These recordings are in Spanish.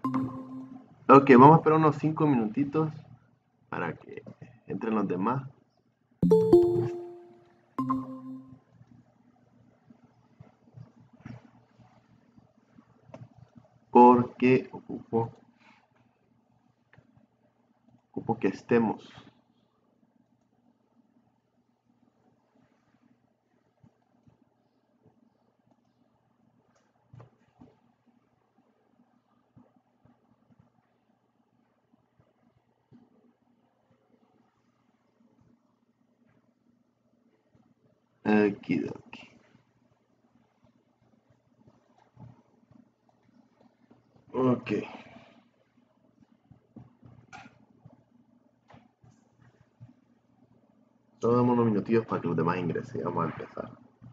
Ok, vamos a esperar unos 5 minutitos para que entren los demás. Porque ocupo que estemos. Aquí, aquí. Ok. Solo damos unos minutillos para que los demás ingresen. Vamos a empezar.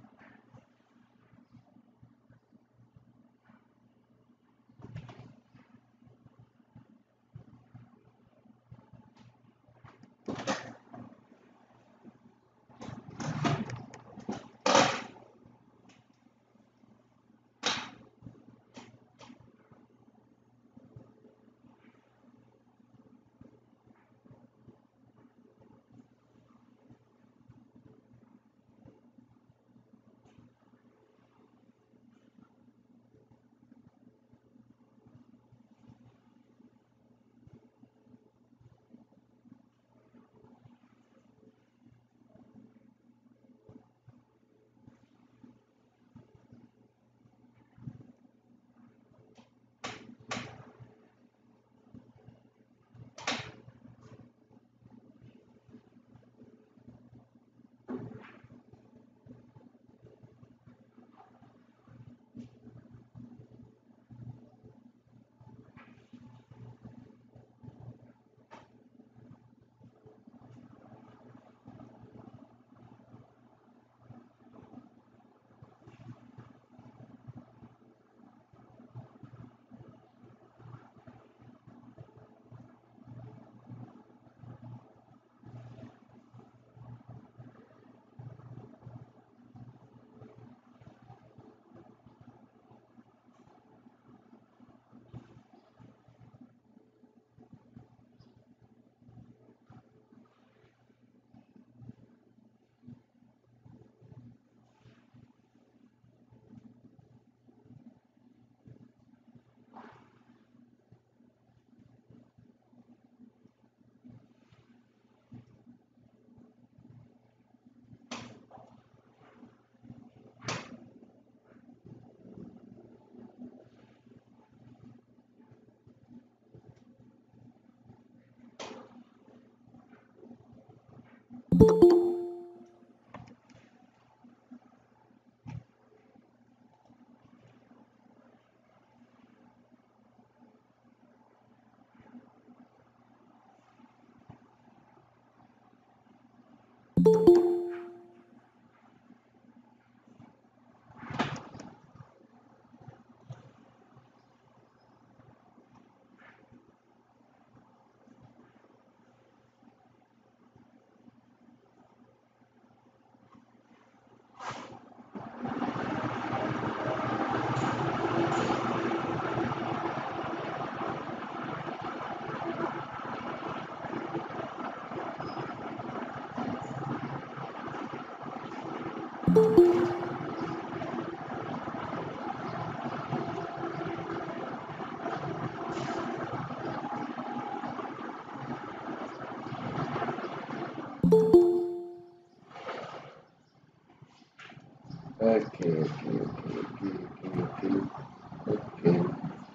Ok, ok, ok, ok, ok, ok.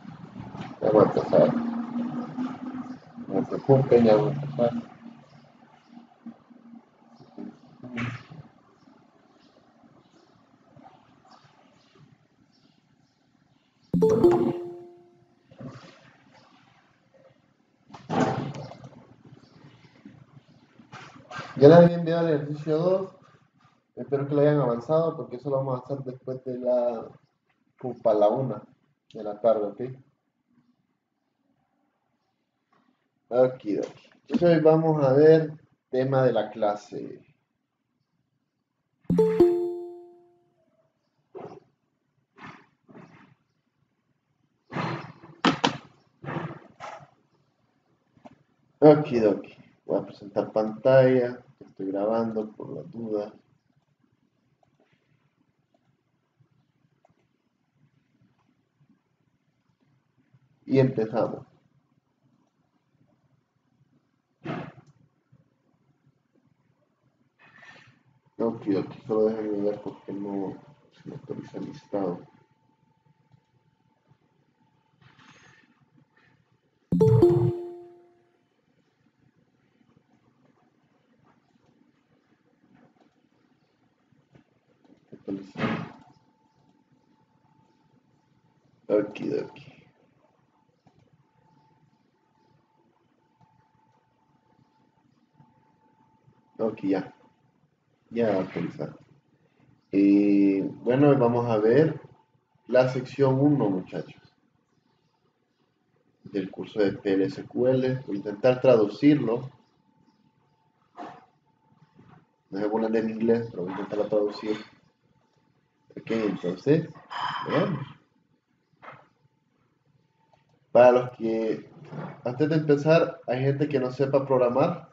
Ya voy a empezar. No se preocupen, ya voy a empezar. Ya les había enviado el ejercicio 2. Espero que lo hayan avanzado porque eso lo vamos a hacer después de como para la 1 de la tarde, ¿ok? Aquí, aquí. Entonces hoy vamos a ver tema de la clase. Okidoki. Voy a presentar pantalla. Estoy grabando por las dudas. Y empezamos. Okidoki. Solo déjenme ver porque no se me actualiza el listado. Actualizar. Okidoki. Ok, ya. Ya actualizar. Bueno, vamos a ver la sección 1, muchachos, del curso de PLSQL. Voy a intentar traducirlo. No se burlen en inglés, pero voy a intentar traducir. Ok, entonces, veamos. Para los que, antes de empezar, hay gente que no sepa programar.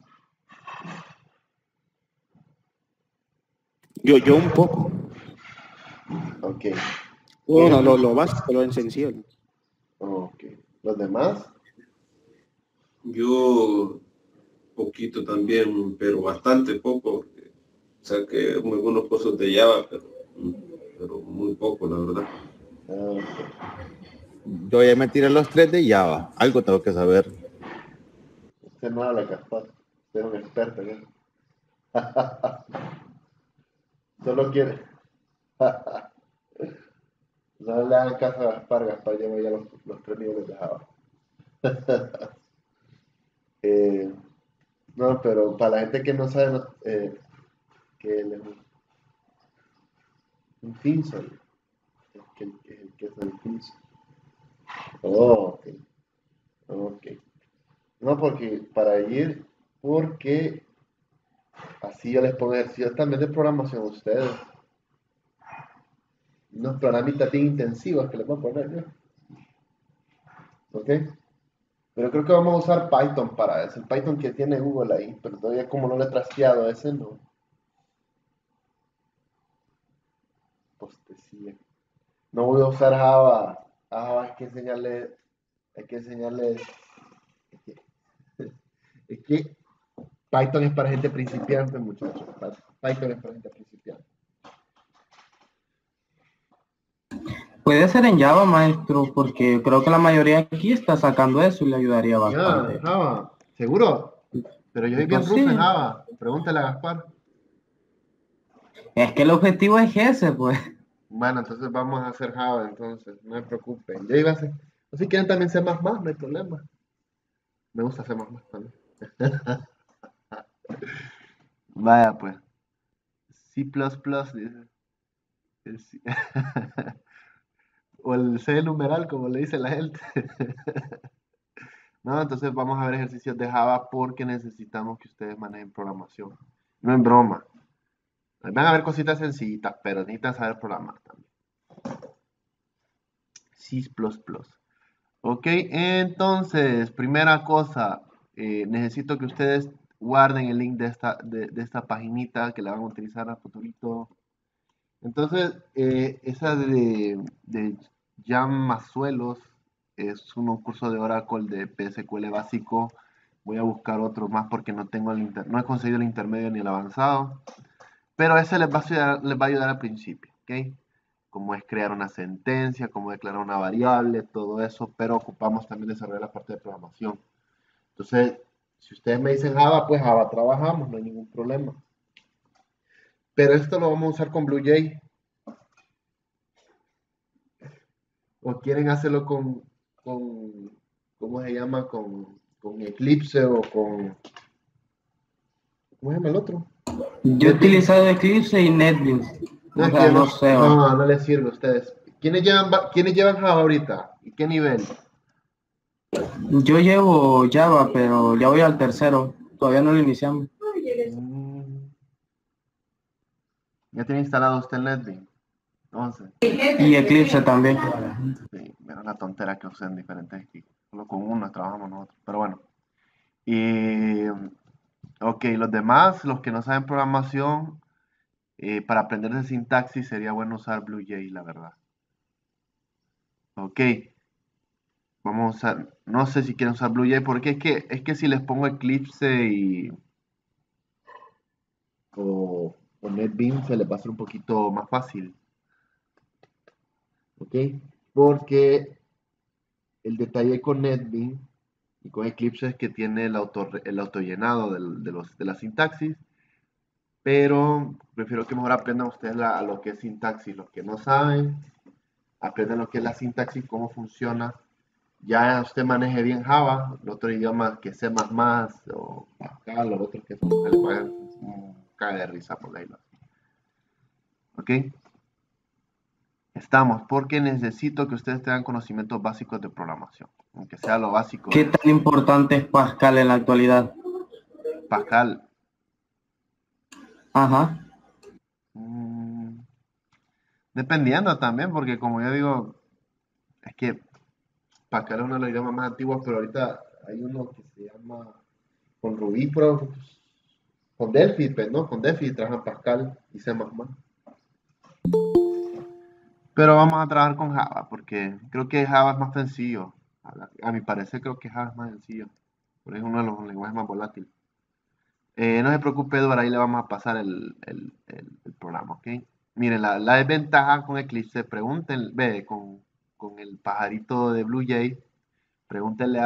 Yo un poco. Ok. Bueno, lo básico, lo sencillo. Ok. ¿Los demás? Yo poquito también, pero bastante poco. O sea que algunos cursos de Java, pero muy poco, la verdad. Ok. Yo ya me tiré los 3 de Java. Algo tengo que saber. Usted no habla, Gaspar. Usted es un experto en eso. Solo quiere. No le hagan caso a Gaspar. Gaspar lleva ya los 3 niveles de Java. No, pero para la gente que no sabe que él es un Finson, es el Finson. Oh, ok. Ok. No, porque así yo les pongo ejercicios también de programación a ustedes. Unos programitas bien intensivos que les voy a poner yo. Ok. Pero creo que vamos a usar Python para eso. El Python que tiene Google ahí, pero todavía como no lo he trasteado ese, no. Pues sí. No voy a usar Java. A Java hay que enseñarle, es que Python es para gente principiante, muchachos. Python es para gente principiante. Puede ser en Java, maestro, porque creo que la mayoría aquí está sacando eso y le ayudaría bastante. Ya, Java, ¿seguro? Pero yo soy bien Pues ruso en sí, Java. Pregúntale a Gaspar. es que el objetivo es ese, pues. Bueno, entonces vamos a hacer Java, entonces, no se preocupen. Yo iba a hacer, o si quieren también C++, no hay problema. Me gusta C++ también. Vaya, pues. C++, dice. Sí. O el C numeral, como le dice la gente. No, entonces vamos a ver ejercicios de Java porque necesitamos que ustedes manejen programación. No en broma. Van a ver cositas sencillitas, pero necesitan saber programar también. C++. Ok, entonces, primera cosa, necesito que ustedes guarden el link de esta paginita que la van a utilizar a futurito. Entonces, esa de Jan Mazuelos es un curso de Oracle de PSQL básico. Voy a buscar otro más porque no tengo no he conseguido el intermedio ni el avanzado. Pero ese les va a ayudar al principio, ¿ok? Cómo es crear una sentencia, cómo declarar una variable, todo eso, pero ocupamos también desarrollar la parte de programación. Entonces, si ustedes me dicen Java, pues Java trabajamos, no hay ningún problema. Pero esto lo vamos a usar con BlueJ. O quieren hacerlo ¿cómo se llama? Con Eclipse o con, ¿cómo se llama el otro? Yo he utilizado Eclipse y NetBeans. No, O es sea, que no sé. no les sirve a ustedes. ¿Quiénes llevan Java ahorita? ¿Y qué nivel? Yo llevo Java, pero ya voy al tercero. Todavía no lo iniciamos. ¿Ya tiene instalado usted el NetBeans? Entonces, Y Eclipse también. sí, era una tontera que usen diferentes equipos. Solo con uno trabajamos nosotros. Pero bueno. Y, ok, los demás, los que no saben programación, para aprender de sintaxis sería bueno usar BlueJ, la verdad. Ok, vamos a usar, no sé si quieren usar BlueJ, porque es que si les pongo Eclipse o NetBeans se les va a hacer un poquito más fácil. Ok, porque el detalle con NetBeans y con Eclipse es que tiene el autollenado de la sintaxis, pero prefiero que mejor aprendan ustedes a lo que es sintaxis. Los que no saben, aprendan lo que es la sintaxis, cómo funciona. Ya usted maneje bien Java, los otros idiomas que C++ o Pascal, los otros que son alemanes, cae de risa por ahí. ¿Ok? Estamos, porque necesito que ustedes tengan conocimientos básicos de programación, aunque sea lo básico ¿Qué de tan importante es Pascal en la actualidad? Pascal. Ajá. mm, Dependiendo también, porque como yo digo, es que Pascal es uno de los idiomas más antiguos, pero ahorita hay uno que se llama con Ruby, con Delphi, pues, ¿no? Con Delphi trabajan Pascal y C++. Pero vamos a trabajar con Java, porque creo que Java es más sencillo. A mi parecer creo que Java es más sencillo, porque es uno de los lenguajes más volátiles. No se preocupe, Eduardo, ahí le vamos a pasar el programa, ¿ok? Miren, la desventaja con Eclipse, ve, con el pajarito de BlueJ, pregúntenle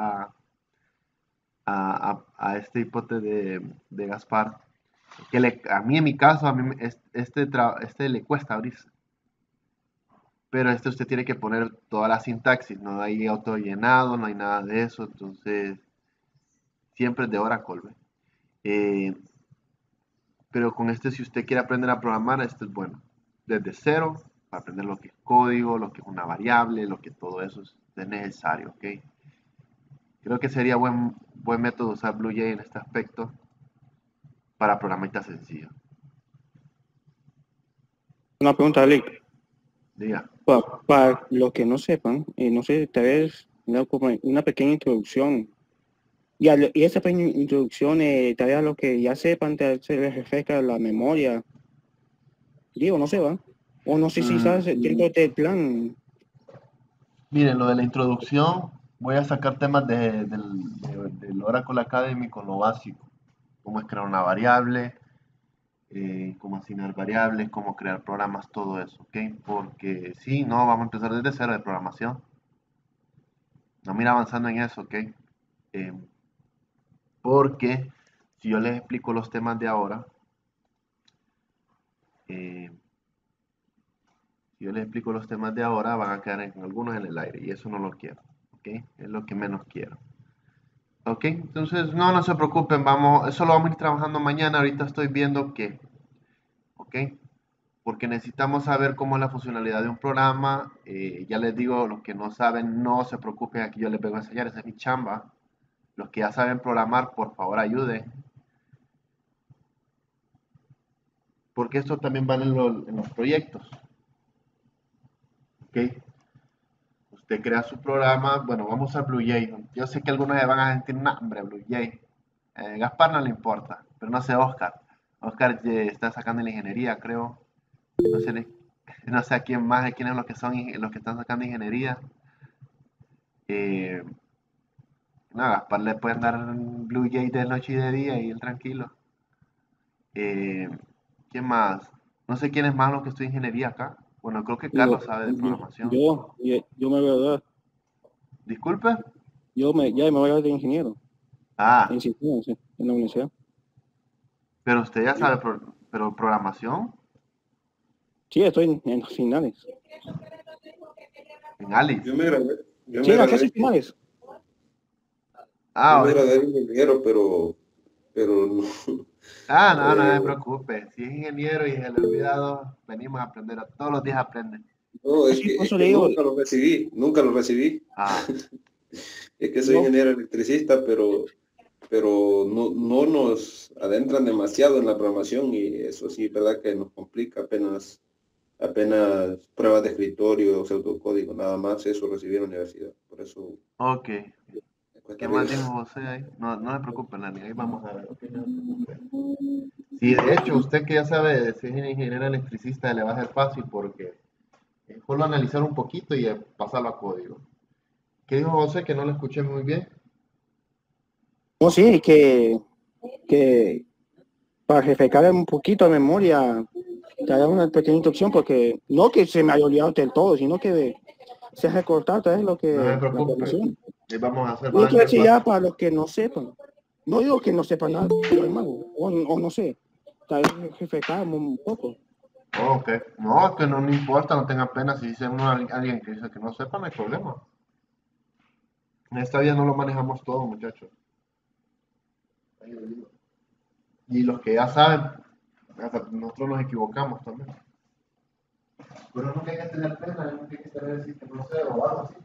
a este hipote de Gaspar, que a mí en mi caso, este le cuesta abrirse, pero usted tiene que poner toda la sintaxis, no hay autollenado, no hay nada de eso, entonces siempre es de Oracle, ¿ve? Eh, pero con si usted quiere aprender a programar, este es bueno, desde cero, para aprender lo que es código, lo que es una variable, lo que todo eso es necesario, ¿ok? Creo que sería buen método usar BlueJ en este aspecto para programitas sencillos. Una pregunta, Lick. Diga. Para los que no sepan, no sé, tal vez como una pequeña introducción. Y esa pequeña introducción, tal vez a los que ya sepan, tal vez se les refresca la memoria. Digo, no sé, ¿va? O no sé si sabes dentro del plan. Miren, lo de la introducción, voy a sacar temas del Oracle Academy con lo básico. Cómo es crear una variable, cómo asignar variables, cómo crear programas, todo eso, ¿ok? Porque si no, vamos a empezar desde cero de programación. Vamos a ir avanzando en eso, ¿ok? Eh, porque si yo les explico los temas de ahora, eh, van a quedar algunos en el aire y eso no lo quiero, ¿ok? Es lo que menos quiero. Ok, entonces no se preocupen, eso lo vamos a ir trabajando mañana. Ahorita estoy viendo que, ok, porque necesitamos saber cómo es la funcionalidad de un programa. Ya les digo, los que no saben, no se preocupen, aquí yo les vengo a enseñar, esa es mi chamba. Los que ya saben programar, por favor ayuden, porque esto también vale en los proyectos, ok. Usted crea su programa, bueno, vamos a usar BlueJ. Yo sé que algunos se van a sentir, no, hombre, BlueJ. Gaspar no le importa, pero no sé Oscar. Oscar está sacando la ingeniería, creo. No sé, no sé a quién más, quiénes los que son los que están sacando ingeniería. Eh, no, a Gaspar le pueden dar Blue Jay de noche y de día y él tranquilo. Eh, ¿Quién más? No sé quién es más los que estudia ingeniería acá. Bueno, creo que Carlos Digo, sabe de programación. yo me voy a dar. Disculpe. Ya me voy a dar de ingeniero Ah, en sistemas, sí, en la universidad. pero usted ya sabe, pero programación Sí, estoy en los finales. en Alice. Yo me gradué, yo Sí, me en las gradué, clases finales. yo Ah, me ahorita. gradué de ingeniero, pero no, No se eh, preocupe. Si es ingeniero y se le ha olvidado, venimos a aprender. Todos los días aprenden. no, Sí, por es eso le que digo, nunca lo recibí. Ah, Es que soy yo, ingeniero electricista, pero no nos adentran demasiado en la programación y eso sí, verdad que nos complica apenas pruebas de escritorio, pseudocódigo, nada más eso recibí en la universidad. Por eso ok. me ¿Qué más dijo José ahí? No, no se preocupe, Nani, ahí vamos a ver. Sí, de hecho, usted que ya sabe, si es ingeniero electricista, le va a ser fácil porque es solo analizar un poquito y pasarlo a código. ¿Qué dijo José? Que no lo escuché muy bien. No, sí, que para refrescar un poquito de memoria, te haga una pequeña instrucción, porque no que se me haya olvidado del todo, sino que se ha recortado tal vez lo No que se la preocupe. programación. Ahí vamos a hacer, Yo van a quiero hacer decir fácil. ya para los que no sepan, no digo que no sepan nada, hermano, o no sé, tal vez refrescamos un poco. Oh, ok. No, es que no, no importa, no tenga pena. Si dice uno, alguien que dice que no sepa, no hay problema. En esta vida no lo manejamos todo, muchachos. Ahí lo digo. Y los que ya saben, hasta nosotros nos equivocamos también. Pero nunca hay que tener pena, nunca hay que tener decir que no sé o algo así.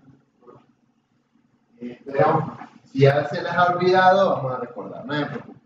Pero si ya se les ha olvidado, vamos a recordar, no se preocupen.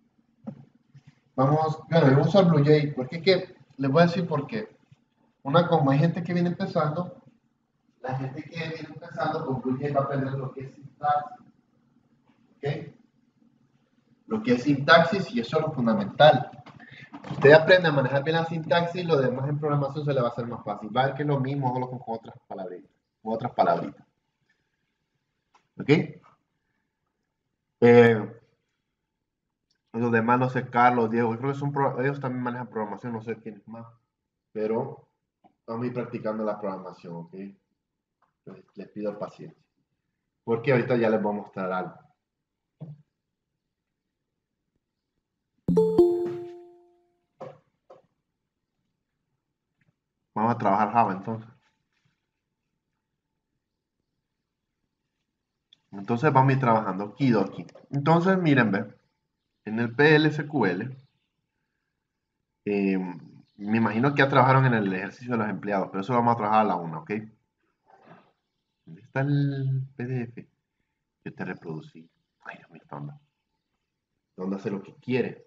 Vamos, bueno, yo uso el Blue Jay, porque es que les voy a decir por qué. Una, como hay gente que viene empezando, la gente que viene empezando con Blue Jay va a aprender lo que es sintaxis. ¿Ok? Lo que es sintaxis y eso es lo fundamental. Si usted aprende a manejar bien la sintaxis, lo demás en programación se le va a hacer más fácil. Va a ver que es lo mismo, solo con otras palabritas. Con otras palabritas. ¿Ok? Los demás, no sé, Carlos, Diego, yo creo que ellos también manejan programación, no sé quiénes más. Pero vamos a ir practicando la programación, ¿ok? Les pido paciencia. Porque ahorita ya les voy a mostrar algo. Vamos a trabajar Java entonces. Entonces vamos a ir trabajando Kidoki. Entonces, miren, ve, en el PLSQL, me imagino que ya trabajaron en el ejercicio de los empleados, pero eso lo vamos a trabajar a la una, ¿ok? ¿Dónde está el PDF? Yo te reproducí. Ay, Dios mío, ¿dónde hace lo que quiere?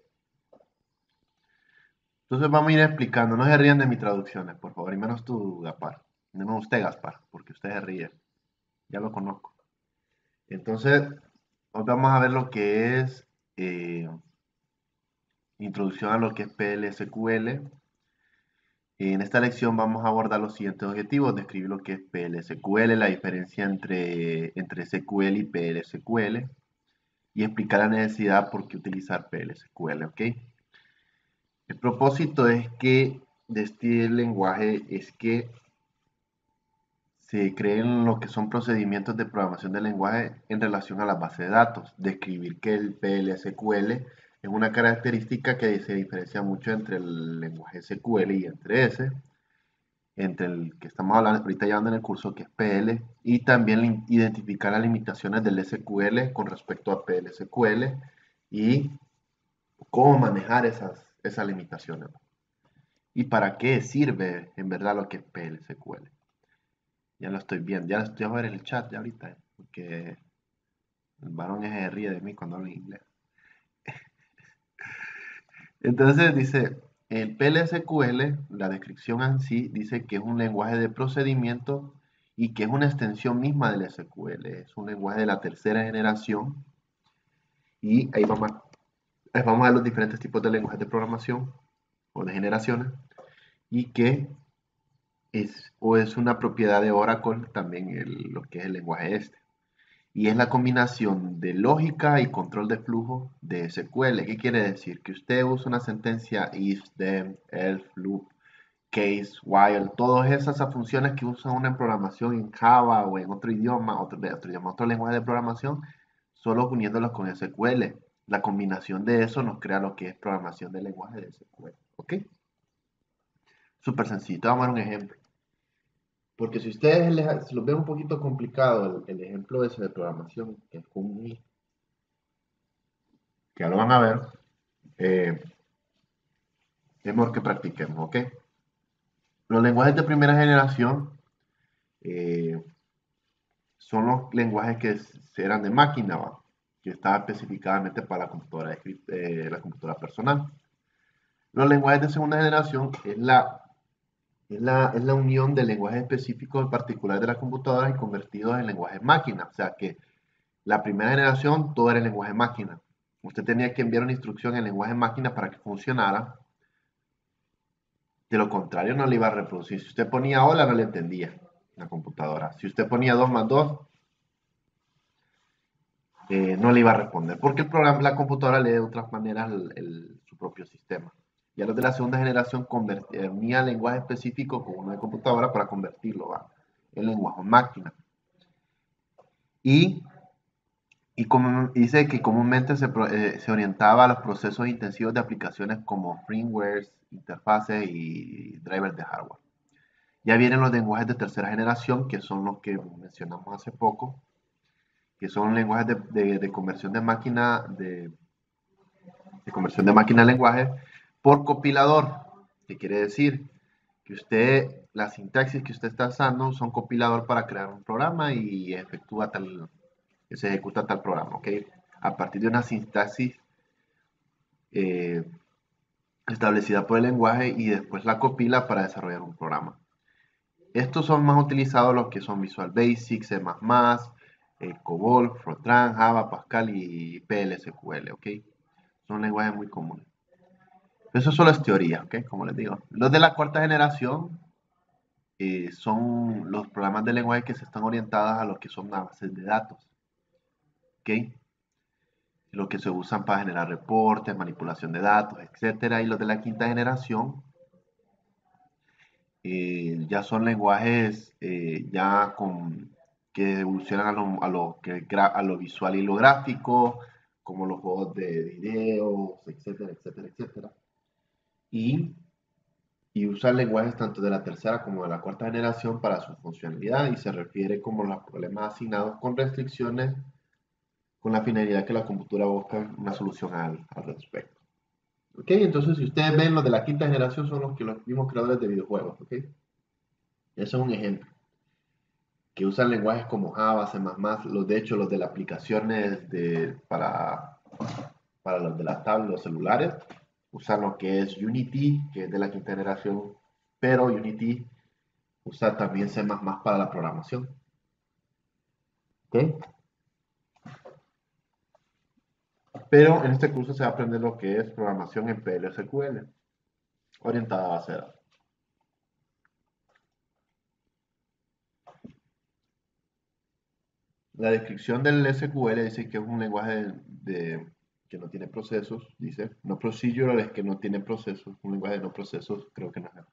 Entonces vamos a ir explicando. No se rían de mis traducciones, por favor, y menos tú, Gaspar. Menos usted, Gaspar, porque usted se ríe. Ya lo conozco. Entonces, hoy vamos a ver lo que es introducción a lo que es PLSQL. En esta lección vamos a abordar los siguientes objetivos: describir lo que es PLSQL, la diferencia entre SQL y PLSQL, y explicar la necesidad por qué utilizar PLSQL, ¿ok? El propósito es que de este lenguaje es que se creen lo que son procedimientos de programación del lenguaje en relación a la base de datos. Describir que el PLSQL es una característica que se diferencia mucho entre el lenguaje SQL y entre ese, entre el que estamos hablando ahorita llevando en el curso, que es PL, y también identificar las limitaciones del SQL con respecto a PLSQL y cómo manejar esas limitaciones y para qué sirve en verdad lo que es PLSQL. Ya lo estoy viendo, ya lo estoy a ver en el chat ya ahorita, porque el varón se ríe de mí cuando hablo en inglés. Entonces dice, el PLSQL, la descripción en sí, dice que es un lenguaje de procedimiento y que es una extensión misma del SQL. Es un lenguaje de la tercera generación y ahí vamos a ver los diferentes tipos de lenguajes de programación o de generaciones y que es una propiedad de Oracle también lo que es el lenguaje este. Y es la combinación de lógica y control de flujo de SQL. ¿Qué quiere decir? Que usted usa una sentencia if, then, else, loop, case, while, todas esas funciones que usa una en programación en Java o en otro idioma, otro lenguaje de programación, solo uniéndolos con SQL. La combinación de eso nos crea lo que es programación de lenguaje de SQL. ¿Ok? Súper sencillo. Vamos a ver un ejemplo. Porque si ustedes se los ven un poquito complicado el ejemplo ese de programación, que es con un if, que ya lo van a ver, es mejor que practiquemos, ¿ok? Los lenguajes de primera generación eh, son los lenguajes que eran de máquina, ¿va? Que estaban especificadamente para la computadora personal. Los lenguajes de segunda generación es la unión de lenguajes específicos en particular de las computadoras y convertidos en lenguajes máquina. O sea que La primera generación todo era en lenguaje máquina. Usted tenía que enviar una instrucción en lenguaje máquina para que funcionara. De lo contrario, no le iba a reproducir. Si usted ponía hola, no le entendía la computadora. Si usted ponía 2 más 2, no le iba a responder. Porque el programa, la computadora lee de otras maneras su propio sistema. Ya los de la segunda generación unía lenguaje específico con uno de computadora para convertirlo en lenguaje máquina. Y como dice que comúnmente se orientaba a los procesos intensivos de aplicaciones como firmware, interfaces y drivers de hardware. Ya vienen los lenguajes de tercera generación, que son los que mencionamos hace poco, que son lenguajes de conversión de máquina conversión de máquina a lenguaje por compilador. ¿Qué quiere decir? Que la sintaxis que usted está usando son compilador para crear un programa y se ejecuta tal programa, ¿ok? A partir de una sintaxis eh, establecida por el lenguaje y después la compila para desarrollar un programa. Estos son más utilizados los que son Visual Basic, C++, COBOL, Fortran, Java, Pascal y PLSQL, ¿ok? Son lenguajes muy comunes. Eso solo es teoría, ¿ok? Como les digo. Los de la cuarta generación son los programas de lenguaje que se están orientados a lo que son bases de datos, ¿ok? Lo que se usan para generar reportes, manipulación de datos, etcétera. Y los de la quinta generación ya son lenguajes que evolucionan a lo visual y lo gráfico, como los juegos de videos, etcétera, etcétera, etcétera. Y usan lenguajes tanto de la tercera como de la cuarta generación para su funcionalidad y se refiere como los problemas asignados con restricciones con la finalidad que la computadora busca una solución al respecto. ¿Ok? Entonces, si ustedes ven, los de la quinta generación son los mismos creadores de videojuegos. ¿Ok? Eso es un ejemplo. Que usan lenguajes como Java, C++, de hecho, los de las aplicaciones para los de las tablets, los celulares, usan lo que es Unity, que es de la quinta generación, pero Unity usa también C++ para la programación. ¿Ok? Pero en este curso se va a aprender lo que es programación en PLSQL, orientada a base de datos. La descripción del SQL dice que es un lenguaje que no tiene procesos, dice. No procedural es que no tiene procesos, un lenguaje de no procesos, creo que no es.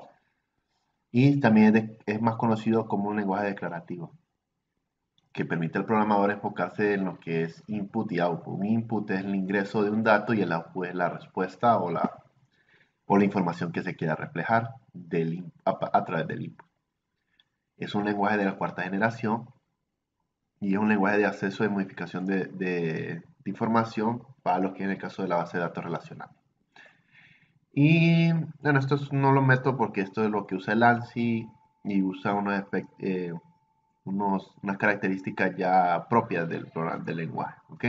Y también es más conocido como un lenguaje declarativo, que permite al programador enfocarse en lo que es input y output. Un input es el ingreso de un dato y el output es la respuesta o la información que se quiera reflejar a través del input. Es un lenguaje de la cuarta generación y es un lenguaje de acceso de modificación de información para lo que es en el caso de la base de datos relacional. Y bueno, esto no lo meto porque esto es lo que usa el ANSI y usa unas características ya propias del programa del lenguaje. ¿Ok?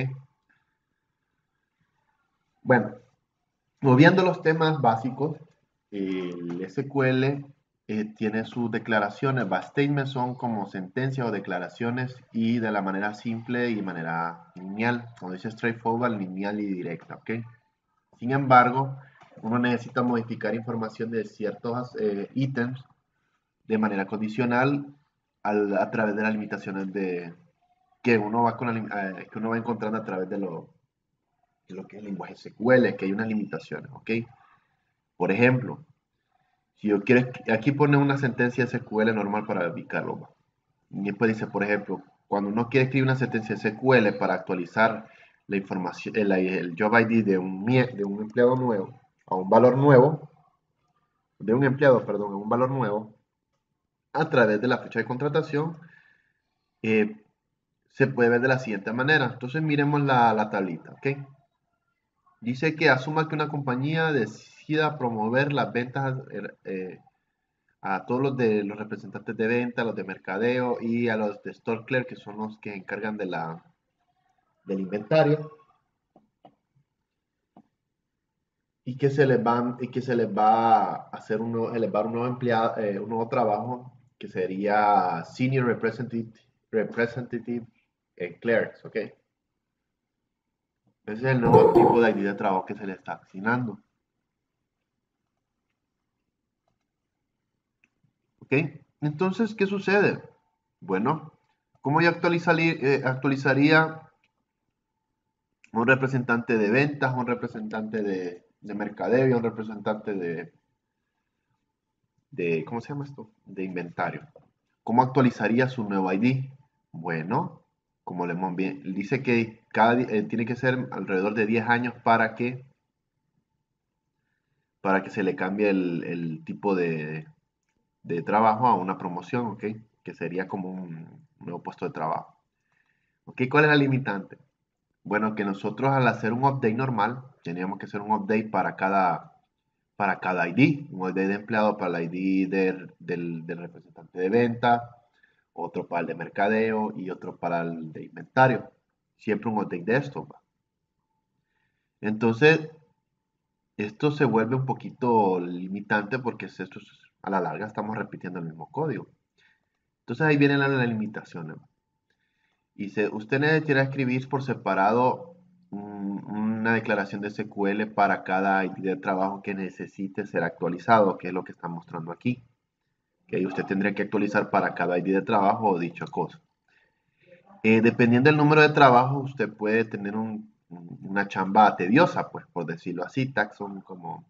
Bueno, moviendo los temas básicos, el SQL tiene sus declaraciones. Statements son como sentencias o declaraciones y de la manera simple y manera lineal, como dice straightforward, lineal y directa. ¿Ok? Sin embargo, uno necesita modificar información de ciertos ítems de manera condicional a través de las limitaciones que uno va encontrando a través de lo que es el lenguaje SQL, que hay unas limitaciones. ¿Ok? Por ejemplo, si yo quiero, aquí pone una sentencia SQL normal para ubicarlo. Y después dice, por ejemplo, cuando uno quiere escribir una sentencia SQL para actualizar la información, el job ID de un empleado nuevo a un valor nuevo, de un empleado, perdón, a un valor nuevo, a través de la fecha de contratación, se puede ver de la siguiente manera. Entonces miremos la tablita, ¿ok? Dice que asuma que una compañía decida promover las ventas a todos los representantes de venta, a los de mercadeo y a los de store clerk, que son los que encargan del inventario, y que se les va a hacer un nuevo empleado, un nuevo trabajo que sería Senior Representative clerks, ¿ok? Ese es el nuevo tipo de ID de trabajo que se le está asignando. ¿Ok? Entonces, ¿qué sucede? Bueno, ¿cómo yo actualizaría un representante de ventas, un representante de mercadeo y un representante ¿cómo se llama esto? De inventario. ¿Cómo actualizaría su nuevo ID? Bueno, como dice que tiene que ser alrededor de 10 años para que se le cambie el tipo de trabajo a una promoción, ¿ok? Que sería como un nuevo puesto de trabajo. ¿Ok? ¿Cuál es la limitante? Bueno, que nosotros al hacer un update normal, teníamos que hacer un update para cada ID, un update de empleado para el ID del representante de venta, otro para el de mercadeo y otro para el de inventario. Siempre un update de esto, ¿va? Entonces, esto se vuelve un poquito limitante porque a la larga estamos repitiendo el mismo código. Entonces ahí vienen las limitaciones. Y usted necesitará escribir por separado una declaración de SQL para cada ID de trabajo que necesite ser actualizado, que es lo que está mostrando aquí. Que ahí usted tendría que actualizar para cada ID de trabajo o dicha cosa. Dependiendo del número de trabajo, usted puede tener una chamba tediosa, pues por decirlo así. Tags son como,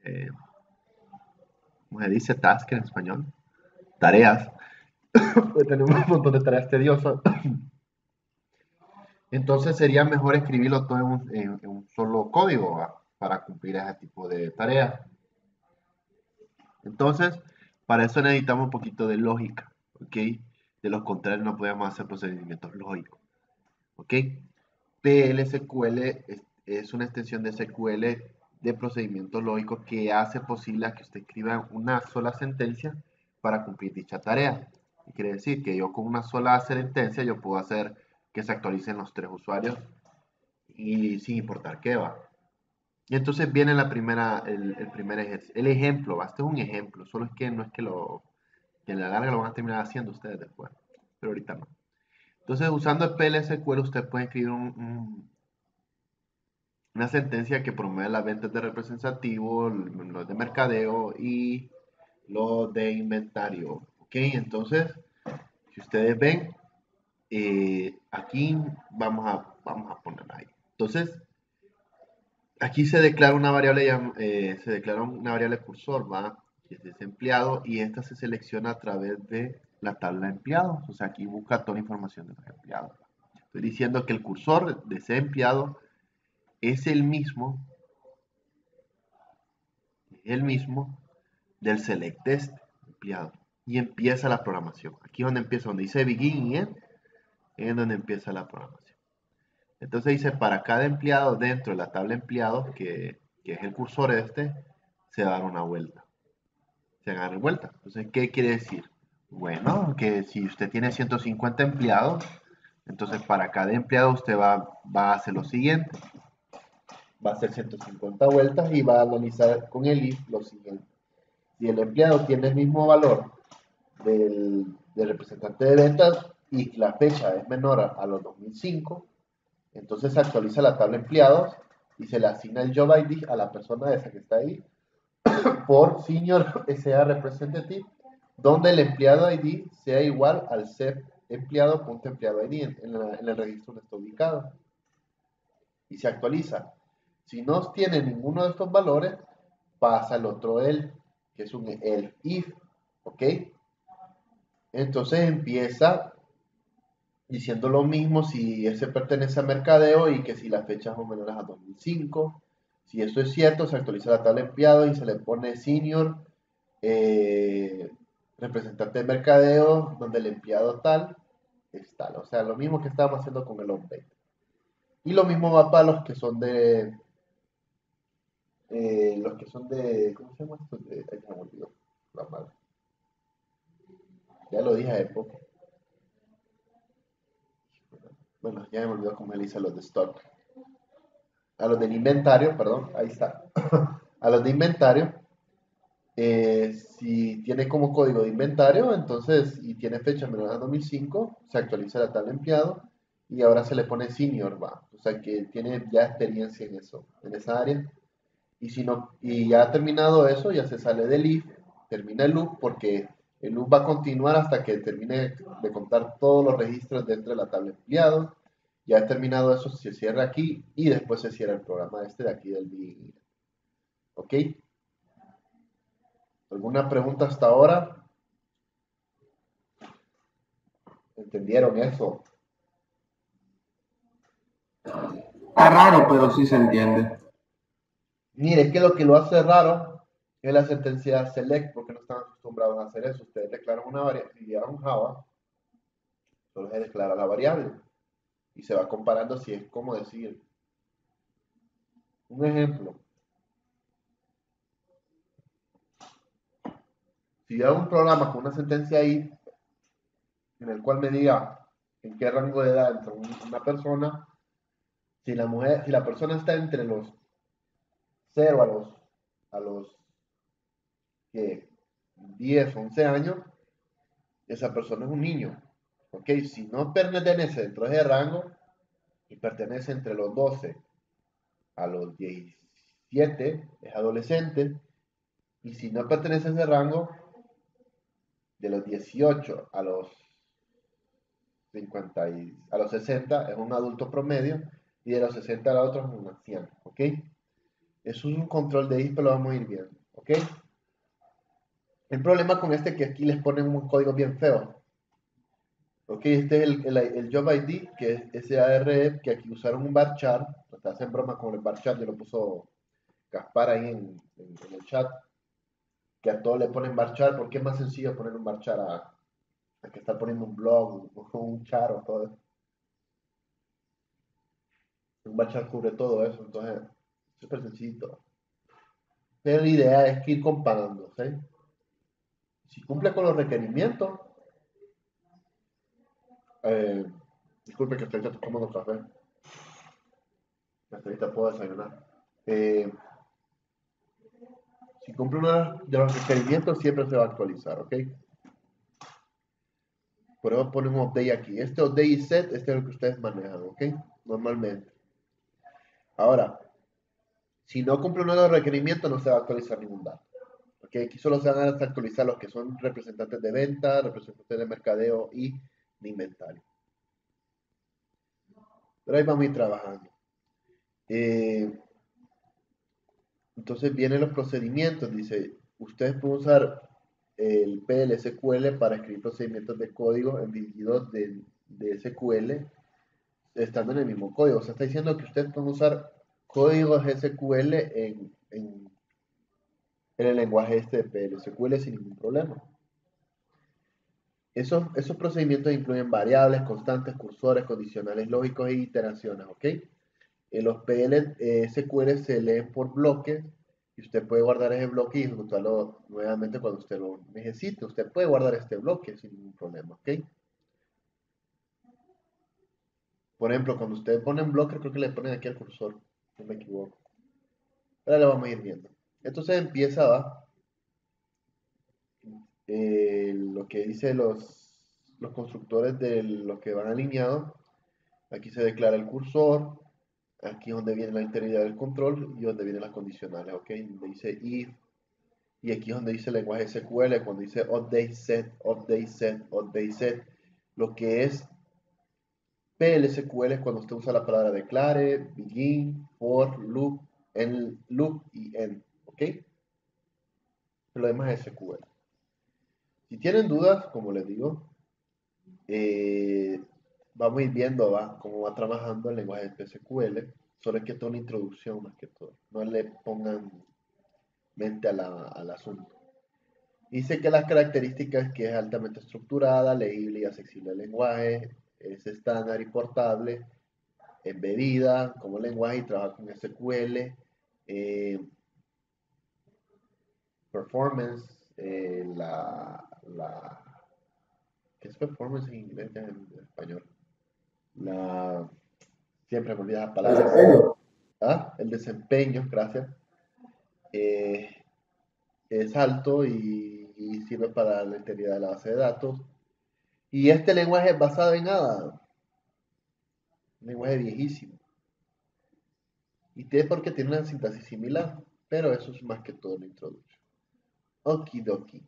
¿cómo se dice task en español? Tareas. Tenemos un montón de tareas tediosas. Entonces sería mejor escribirlo todo en un solo código, ¿va? Para cumplir ese tipo de tareas. Entonces, para eso necesitamos un poquito de lógica, ¿ok? De lo contrario no podemos hacer procedimientos lógicos, ¿ok? PLSQL es una extensión de SQL de procedimientos lógicos que hace posible que usted escriba una sola sentencia para cumplir dicha tarea. Quiere decir que yo con una sola sentencia yo puedo hacer que se actualicen los 3 usuarios y sin importar qué va. Y entonces viene el primer ejercicio. El ejemplo, ¿va? Este es un ejemplo, solo es que no es que en la larga lo van a terminar haciendo ustedes después, pero ahorita no. Entonces, usando el PLSQL, usted puede escribir una sentencia que promueve las ventas de representativo, los de mercadeo y los de inventario. ¿Ok? Entonces, si ustedes ven, aquí vamos a poner ahí. Entonces, aquí se declara una variable, cursor, ¿va? Que es ese empleado, y esta se selecciona a través de la tabla de empleados. O sea, aquí busca toda la información de los empleados. Estoy diciendo que el cursor de ese empleado es el mismo del select test empleado. Y empieza la programación. Aquí es donde empieza, donde dice begin y end, es donde empieza la programación. Entonces dice, para cada empleado dentro de la tabla empleados, que es el cursor se va a dar una vuelta. Se va a dar vuelta. Entonces, ¿qué quiere decir? Bueno, que si usted tiene 150 empleados, entonces para cada empleado usted va a hacer lo siguiente. Va a hacer 150 vueltas y va a analizar con el if lo siguiente. Si el empleado tiene el mismo valor del representante de ventas y la fecha es menor a los 2005, entonces se actualiza la tabla empleados y se le asigna el job ID a la persona esa que está ahí por senior SA representative, donde el empleado ID sea igual al CEP empleado.empleado ID en el registro donde está ubicado. Y se actualiza. Si no tiene ninguno de estos valores, pasa el otro que es un else if, ¿ok? Entonces empieza diciendo lo mismo si ese pertenece a mercadeo y que si las fechas son menores a 2005. Si eso es cierto, se actualiza la tabla de empleados y se le pone senior, representante de mercadeo, donde el empleado tal es tal. O sea, lo mismo que estábamos haciendo con el update. Y lo mismo va para los que son de... ¿cómo se llama esto? Ya me olvidó. La madre. Ya lo dije hace poco. Bueno, ya me olvidó cómo él dice los de stock. A los del inventario, perdón, ahí está. A los de inventario, si tiene como código de inventario, entonces, y tiene fecha menor a 2005, se actualiza la tabla empleado y ahora se le pone senior, va. O sea que tiene ya experiencia en eso, en esa área. Y si no, y ya terminado eso, ya se sale del if, termina el loop, porque el loop va a continuar hasta que termine de contar todos los registros dentro de la tabla de empleados. Ya terminado eso, se cierra aquí y después se cierra el programa este de aquí del begin. ¿Ok? ¿Alguna pregunta hasta ahora? ¿Entendieron eso? Está raro, pero sí se entiende. Mire, que lo que lo hace raro es la sentencia select, porque no están acostumbrados a hacer eso. Ustedes declaran una variable, si llevan Java, solo se declara la variable y se va comparando si es como decir. Un ejemplo. Si yo hago un programa con una sentencia ahí, en el cual me diga en qué rango de edad entra una persona, si la persona está entre los 0 a los que 10, 11 años, esa persona es un niño. ¿Ok? Si no pertenece dentro de ese rango y pertenece entre los 12 a los 17, es adolescente. Y si no pertenece a ese rango, de los 18 a los 50 a los 60 es un adulto promedio y de los 60 a los otros es un anciano. ¿Ok? Eso es un control de ISP, lo vamos a ir viendo. ¿Ok? El problema con este es que aquí les ponen un código bien feo. Ok, este es el Job ID, que es SARE, que aquí usaron un varchar. Hasta hacen broma con el varchar, ya lo puso Gaspar ahí en el chat. Que a todos le ponen varchar, porque es más sencillo poner un varchar a que estar poniendo un blog, un char o todo eso. Un varchar cubre todo eso, entonces, súper sencillo. Pero la idea es que ir comparando, ¿sí? Si cumple con los requerimientos, eh, disculpe que estoy tomando café. Hasta ahorita puedo desayunar. Si cumple uno de los requerimientos, siempre se va a actualizar, ¿ok? Por eso ponemos un update aquí. Este update y set, este es lo que ustedes manejan, ¿ok? Normalmente. Ahora, si no cumple uno de los requerimientos, no se va a actualizar ningún dato. ¿Ok? Aquí solo se van a actualizar los que son representantes de venta, representantes de mercadeo y de inventario. Pero ahí vamos a ir trabajando. Entonces vienen los procedimientos. Dice, ustedes pueden usar el PL/SQL para escribir procedimientos de código embedidos de SQL estando en el mismo código. O sea, está diciendo que ustedes pueden usar códigos SQL en el lenguaje este de PL/SQL sin ningún problema. Esos procedimientos incluyen variables, constantes, cursores, condicionales lógicos e iteraciones, ¿ok? Los PL/SQL se leen por bloques y usted puede guardar ese bloque y ejecutarlo nuevamente cuando usted lo necesite. Usted puede guardar este bloque sin ningún problema, ¿ok? Por ejemplo, cuando ustedes ponen bloque, creo que le ponen aquí el cursor, no me equivoco. Ahora lo vamos a ir viendo. Entonces empieza, ¿va? Lo que dice los constructores de los que van alineados. Aquí se declara el cursor. Aquí es donde viene la integridad del control y donde vienen las condicionales, ¿ok? Donde dice if. Y aquí es donde dice el lenguaje SQL, cuando dice update set, update set, update set. Lo que es PL/SQL es cuando usted usa la palabra declare, begin, for, loop, y end, ¿ok? Lo demás es SQL. Si tienen dudas, como les digo, vamos a ir viendo cómo va trabajando el lenguaje de SQL. Solo es que esto es una introducción más que todo. No le pongan mente al asunto. Dice que las características es que es altamente estructurada, legible y accesible al lenguaje, es estándar y portable, embedida como lenguaje y trabaja con SQL, performance, ¿qué es performance en inglés en español? Siempre me olvido la palabra. El desempeño, gracias. Es alto y sirve para la integridad de la base de datos. Y este lenguaje es basado en nada. Un lenguaje viejísimo. Y T porque tiene una sintaxis similar, pero eso es más que todo la introducción. Okidoki.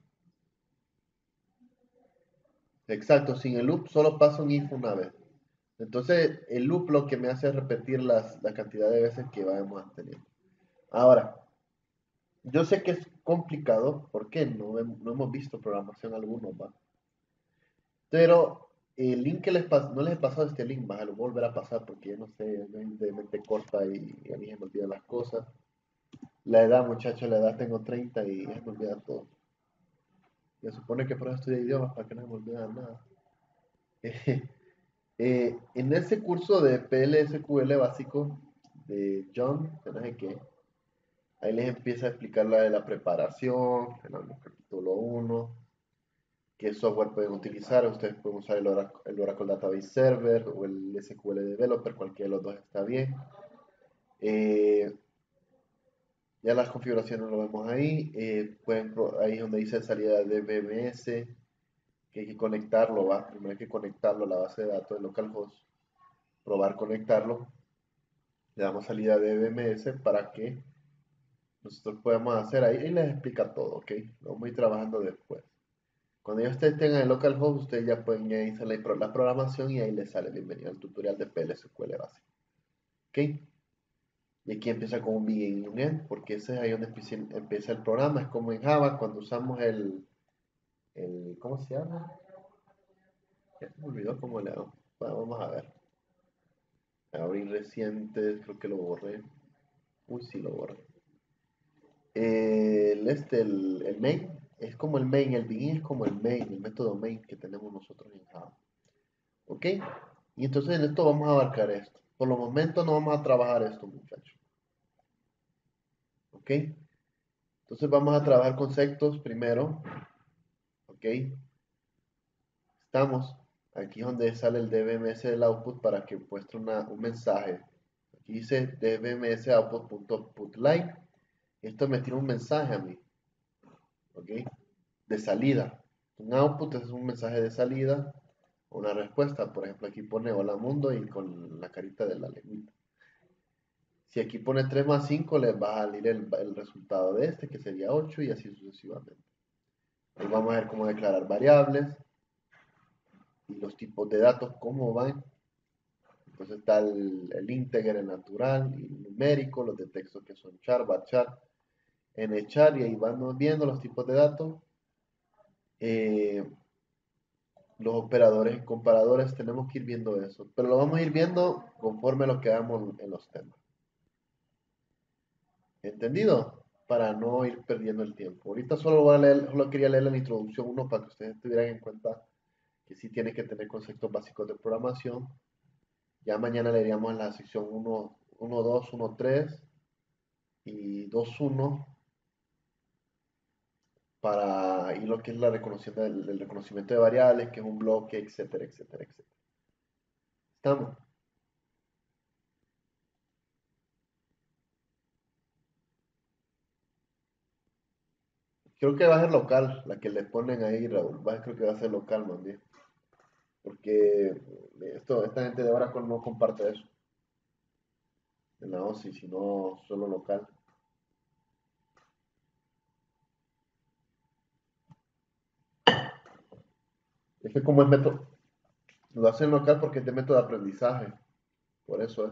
Exacto, sin el loop solo pasa un if una vez. Entonces, el loop lo que me hace es repetir la cantidad de veces que vamos a tener. Ahora, yo sé que es complicado, porque no hemos visto programación alguno, ¿va? Pero el link que no les he pasado este link, ¿va? Lo voy a volver a pasar porque yo no sé, de mente corta y a mí se me olvidan las cosas. La edad, muchachos, la edad tengo 30 y ya se me olvida todo. Se supone que por eso estudio idiomas para que no se me olvide nada. En ese curso de PLSQL básico de John, que no sé qué, ahí les empieza a explicar la de la preparación, en el capítulo 1, qué software pueden utilizar. Ustedes pueden usar el Oracle Database Server o el SQL Developer, cualquiera de los dos está bien. Ya las configuraciones lo vemos ahí. Ahí es donde dice salida de BMS, que hay que conectarlo, ¿va? Primero hay que conectarlo a la base de datos de localhost, probar conectarlo. Le damos salida de BMS para que nosotros podamos hacer ahí. Y les explica todo, ¿ok? Lo vamos a ir trabajando después. Cuando ya ustedes tengan el localhost, ustedes ya pueden iniciar la programación y ahí les sale bienvenido al tutorial de PLSQL básico. ¿Ok? Y aquí empieza con un begin y un end, porque ese es ahí donde empieza el programa. Es como en Java, cuando usamos ¿cómo se llama? Ya se me olvidó cómo le hago. Bueno, vamos a ver. Abrir recientes, creo que lo borré. Uy, sí, lo borré. El main es como el main, el begin es como el main, el método main que tenemos nosotros en Java. ¿Ok? Y entonces en esto vamos a abarcar esto. Por los momentos no vamos a trabajar esto, muchachos. ¿Ok? Entonces vamos a trabajar conceptos primero. ¿Ok? Estamos aquí donde sale el dbms del output para que muestre un mensaje. Aquí dice dbms output.putLine. Esto me tira un mensaje a mí. ¿Ok? De salida. Un output es un mensaje de salida, una respuesta. Por ejemplo, aquí pone hola mundo y con la carita de la lengüita. Si aquí pone 3 más 5, les va a salir el resultado de este, que sería 8, y así sucesivamente. Ahí vamos a ver cómo declarar variables y los tipos de datos, cómo van. Entonces está el integer, el natural y el numérico, los de texto que son char, varchar, nchar, y ahí vamos viendo los tipos de datos. Los operadores y comparadores, tenemos que ir viendo eso, pero lo vamos a ir viendo conforme lo que hagamos en los temas. ¿Entendido? Para no ir perdiendo el tiempo. Ahorita solo quería leer la introducción 1 para que ustedes tuvieran en cuenta que sí tienen que tener conceptos básicos de programación. Ya mañana leeríamos en la sección 1, 2, 1, 3 y 2, 1 para ir lo que es el reconocimiento de variables, que es un bloque, etcétera, etcétera, etcétera. ¿Estamos? Creo que va a ser local, la que le ponen ahí, Raúl. Creo que va a ser local, más bien. Porque esta gente de Oracle no comparte eso en la OSI, sino solo local. Es que como es método, lo hacen local porque es de método de aprendizaje. Por eso es.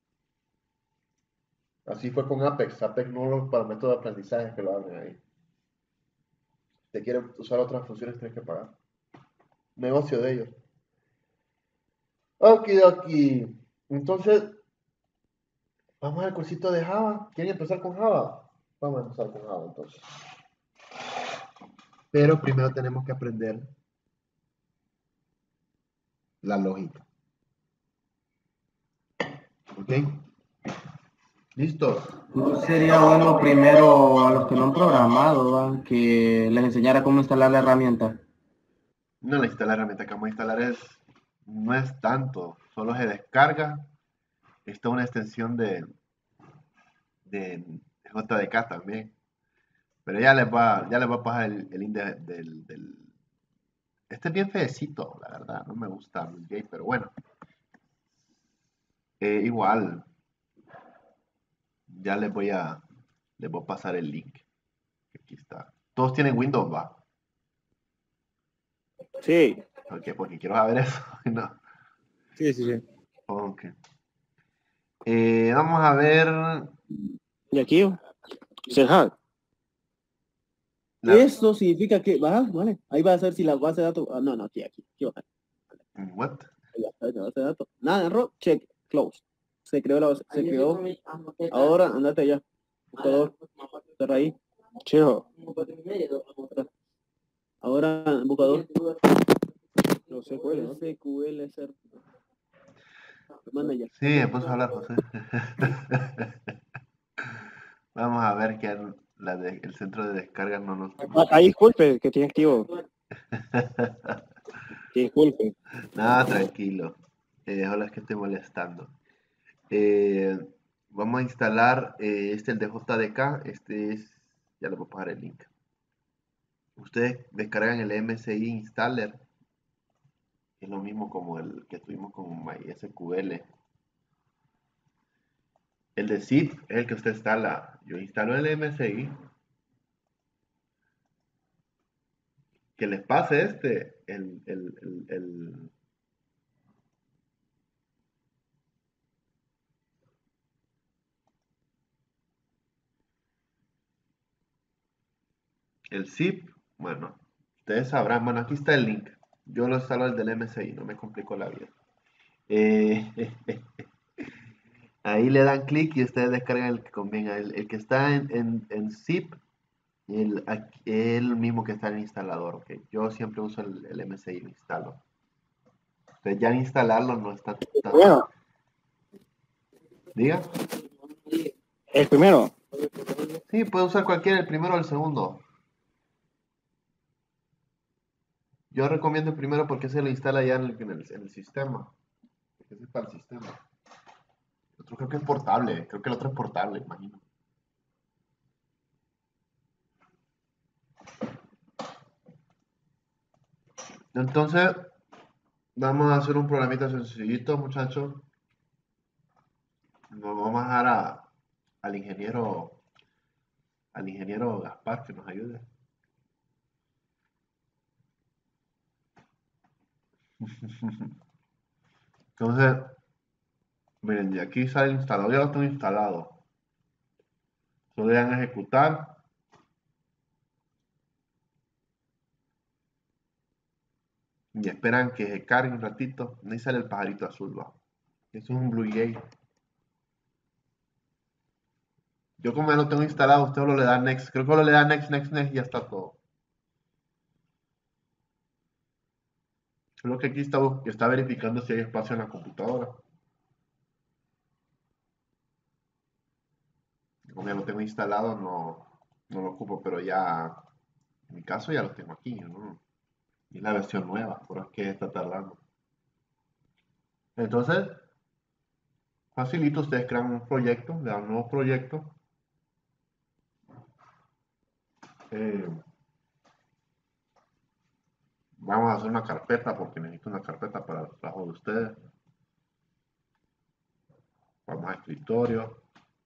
Así fue con Apex. Apex no lo para método de aprendizaje que lo abren ahí. Si te quieren usar otras funciones, tienes que pagar. Negocio de ellos. Ok. Entonces, vamos al cursito de Java. ¿Quieren empezar con Java? Vamos a empezar con Java entonces. Pero primero tenemos que aprender la lógica. ¿Ok? ¿Listo? Entonces sería bueno primero a los que no han programado, ¿va? Que les enseñara cómo instalar la herramienta. No, la herramienta que vamos a instalar no es tanto, solo se descarga. Esta es una extensión de JDK también. Pero ya les va a pasar el link del. Este es bien feecito, la verdad. No me gusta muy gay, pero bueno. Igual, ya les voy a pasar el link. Aquí está. Todos tienen Windows, va. Sí. Ok, porque quiero saber eso. No. Sí, sí, sí. Ok. Vamos a ver. Y aquí, Serhat. Eso significa que, vale, ahí va a ser si la base de datos, no, no, aquí va. What? Ahí va, la base de datos. Nada, error, check, close. Se creó la base, se creó. Ahora, andate allá. Buscador, cerra ahí. Chico. Ahora, buscador. No sé cuál es. SQL, ser. Manda ya. Sí, me puso a hablar, José. Vamos a ver que el centro de descarga no nos... Ahí disculpe que tiene activo. Disculpe. Nada, tranquilo. Hola, es que estoy molestando. Vamos a instalar el de JDK. Este es... Ya le voy a pasar el link. Ustedes descargan el MSI Installer. Es lo mismo como el que tuvimos con MySQL. El de zip es el que usted instala. Yo instalo el MSI. Que les pase el zip. Bueno, ustedes sabrán. Bueno, aquí está el link. Yo lo instalo el del MSI, no me complico la vida. Ahí le dan clic y ustedes descargan el que convenga. El que está en zip, el mismo que está en el instalador. ¿Okay? Yo siempre uso el MSI y lo instalo. Entonces ya instalarlo no está tan... Bueno, ¿Diga? el primero. Sí, puede usar cualquiera, el primero o el segundo. Yo recomiendo el primero porque se lo instala ya en el sistema. Porque ese es para el sistema. El otro creo que es portable. Creo que el otro es portable, imagino. Entonces, vamos a hacer un programita sencillito, muchachos. Nos vamos a dejar al ingeniero Gaspar que nos ayude. Entonces, miren, de aquí sale el instalador, ya lo tengo instalado. Solo le dan a ejecutar. Y esperan que se cargue un ratito. Ahí sale el pajarito azul, va. Eso es un Blue Jay. Yo como ya lo tengo instalado, usted solo le da next. Creo que solo le da next, next, next y ya está todo. Solo que aquí está verificando si hay espacio en la computadora. Como ya lo tengo instalado, no lo ocupo, pero ya, en mi caso ya lo tengo aquí, ¿no? Y es la versión nueva, por eso es que está tardando. Entonces, facilito, ustedes crean un proyecto, le dan un nuevo proyecto. Eh, Vamos a hacer una carpeta porque necesito una carpeta para el trabajo de ustedes. Vamos a escritorio.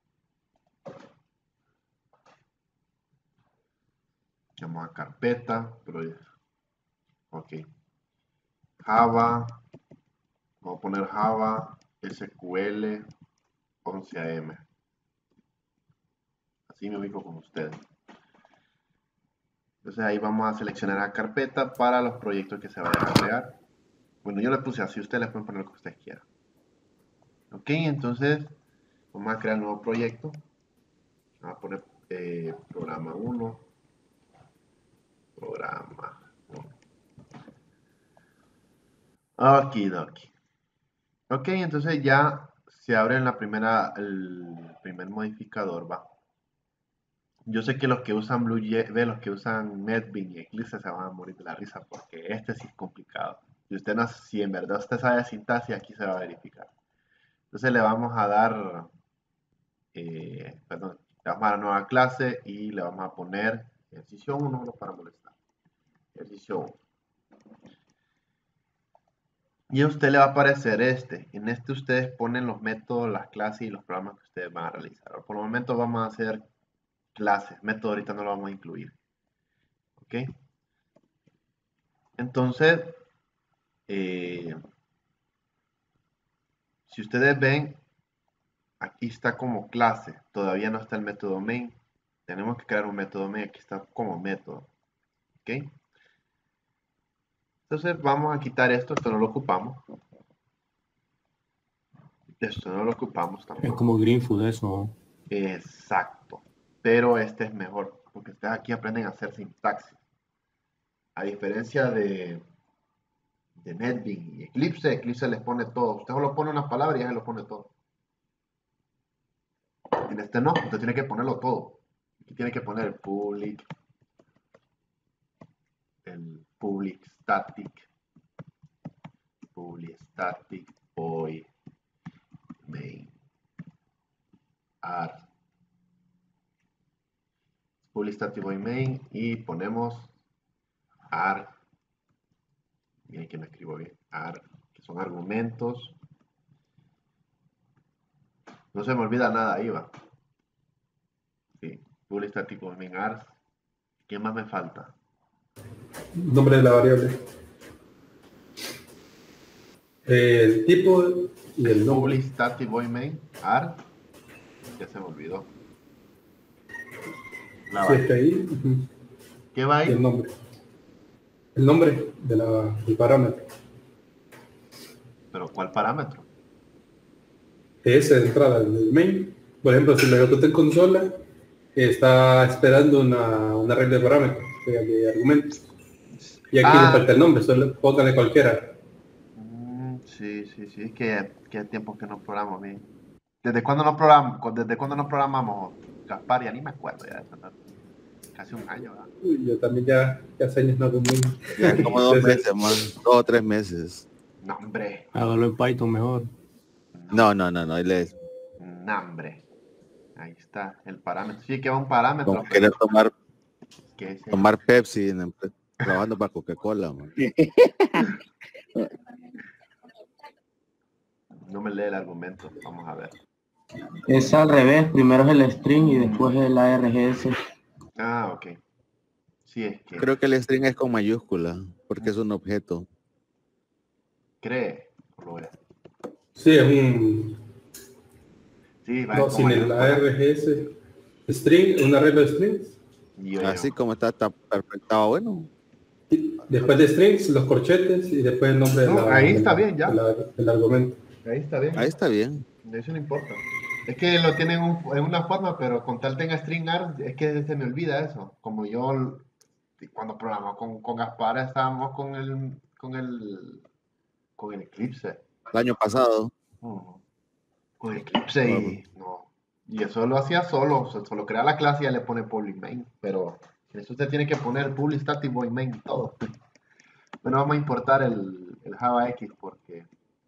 Vamos a carpeta. Ok. Java. Vamos a poner Java SQL 11AM. Así me ubico con ustedes. Entonces ahí vamos a seleccionar la carpeta para los proyectos que se vayan a crear. Bueno, yo le puse así, ustedes le pueden poner lo que ustedes quieran. Ok, entonces vamos a crear un nuevo proyecto. Vamos a poner programa 1. Programa 1. Okidoki. Ok, entonces ya se abre el primer modificador, va. Yo sé que los que usan los que usan NetBeans y Eclipse se van a morir de la risa porque este sí es complicado. Si en verdad usted sabe sintaxis, aquí se va a verificar. Entonces le vamos a dar, perdón, le vamos a dar nueva clase y le vamos a poner ejercicio 1, no para molestar. Ejercicio 1. Y a usted le va a aparecer este. En este ustedes ponen los métodos, las clases y los programas que ustedes van a realizar. Por el momento vamos a hacer clases. Método ahorita no lo vamos a incluir. ¿Ok? Entonces, si ustedes ven, aquí está como clase. Todavía no está el método main. Tenemos que crear un método main. Aquí está como método. ¿Ok? Entonces vamos a quitar esto. Esto no lo ocupamos. Esto no lo ocupamos Es tampoco. como Greenfood eso, ¿no? Exacto. Pero este es mejor. Porque ustedes aquí aprenden a hacer sintaxis. A diferencia de NetBeans y Eclipse, Eclipse les pone todo. Usted solo pone una palabra y ya se lo pone todo. En este no, usted tiene que ponerlo todo. Aquí tiene que poner el public static void main arg public static void main y ponemos arg. Miren que me escribo bien. Arg, que son argumentos. No se me olvida nada ahí, va. Sí, public static void main arg. ¿Qué más me falta? Nombre de la variable. El tipo y el nombre. Public static void main arg. Ya se me olvidó. La Sí, está ahí. Ujú. ¿Qué va Y el ahí? nombre. El nombre del parámetro. ¿Pero cuál parámetro? Ese de entrada del main. Por ejemplo, si lo ejecuta en consola, está esperando una regla de parámetros, o sea, de argumentos. Y aquí le falta el nombre, solo póngale cualquiera. Sí, es que tiempo que no programo bien. ¿Desde cuándo no programamos, Gaspar? Ya ni me acuerdo ya. Casi un año, ¿verdad? Uy, yo también ya hace años no hago muy... Ya como 2 meses, man. 2 o 3 meses. No, hombre. Hágalo en Python mejor. No. Él es No, hombre. Ahí está, el parámetro. Sí, que va un parámetro. como querer que tomar Pepsi trabajando para Coca-Cola, man. No me lee el argumento. Vamos a ver. Es al revés, primero es el string y después el ARGS. Ah, ok. Sí, es que Creo que el string es con mayúscula, porque es un objeto. cree. Lo voy a- Sí, es un... Sí, va No, con sin el mayúscula. ARGS. String, una regla de strings. Así como está perfectado, bueno. Y después de strings, los corchetes y después el nombre No, ahí está bien, ya. del argumento. Ahí está bien. Ahí está bien. De eso no importa. Es que lo tienen en una forma, pero con tal tenga string arg, es que se me olvida eso. Como yo cuando programamos con Gaspar estábamos con el Eclipse. El año pasado. Con el Eclipse y no. Y eso lo hacía solo crea la clase y ya le pone public main. Pero en eso usted tiene que poner public static void main y todo. Bueno, vamos a importar el Java X porque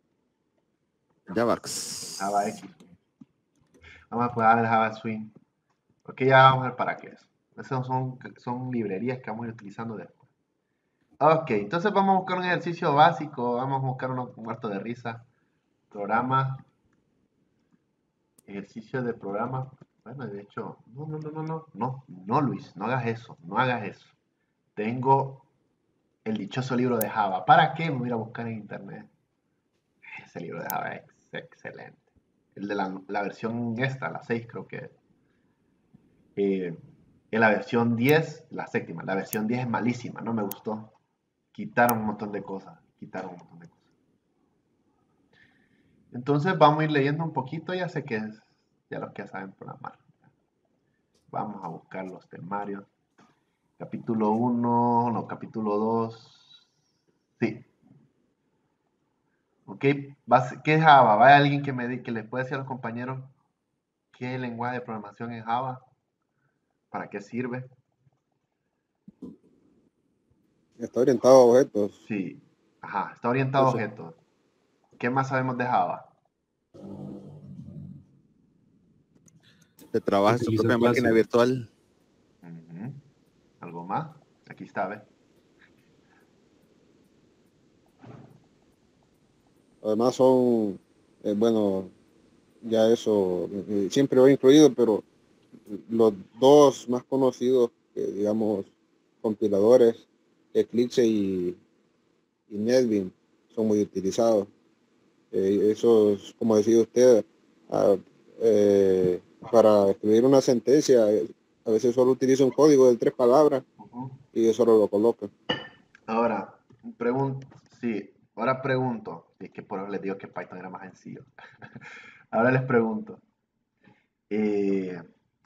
Javax. Java X. Vamos a poner el Java Swing. Porque ya vamos a ver para qué es. Esas son librerías que vamos a ir utilizando después. Ok, entonces vamos a buscar un ejercicio básico. Vamos a buscar uno muerto de risa. Programa. Ejercicio de programa. Bueno, de hecho, no, Luis, no hagas eso. No hagas eso. Tengo el dichoso libro de Java. ¿Para qué me voy a ir a buscar en internet? Ese libro de Java es excelente. El de la versión esta, la 6 creo que es. En la versión 10, la séptima, la versión 10 es malísima, no me gustó. Quitaron un montón de cosas. Entonces vamos a ir leyendo un poquito, ya sé que es, ya los que saben programar. Vamos a buscar los temarios. Capítulo 1, no, capítulo 2. Sí. Ok, ¿qué es Java? ¿Va alguien que les puede decir a los compañeros qué lenguaje de programación es Java? ¿Para qué sirve? Está orientado a objetos. Sí, ajá, está orientado a objetos. ¿Qué más sabemos de Java? Se trabaja en su Utiliza propia clase. máquina virtual. ¿Algo más? Aquí está, ¿ves? Además son, bueno, ya eso siempre va incluido, pero los dos más conocidos, digamos, compiladores, Eclipse y NetBeans, son muy utilizados. Esos, como decía usted, ah, eh, para escribir una sentencia, a veces solo utiliza un código de 3 palabras y eso lo coloca. Ahora, sí, ahora pregunto, y es que por eso les digo que Python era más sencillo. Ahora les pregunto, eh,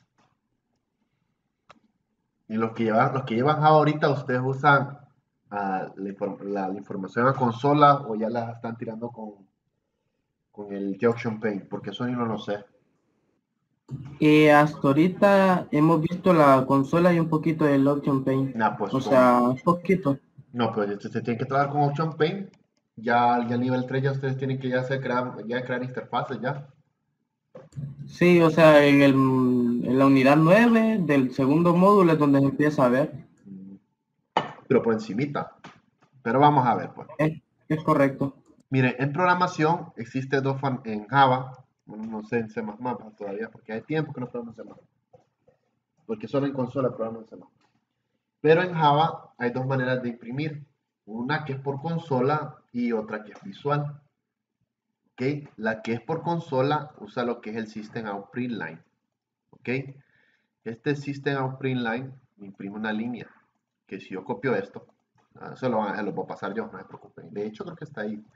y los que llevan Java ahorita, ¿ustedes usan la información a consola o ya las están tirando con el Junction Paint? Porque eso no lo sé. Hasta ahorita hemos visto la consola y un poquito del Option Paint. Nah, pues O sea, un poquito. no, pues se tienen que trabajar con Option Paint. Ya al nivel 3 ya ustedes tienen que crear interfaces ya. Sí, o sea, en la unidad 9 del segundo módulo es donde se empieza a ver. Pero por encimita. Pero vamos a ver, pues. Es correcto. Miren, en programación existe en Java, bueno, no sé en C++ todavía, porque hay tiempo que no programo en C++, porque solo en consola programo en C++. Pero en Java hay dos maneras de imprimir, una que es por consola y otra que es visual. ¿Ok? La que es por consola usa lo que es el System Out Print Line. ¿Ok? Este System Out Print Line me imprime una línea, que si yo copio esto, eso lo voy a pasar yo, no se preocupen. De hecho, creo que está ahí.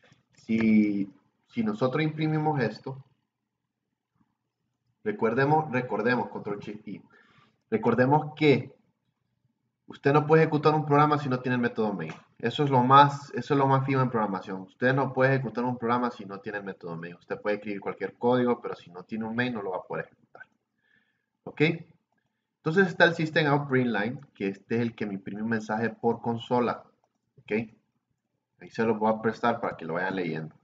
Si nosotros imprimimos esto, recordemos, control shift I. Recordemos que usted no puede ejecutar un programa si no tiene el método main. Eso es lo más fijo en programación. Usted no puede ejecutar un programa si no tiene el método main. Usted puede escribir cualquier código, pero si no tiene un main no lo va a poder ejecutar. ¿Ok? Entonces está el System Out Print Line, que este es el que me imprime un mensaje por consola. ¿Ok? Ahí se los voy a prestar para que lo vayan leyendo.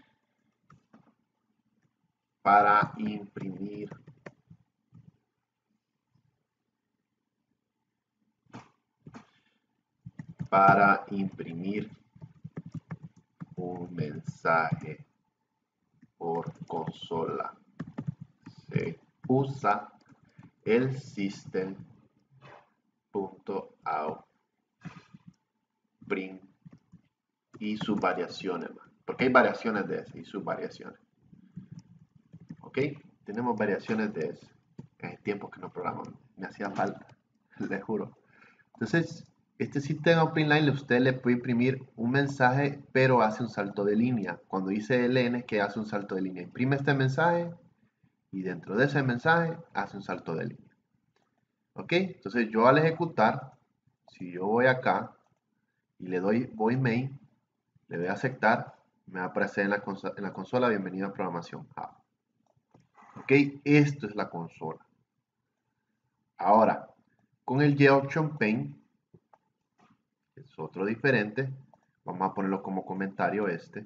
Para imprimir un mensaje por consola se usa el system.out.print y sus variaciones, porque hay variaciones de ese y sus variaciones. Ok, tenemos variaciones de ese. Es tiempo que no programo, me hacía falta, les juro. Entonces, este sistema OpenLine usted le puede imprimir un mensaje, pero hace un salto de línea. Cuando dice LN es que hace un salto de línea. Imprime este mensaje y dentro de ese mensaje hace un salto de línea. ¿Ok? Entonces yo al ejecutar, si yo voy acá y le doy void main, le doy a aceptar, me va a aparecer en la consola bienvenido a programación Java. ¿Ok? Esto es la consola. Ahora, con el JOption Paint, es otro diferente, vamos a ponerlo como comentario este.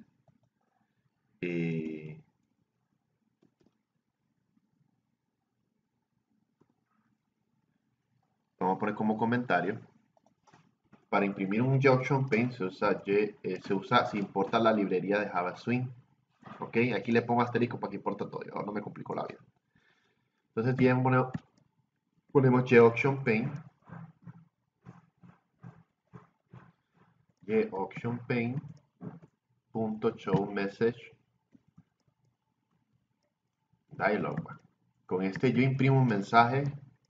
Vamos a poner como comentario. Para imprimir un JOption Paint se importa la librería de Java Swing. Ok, aquí le pongo asterisco para que importa todo. Ahora no me complico la vida. Entonces bien, ponemos JOption Paint. JOption Paint .show message dialog. Con este yo imprimo un mensaje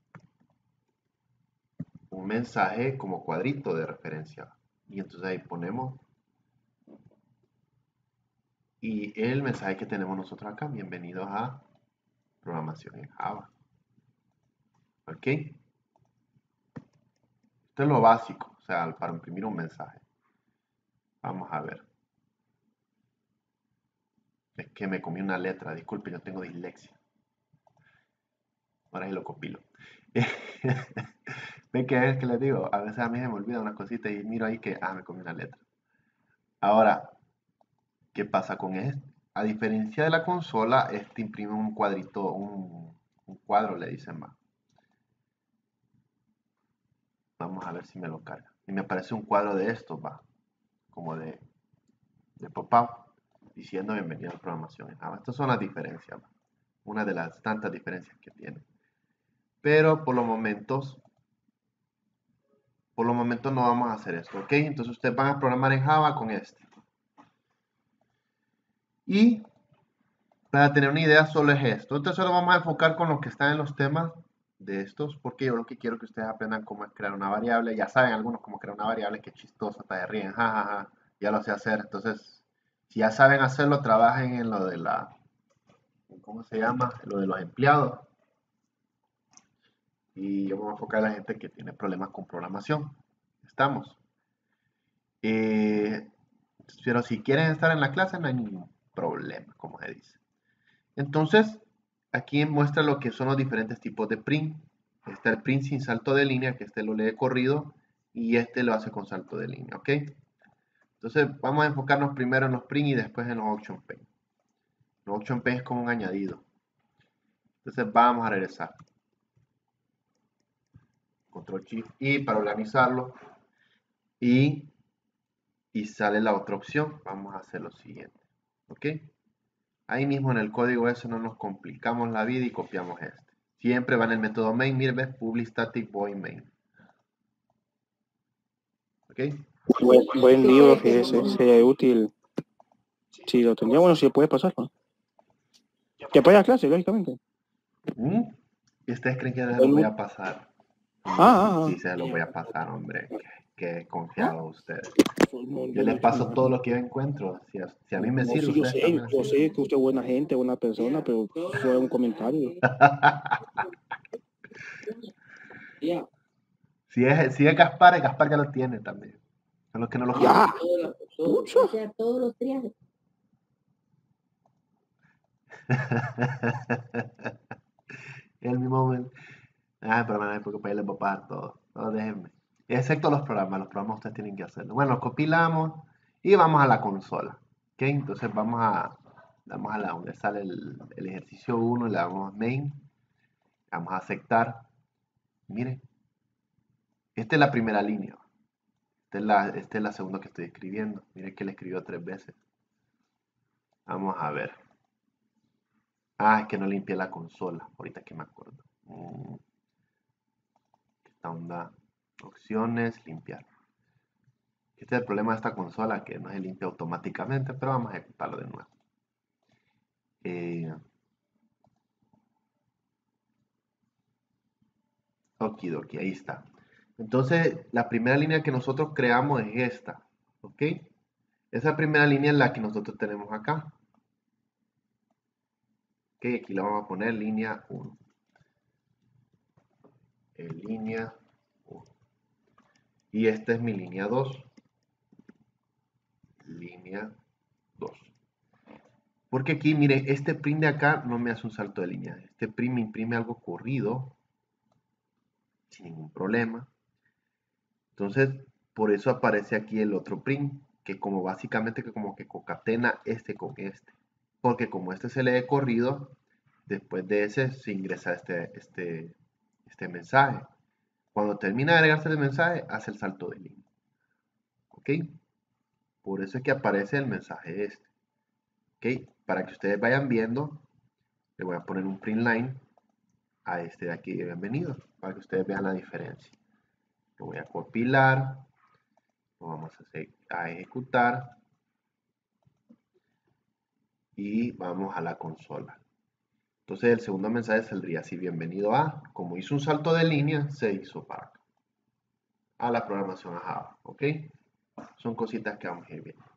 como cuadrito de referencia. Y entonces ahí ponemos. Y el mensaje que tenemos nosotros acá, bienvenidos a programación en Java. ¿Ok? Esto es lo básico, o sea, para imprimir un mensaje. Vamos a ver. Es que me comí una letra, disculpe, yo tengo dislexia. Ahora sí lo compilo. ¿Ven qué es que les digo? A veces a mí se me olvidan unas cositas y miro ahí que, me comí una letra. Ahora, ¿qué pasa con esto? A diferencia de la consola, este imprime un cuadrito, un cuadro, le dicen más. Vamos a ver si me lo carga. Y me aparece un cuadro de estos, va. Como de pop-up. diciendo bienvenido a programación en Java. Estas son las diferencias, una de las tantas diferencias que tiene. Pero por los momentos no vamos a hacer esto, ¿ok? Entonces ustedes van a programar en Java con este. Y para tener una idea solo es esto. Entonces solo vamos a enfocar con los que están en los temas de estos, porque yo lo que quiero que ustedes aprendan cómo es crear una variable. Ya saben algunos cómo crear una variable, que chistoso, te ríen, jajaja, ya lo sé hacer. Entonces, si ya saben hacerlo, trabajen en lo de la, ¿cómo se llama? Lo de los empleados. Y yo me voy a enfocar en la gente que tiene problemas con programación. Estamos. Pero si quieren estar en la clase, no hay ningún problema, como se dice. Entonces, aquí muestra lo que son los diferentes tipos de print. Está el print sin salto de línea, que este lo lee corrido, y este lo hace con salto de línea, ¿ok? Entonces, vamos a enfocarnos primero en los print y después en los option paint. Los option paint es como un añadido. Entonces, vamos a regresar. Control Shift I para organizarlo. Y sale la otra opción. Vamos a hacer lo siguiente, ¿ok? Ahí mismo en el código ese no nos complicamos la vida y copiamos este. Siempre va en el método main, mire, ves, public static void main. ¿Ok? Buen libro, fíjese, sería útil. Si lo tendría, bueno, si puede pasar, ¿no? Que vaya a clase, lógicamente. ¿Y ustedes creen que se lo voy a pasar? Sí, se lo voy a pasar, hombre. Qué confiado ustedes. Yo les paso todo lo que yo encuentro. Si a mí me sirve, yo sé que usted es buena gente, buena persona, pero fue un comentario. Si es Gaspar, Gaspar ya lo tiene también. Son los que no lo Ya. O sea, todos los días. El mismo momento. Pero no hay porque para ahí les voy a pagar todo. No, déjenme. Excepto los programas ustedes tienen que hacerlo. Bueno, los copilamos y vamos a la consola. ¿Ok? Entonces vamos a la donde sale el ejercicio 1, le damos main. Vamos a aceptar. Miren. Esta es la primera línea. Esta es la segunda que estoy escribiendo. Miren que le escribió 3 veces. Vamos a ver. Es que no limpié la consola. Ahorita que me acuerdo. Esta onda. Opciones, limpiar. Este es el problema de esta consola, que no se limpia automáticamente, pero vamos a ejecutarlo de nuevo. Okidoki, ahí está. Entonces, la primera línea que nosotros creamos es esta, ¿ok? Esa primera línea es la que nosotros tenemos acá. Ok, aquí la vamos a poner línea 1. Línea 1. Y esta es mi línea 2. Línea 2. Porque aquí, mire, este print de acá no me hace un salto de línea. Este print me imprime algo corrido, sin ningún problema. Entonces, por eso aparece aquí el otro print, que como básicamente como que concatena este con este. Porque como este se lee corrido, después de ese se ingresa este mensaje. Cuando termina de agregarse el mensaje, hace el salto de línea. ¿Ok? Por eso es que aparece el mensaje este. ¿Ok? Para que ustedes vayan viendo, le voy a poner un print line a este de aquí de bienvenido, para que ustedes vean la diferencia. Lo voy a compilar, lo vamos a ejecutar y vamos a la consola. Entonces el segundo mensaje saldría así: bienvenido a, como hizo un salto de línea, se hizo para acá, a la programación a Java. ¿Ok? Son cositas que vamos a ir viendo.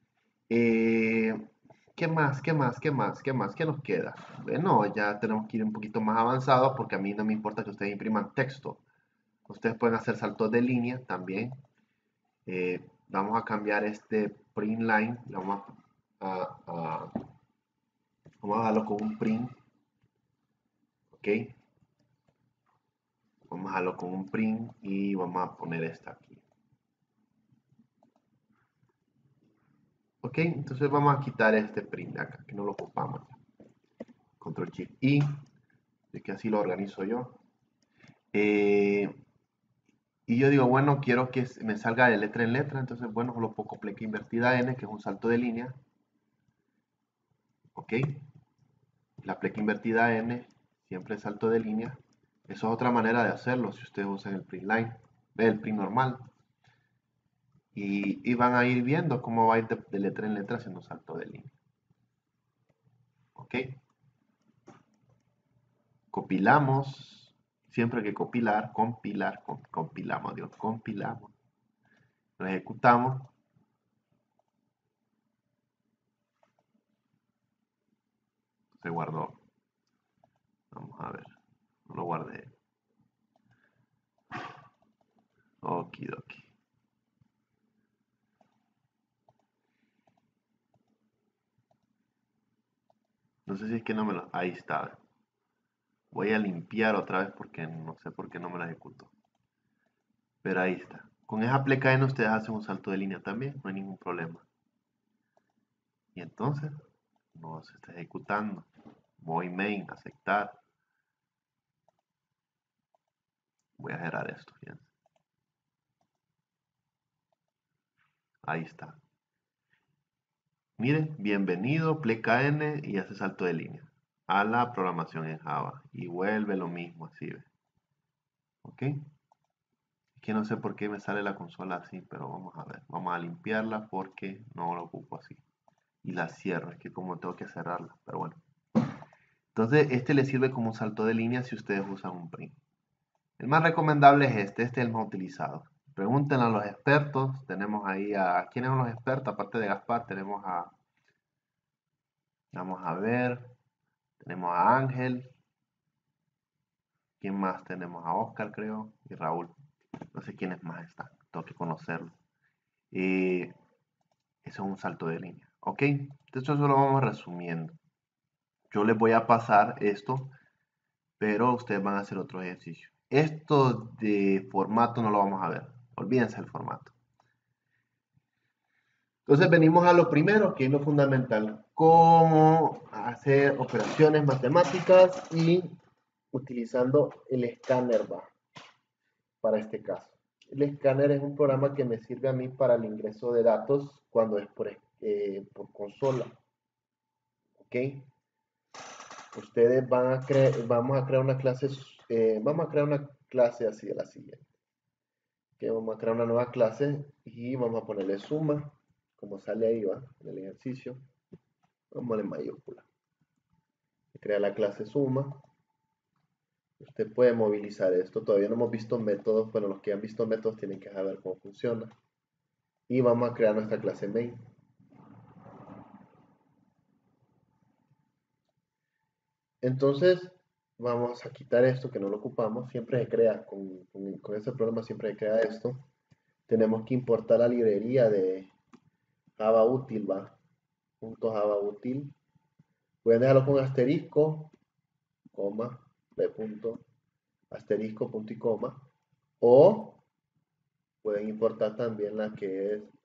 ¿Qué más? ¿Qué nos queda? Bueno, ya tenemos que ir un poquito más avanzados, porque a mí no me importa que ustedes impriman texto. Ustedes pueden hacer saltos de línea también. Vamos a cambiar este print line. Vamos a darlo con un print. Ok. Vamos a darlo con un print y vamos a poner esta aquí. Ok, entonces vamos a quitar este print de acá, que no lo ocupamos. Control Shift I, de que así lo organizo yo. Y yo digo, bueno, quiero que me salga de letra en letra, entonces bueno, lo pongo pleca invertida N, que es un salto de línea. ¿Ok? La pleca invertida N siempre es salto de línea. Eso es otra manera de hacerlo si ustedes usan el print line, el print normal. Y van a ir viendo cómo va a ir de letra en letra haciendo salto de línea. ¿Ok? Compilamos. Siempre hay que compilamos. Lo ejecutamos. Se guardó. Vamos a ver. No lo guardé. Okidoki. No sé si es que no me lo... Ahí está. Voy a limpiar otra vez porque no sé por qué no me lo ejecuto. Pero ahí está. Con esa pleca N ustedes hacen un salto de línea también. No hay ningún problema. Y entonces no se está ejecutando. Voy main, aceptar. Voy a cerrar esto. Fíjense. Ahí está. Miren, bienvenido, pleca N y hace salto de línea a la programación en Java. Y vuelve lo mismo, así ve. ¿Ok? Es que no sé por qué me sale la consola así, pero vamos a ver. Vamos a limpiarla porque no lo ocupo así. Y la cierro, es que como tengo que cerrarla, pero bueno. Entonces, este le sirve como un salto de línea si ustedes usan un print. El más recomendable es este es el más utilizado. Pregúntenle a los expertos. Tenemos ahí a... ¿Quiénes son los expertos? Aparte de Gaspar, tenemos a... Vamos a ver. Tenemos a Ángel. ¿Quién más? Tenemos a Oscar, creo. Y Raúl. No sé quiénes más están. Tengo que conocerlo. Eso es un salto de línea. ¿Ok? Entonces eso lo vamos resumiendo. Yo les voy a pasar esto, pero ustedes van a hacer otro ejercicio. Esto de formato no lo vamos a ver. Olvídense del formato. Entonces venimos a lo primero, que es lo fundamental. Cómo hacer operaciones matemáticas y utilizando el escáner para este caso. El escáner es un programa que me sirve a mí para el ingreso de datos cuando es por consola. ¿Ok? Ustedes van a vamos a crear una clase, así de la siguiente. Que vamos a crear una nueva clase y vamos a ponerle suma, como sale ahí, va, en el ejercicio. Vamos a ponerle mayúscula. Se crea la clase suma. Usted puede movilizar esto. Todavía no hemos visto métodos, pero los que han visto métodos tienen que saber cómo funciona. Y vamos a crear nuestra clase main. Entonces, vamos a quitar esto que no lo ocupamos. Siempre se crea, con este programa siempre se crea esto. Tenemos que importar la librería de Java útil, va. .java útil. Pueden dejarlo con asterisco, coma, b punto, asterisco, punto y coma. O pueden importar también la que es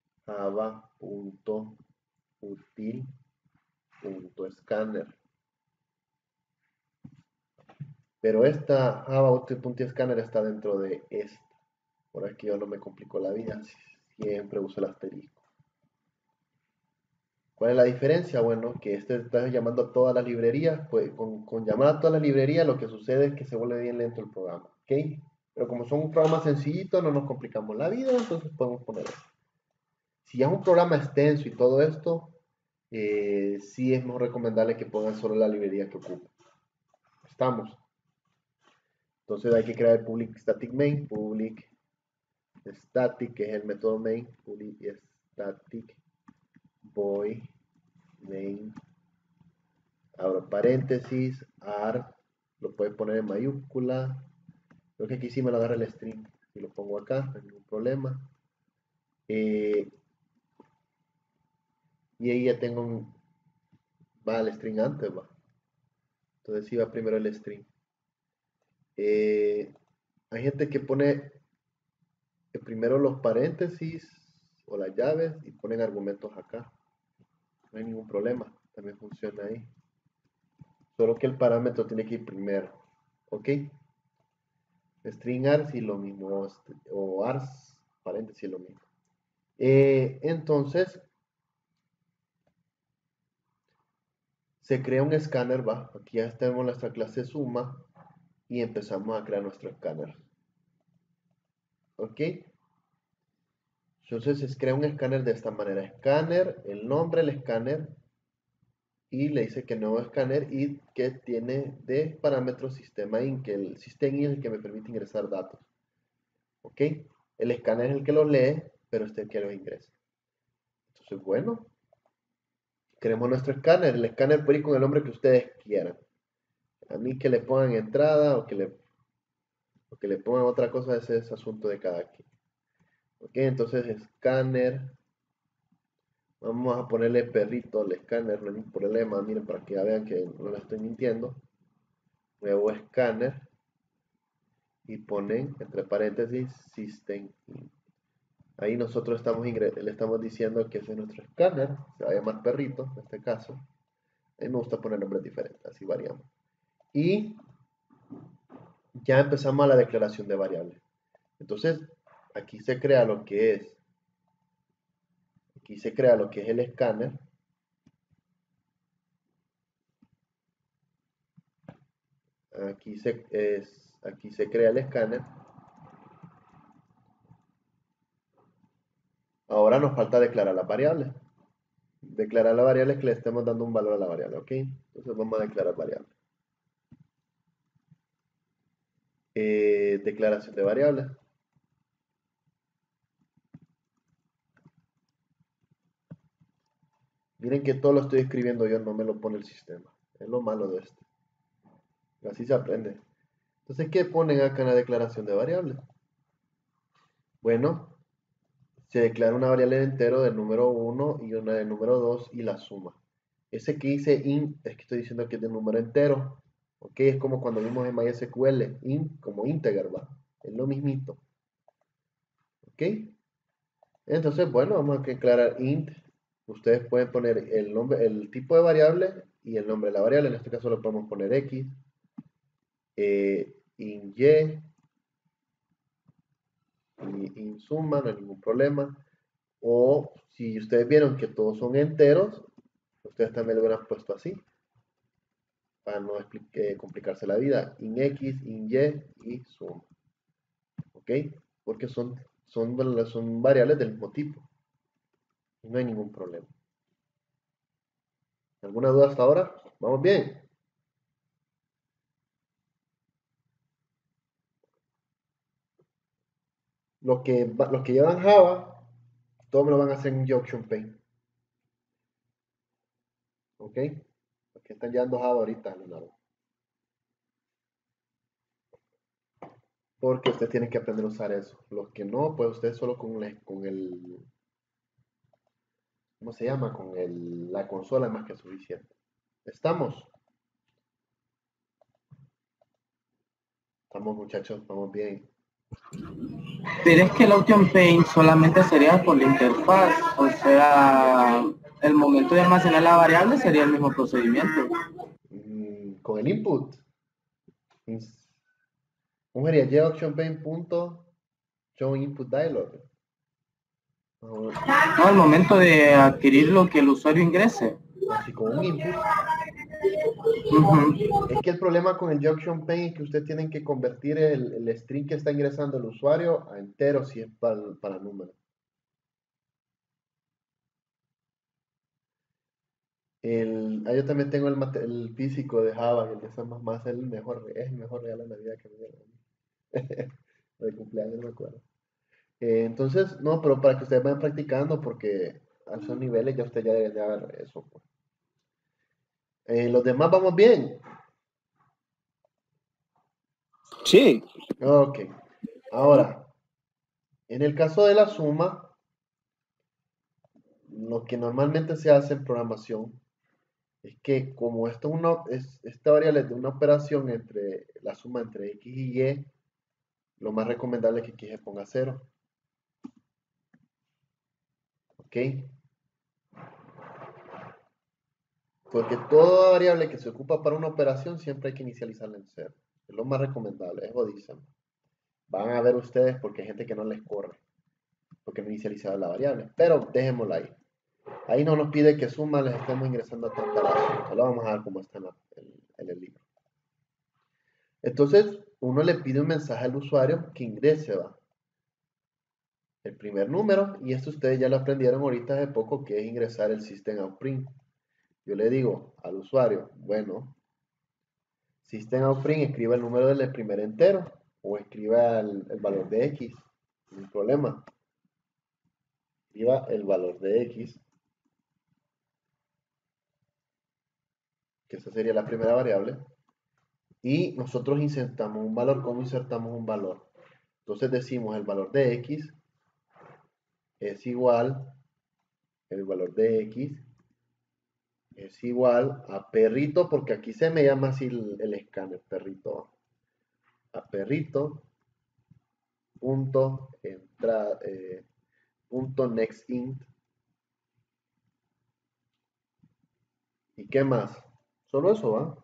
java.util.scanner. Pero esta java.util.scanner está dentro de esta. Por aquí yo no me complico la vida. Siempre uso el asterisco. ¿Cuál es la diferencia? Bueno, que este está llamando a todas las librerías. Pues con llamar a todas las librerías lo que sucede es que se vuelve bien lento el programa. ¿Ok? Pero como son un programa sencillito, no nos complicamos la vida, entonces podemos poner esto. Si es un programa extenso y todo esto, sí es muy recomendable que pongan solo la librería que ocupa. Estamos. Entonces hay que crear el public static main, public static, que es el método main, public static void main, abro paréntesis, ar, lo puedes poner en mayúscula. Creo que aquí sí me lo agarra el string. Si lo pongo acá, no hay ningún problema. Y ahí ya tengo va el string antes, va. Entonces sí va primero el string. Hay gente que pone primero los paréntesis o las llaves y ponen argumentos acá. No hay ningún problema, también funciona ahí. Solo que el parámetro tiene que ir primero. ¿Ok? String ars y lo mismo, o ars, paréntesis lo mismo. Entonces, se crea un escáner, va. Aquí ya tenemos nuestra clase suma y empezamos a crear nuestro escáner. ¿Ok? Entonces se crea un escáner de esta manera. Escáner, el nombre del escáner y le dice que nuevo escáner y que tiene de parámetro sistema in, que el sistema in es el que me permite ingresar datos. ¿Ok? El escáner es el que los lee, pero este es el que los ingresa. Entonces, bueno, queremos nuestro escáner. El escáner puede ir con el nombre que ustedes quieran. A mí que le pongan entrada o que le pongan otra cosa, ese es asunto de cada quien. Ok, entonces escáner. Vamos a ponerle perrito al escáner, no hay ningún problema. Miren, para que ya vean que no les estoy mintiendo. Nuevo escáner. Y ponen entre paréntesis system in. Ahí nosotros le estamos diciendo que ese es nuestro escáner. Se va a llamar perrito en este caso. A mí me gusta poner nombres diferentes, así variamos. Y ya empezamos a la declaración de variables. Entonces, aquí se crea lo que es. Aquí se crea lo que es el escáner. Aquí se crea el escáner. Ahora nos falta declarar las variables. Declarar la variable es que le estemos dando un valor a la variable, ¿ok? Entonces vamos a declarar variable. Declaración de variables. Miren que todo lo estoy escribiendo yo, no me lo pone el sistema. Es lo malo de esto. Así se aprende. Entonces, ¿qué ponen acá en la declaración de variables? Bueno, se declara una variable de entero del número 1 y una del número 2 y la suma. Ese que dice int es que estoy diciendo que es de número entero. Ok, es como cuando vimos en MySQL, int como integer, va. Es lo mismito. Ok. Entonces, bueno, vamos a declarar int. Ustedes pueden poner el nombre, el tipo de variable y el nombre de la variable. En este caso lo podemos poner x. Int y int suma, no hay ningún problema. O si ustedes vieron que todos son enteros, ustedes también lo hubieran puesto así. Para no complicarse la vida. Int x, int y suma. ¿Ok? Porque son variables del mismo tipo. No hay ningún problema. ¿Alguna duda hasta ahora? ¿Vamos bien? Los que llevan Java, todos me lo van a hacer en Junction Paint. ¿Ok? Los que están llevando Java ahorita, Leonardo. Porque ustedes tienen que aprender a usar eso. Los que no, pues ustedes solo con el ¿cómo se llama? Con la consola es más que suficiente. ¿Estamos? Estamos, muchachos, vamos bien. Pero es que el Option Paint solamente sería por la interfaz, o sea, el momento de almacenar la variable sería el mismo procedimiento. Con el input. ¿Cómo sería? JOptionPaint.show input dialog. No, al momento de adquirir lo que el usuario ingrese. Así con un input. Uh-huh. Es que el problema con el Junction Paint es que ustedes tienen que convertir el string que está ingresando el usuario a entero si es para número. Yo también tengo el físico de Java, el de C++, es el mejor regalo de Navidad que me dieron. De cumpleaños, me acuerdo. Entonces, no, pero para que ustedes vayan practicando, porque a esos niveles ya ustedes ya deben de haber eso. Pues. Los demás vamos bien. Sí. Ok. Ahora, en el caso de la suma, lo que normalmente se hace en programación es que como esta variable es de una operación entre la suma entre x y y, lo más recomendable es que aquí se ponga 0. ¿Ok? Porque toda variable que se ocupa para una operación siempre hay que inicializarla en 0. Es lo más recomendable, eso dicen. Van a ver ustedes porque hay gente que no les corre, porque no inicializaron la variable. Pero dejémosla ahí. Ahí no nos pide que suma les estemos ingresando a tanta razón. Solo vamos a ver cómo está en el libro. Entonces, uno le pide un mensaje al usuario que ingrese, ¿va? El primer número, y esto ustedes ya lo aprendieron ahorita hace poco, que es ingresar el system out print. Yo le digo al usuario, bueno, system out print, escriba el número del primer entero, o escriba el valor de X, no hay problema. Escriba el valor de X, que esa sería la primera variable, y nosotros insertamos un valor. ¿Cómo insertamos un valor? Entonces decimos el valor de X es igual, el valor de X es igual a perrito, porque aquí se me llama así el escáner, perrito, a perrito punto entrada punto next int. ¿Y qué más? Solo eso, ¿va?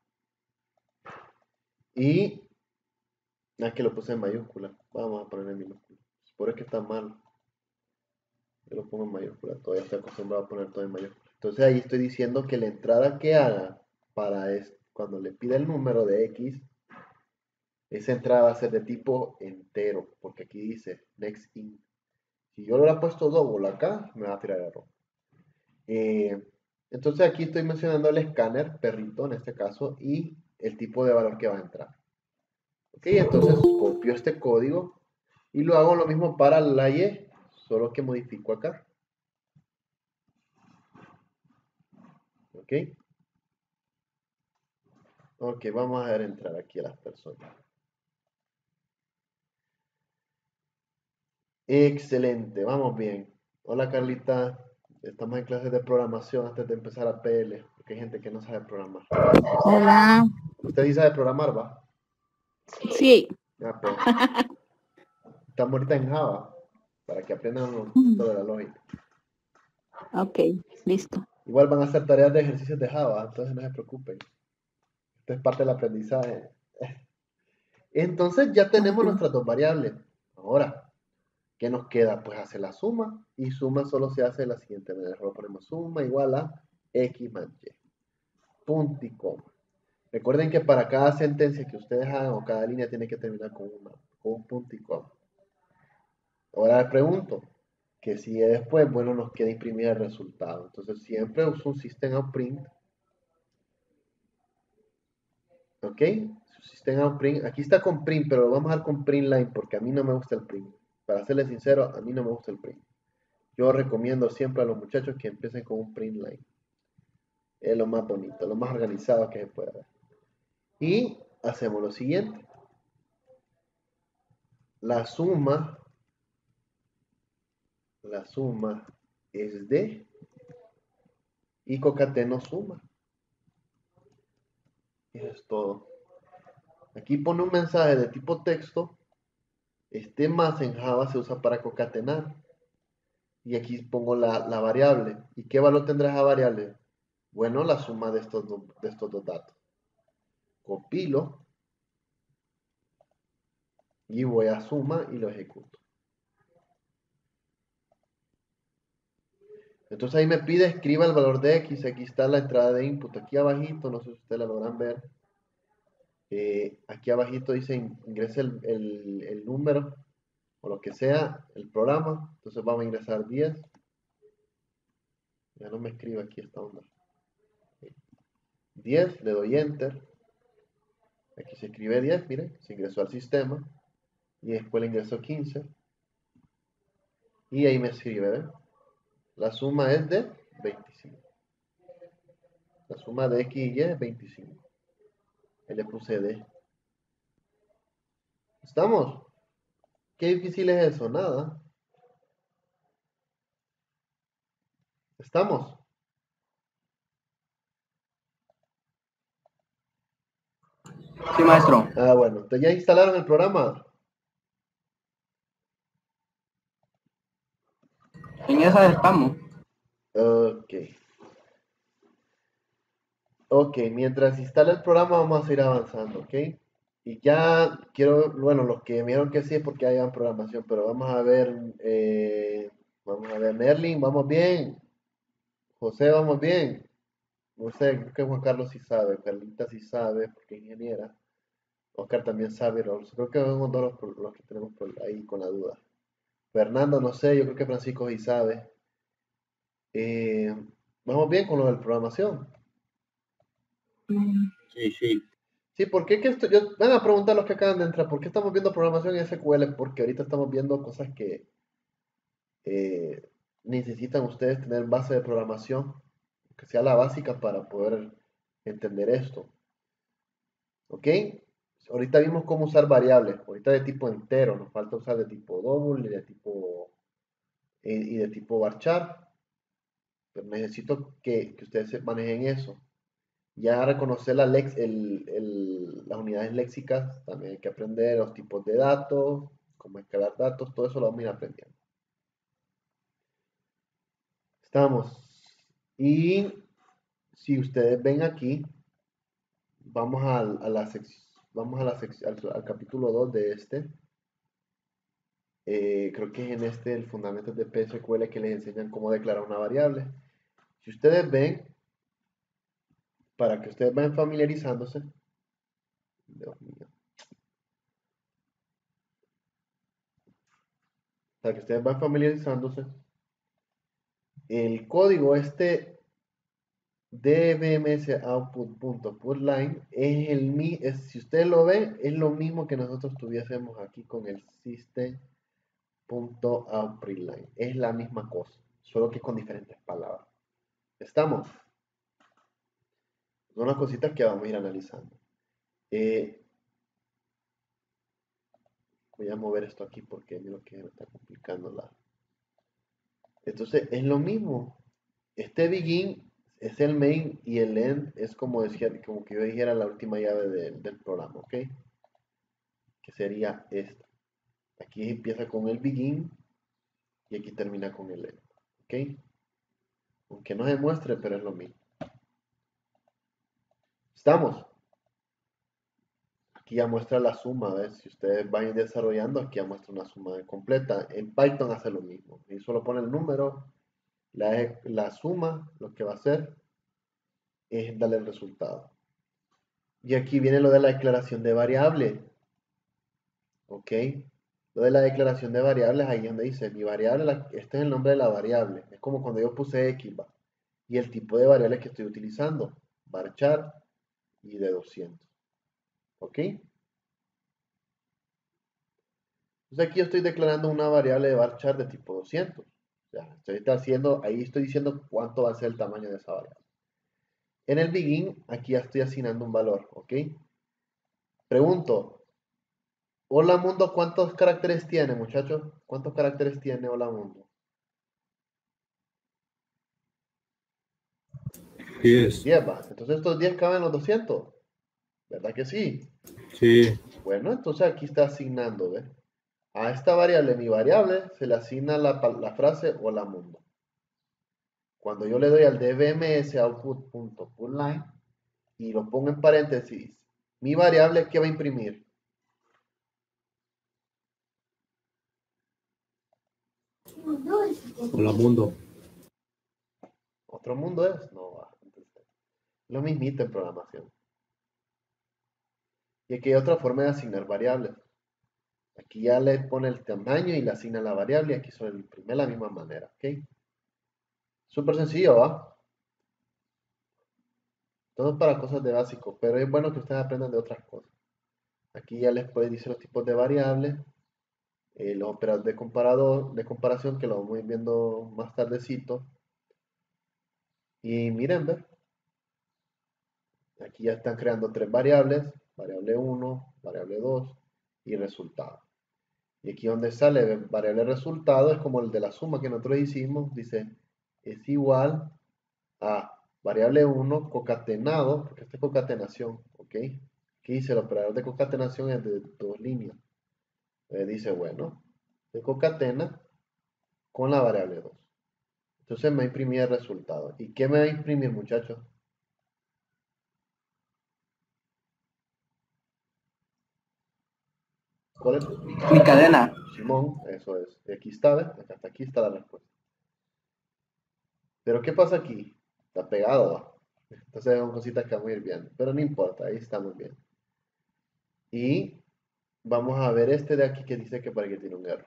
Y aquí lo puse en mayúscula, vamos a poner en minúscula, por eso es que está mal. Yo lo pongo en mayúscula, todavía estoy acostumbrado a poner todo en mayúscula. Entonces ahí estoy diciendo que la entrada que haga para esto, cuando le pida el número de X, esa entrada va a ser de tipo entero, porque aquí dice next int. Si yo lo hubiera puesto double acá, me va a tirar error. Entonces aquí estoy mencionando el escáner, perrito en este caso, y el tipo de valor que va a entrar. Ok, entonces copio este código y lo hago lo mismo para la Y, solo que modifico acá. Ok. Ok, vamos a ver entrar aquí a las personas. Excelente, vamos bien. Hola Carlita, estamos en clases de programación antes de empezar a PL, porque hay gente que no sabe programar. Hola. ¿Usted sí sabe programar, va? Sí. Ya, pues. Estamos ahorita en Java, para que aprendan un poquito de la lógica. Ok, listo. Igual van a hacer tareas de ejercicios de Java, entonces no se preocupen. Esto es parte del aprendizaje. Entonces ya tenemos nuestras dos variables. Ahora, ¿qué nos queda? Pues hacer la suma, y suma solo se hace de la siguiente manera. Solo ponemos suma igual a X más Y. Punto y coma. Recuerden que para cada sentencia que ustedes hagan o cada línea tiene que terminar con un punto y coma. Ahora les pregunto, que si después, bueno, nos queda imprimir el resultado. Entonces siempre uso un system out print. ¿Ok? Su system out print. Aquí está con print, pero lo vamos a dar con print line porque a mí no me gusta el print. Para serles sincero, a mí no me gusta el print. Yo recomiendo siempre a los muchachos que empiecen con un print line. Es lo más bonito, lo más organizado que se puede ver. Y hacemos lo siguiente. La suma es de, y concateno suma. Y eso es todo. Aquí pone un mensaje de tipo texto. Este más en Java se usa para concatenar. Y aquí pongo la variable. ¿Y qué valor tendrá esa variable? Bueno, la suma de estos dos datos. Compilo. Y voy a suma y lo ejecuto. Entonces ahí me pide escriba el valor de X. Aquí está la entrada de input. Aquí abajito, no sé si ustedes la logran ver. Aquí abajito dice ingrese el número o lo que sea, el programa. Entonces vamos a ingresar 10. Ya no me escribe aquí esta onda. 10, le doy enter. Aquí se escribe 10, miren, se ingresó al sistema. Y después le ingreso 15. Y ahí me escribe, ¿ven? La suma es de 25. La suma de X y Y es 25. Ahí le puse D. ¿Estamos? ¿Qué difícil es eso? Nada. ¿Estamos? Sí, maestro. Ah, bueno. ¿Entonces ya instalaron el programa? En esa estamos. Ok. Ok, mientras instala el programa vamos a seguir avanzando, ¿ok? Y ya quiero, bueno, los que me vieron que sí es porque hayan programación, pero vamos a ver Merlin, vamos bien. José, vamos bien. No sé, creo que Juan Carlos sí sabe, Carlita sí sabe, porque es ingeniera. Oscar también sabe, creo que somos todos los que tenemos ahí con la duda. Fernando, no sé, yo creo que Francisco sí sabe. Eh, vamos bien con lo de la programación. Sí, sí. Sí, ¿por qué que esto? Van a preguntar los que acaban de entrar, ¿por qué estamos viendo programación en SQL? Porque ahorita estamos viendo cosas que necesitan ustedes tener base de programación, que sea la básica para poder entender esto. ¿Ok? Ahorita vimos cómo usar variables, ahorita de tipo entero, nos falta usar de tipo double y de tipo varchar, pero necesito que ustedes se manejen eso. Ya reconocer las unidades léxicas, también hay que aprender los tipos de datos, cómo escalar datos, todo eso lo vamos a ir aprendiendo. Estamos. Y si ustedes ven aquí, vamos al capítulo 2 de este. Creo que es en este el fundamento de PSQL que les enseñan cómo declarar una variable. Si ustedes ven, para que ustedes vayan familiarizándose, Dios mío, para que ustedes vayan familiarizándose, el código este dbms output.putLine si ustedes lo ven, es lo mismo que nosotros tuviésemos aquí con el system.outPrintln. Es la misma cosa, solo que con diferentes palabras. ¿Estamos? Son las cositas que vamos a ir analizando. Voy a mover esto aquí porque miro que me está complicando la... Entonces, es lo mismo. Este begin es el main y el end es como que yo dijera la última llave del programa, ¿ok? Que sería esta. Aquí empieza con el begin y aquí termina con el end, ¿ok? Aunque no se muestre, pero es lo mismo. ¿Estamos? Aquí ya muestra la suma, ¿ves? Si ustedes van desarrollando, aquí ya muestra una suma completa. En Python hace lo mismo. Y solo pone el número, la suma, lo que va a hacer es darle el resultado. Y aquí viene lo de la declaración de variable. ¿Ok? Lo de la declaración de variables, ahí donde dice, mi variable, este es el nombre de la variable. Es como cuando yo puse X, ¿va? Y el tipo de variable que estoy utilizando, varchar y de 200. ¿Ok? Entonces aquí yo estoy declarando una variable de varchar de tipo 200. O sea, ahí estoy diciendo cuánto va a ser el tamaño de esa variable. En el begin, aquí ya estoy asignando un valor, ¿ok? Pregunto, hola mundo, ¿cuántos caracteres tiene, muchachos? ¿Cuántos caracteres tiene hola mundo? 10. 10, va. Entonces estos 10 caben en los 200. ¿Verdad que sí? Sí. Bueno, entonces aquí está asignando, ¿ves? A esta variable, mi variable, se le asigna la frase hola mundo. Cuando yo le doy al dbms output.putLine y lo pongo en paréntesis, mi variable, ¿qué va a imprimir? Hola mundo. ¿Otro mundo es? No va. Entonces, lo mismito en programación. Y aquí hay otra forma de asignar variables. Aquí ya le pone el tamaño y le asigna la variable y aquí se le imprime de la misma manera, ¿ok? Súper sencillo, ¿va? Todo para cosas de básico, pero es bueno que ustedes aprendan de otras cosas. Aquí ya les puede decir los tipos de variables, los operadores de comparación que lo vamos a ir viendo más tardecito. Y miren, ¿ves? Aquí ya están creando tres variables, variable 1, variable 2 y resultado. Y aquí donde sale variable resultado es como el de la suma que nosotros hicimos, dice es igual a variable 1 concatenado, porque esta es concatenación, ¿ok? Aquí dice el operador de concatenación es de dos líneas. Dice, bueno, se concatena con la variable 2. Entonces me va a imprimir el resultado. ¿Y qué me va a imprimir, muchachos? ¿Cuál es? Mi cadena. Simón, eso es. Y aquí está, ¿ves? Hasta aquí está la respuesta. Pero ¿qué pasa aquí? Está pegado, ¿va? Entonces son cositas que vamos a ir viendo. Pero no importa, ahí estamos bien. Y vamos a ver este de aquí que dice que para que tiene un error.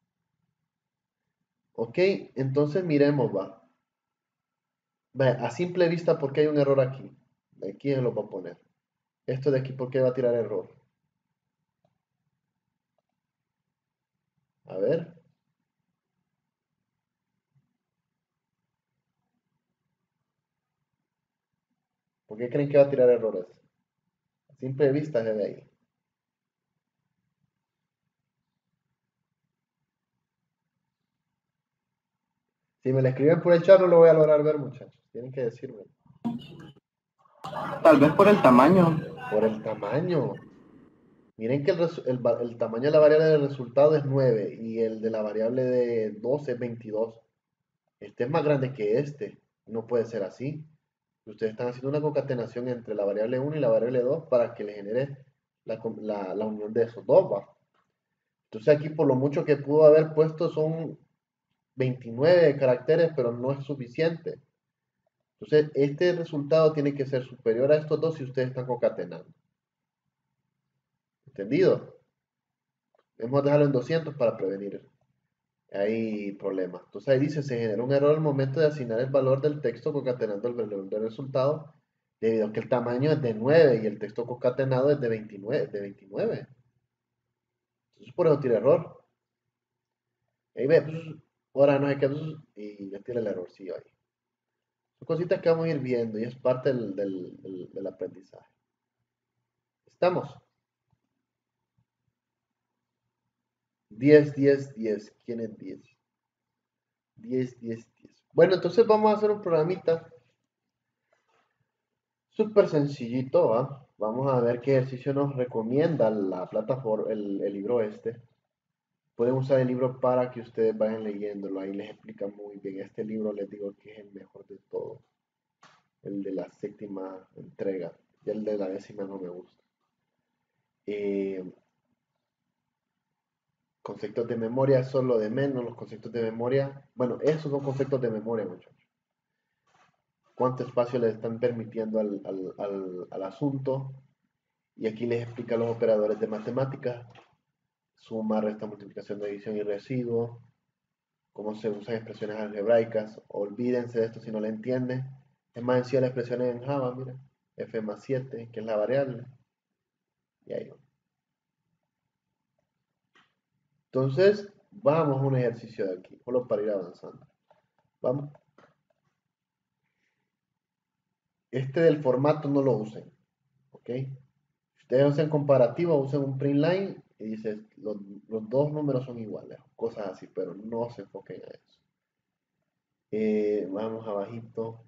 Ok, entonces miremos, va. Ve, a simple vista, ¿por qué hay un error aquí? ¿Quién lo va a poner? Esto de aquí, ¿por qué va a tirar error? A ver. ¿Por qué creen que va a tirar errores? A simple vista se ve ahí. Si me lo escriben por el chat no lo voy a lograr ver, muchachos. Tienen que decirme. Tal vez por el tamaño. Por el tamaño. Miren que el tamaño de la variable del resultado es 9 y el de la variable de 2 es 22. Este es más grande que este. No puede ser así. Ustedes están haciendo una concatenación entre la variable 1 y la variable 2 para que le genere la unión de esos dos, ¿va? Entonces aquí por lo mucho que pudo haber puesto son 29 caracteres, pero no es suficiente. Entonces este resultado tiene que ser superior a estos dos si ustedes están concatenando. ¿Entendido? Vamos a dejarlo en 200 para prevenir hay problemas. Entonces ahí dice, se generó un error al momento de asignar el valor del texto concatenando el valor del resultado, debido a que el tamaño es de 9 y el texto concatenado es de 29. Entonces por eso tiene error. Ahí ve, pues, ahora no sé qué, y ya tiene el error, sí, ahí. Son cositas que vamos a ir viendo y es parte del aprendizaje. ¿Estamos? 10, 10, 10. ¿Quién es 10? 10, 10, 10. Bueno, entonces vamos a hacer un programita súper sencillito, ¿va? Vamos a ver qué ejercicio nos recomienda la plataforma, el libro este. Pueden usar el libro para que ustedes vayan leyéndolo. Ahí les explica muy bien. Este libro les digo que es el mejor de todos. El de la 7ª entrega. Y el de la 10ª no me gusta. Conceptos de memoria son lo de menos. Los conceptos de memoria, bueno, esos son conceptos de memoria, muchachos. Cuánto espacio les están permitiendo al asunto. Y aquí les explica los operadores de matemáticas. Suma, resta, multiplicación, división y residuo. Cómo se usan expresiones algebraicas. Olvídense de esto si no lo entienden. Es más sencillo las expresiones en Java, mira. F más 7, que es la variable. Y ahí va. Entonces, vamos a un ejercicio de aquí, solo para ir avanzando. Vamos. Este del formato no lo usen, ¿ok? Si ustedes usan comparativo, usen un print line y dice, los dos números son iguales, cosas así, pero no se enfoquen a eso. Vamos abajito.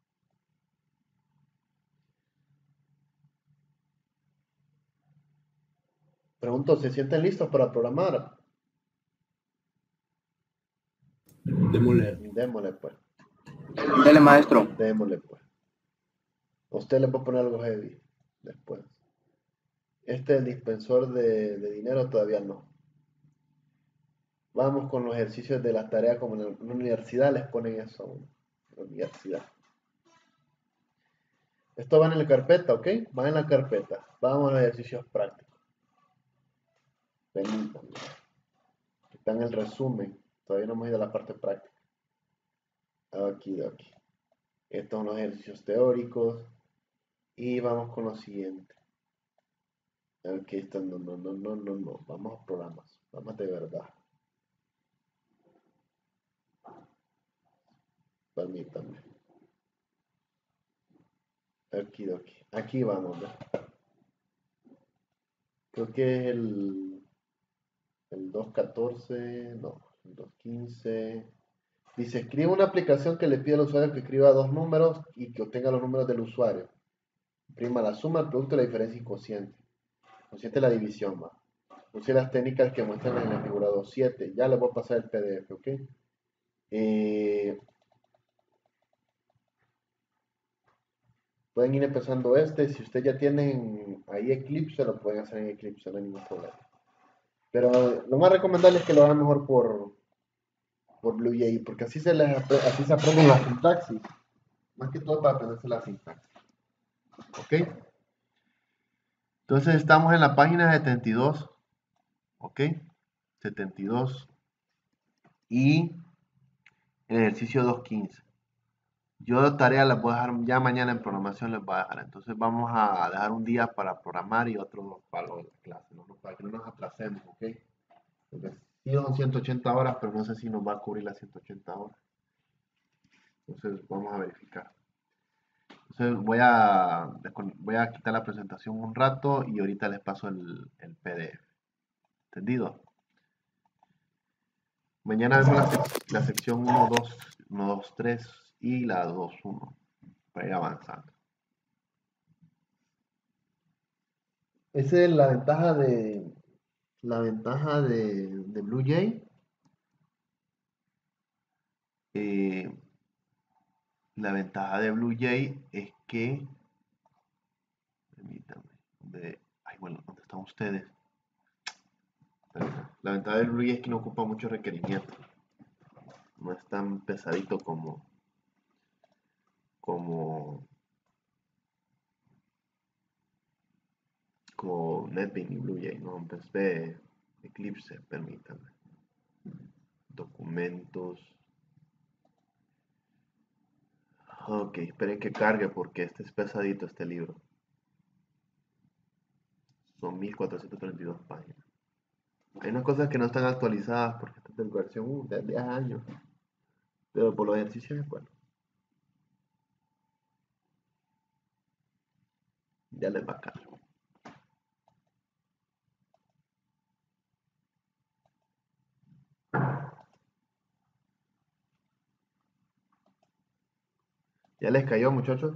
Pregunto, ¿se sienten listos para programar? Démosle. Démosle pues. Dele, maestro. Démosle pues. A usted le puedo poner algo heavy después. Este el dispensor de dinero todavía no. Vamos con los ejercicios de las tareas como en la universidad les ponen eso a uno. En la universidad. Esto va en la carpeta, ¿ok? Va en la carpeta. Vamos a los ejercicios prácticos. Permítanme. Está en el resumen. Todavía no hemos ido a la parte práctica. Aquí. Estos son los ejercicios teóricos. Y vamos con lo siguiente. Aquí está. No. Vamos a programas. Vamos de verdad. Permítanme. Aquí vamos, ¿ves? Creo que es el 2.14, no, el 2.15. Dice, escribe una aplicación que le pide al usuario que escriba dos números y que obtenga los números del usuario. Imprima la suma, el producto, la diferencia y cociente. Cociente la división, va. Use las técnicas que muestran en la figura 2.7. Ya les voy a pasar el PDF, ¿ok? Pueden ir empezando este. Si ustedes ya tienen ahí Eclipse, lo pueden hacer en Eclipse, no hay ningún problema. Pero lo más recomendable es que lo hagan mejor por por BlueJ, porque así así se aprenden la sintaxis. Más que todo para aprenderse la sintaxis. ¿Ok? Entonces estamos en la página 72. ¿Ok? 72. Y el ejercicio 2.15. Yo tarea las voy a dejar, ya mañana en programación les voy a dejar. Entonces vamos a dejar un día para programar y otro para lo de la clase, ¿no? Para que no nos atrasemos, ¿ok? Porque sí son 180 horas, pero no sé si nos va a cubrir las 180 horas. Entonces vamos a verificar. Entonces voy a quitar la presentación un rato y ahorita les paso el PDF. ¿Entendido? Mañana vemos la sección 1, 2, 1, 2, 3 y la 2, 1. Para ir avanzando. Esa es la ventaja de BlueJ. La ventaja de BlueJ es que, permítanme, bueno, ¿dónde están ustedes? La ventaja de BlueJ es que no ocupa mucho requerimiento. No es tan pesadito como NetBeans y BlueJ, ¿no? Entonces ve Eclipse, permítanme. Documentos. Ok, esperen que cargue porque este es pesadito, este libro. Son 1432 páginas. Hay unas cosas que no están actualizadas porque esta es de versión de 10 años. Pero por los ejercicios es bueno. Ya les va a caer. ¿Ya les cayó, muchachos?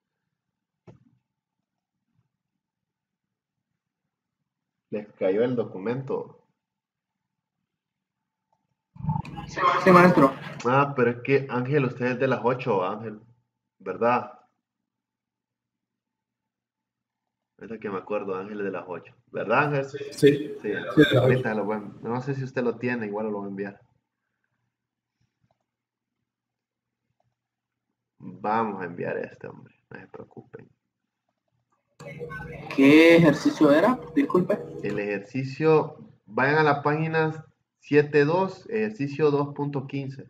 ¿Les cayó el documento? Sí, maestro. Ah, pero es que Ángel, usted es de las 8, Ángel. ¿Verdad? Es que me acuerdo, Ángel es de las 8. ¿Verdad, Ángel? Sí. Sí, ahorita lo voy a... No sé si usted lo tiene, igual lo voy a enviar. Vamos a enviar este, hombre. No se preocupen. ¿Qué ejercicio era? Disculpe. El ejercicio, vayan a la página 72, ejercicio 2.15.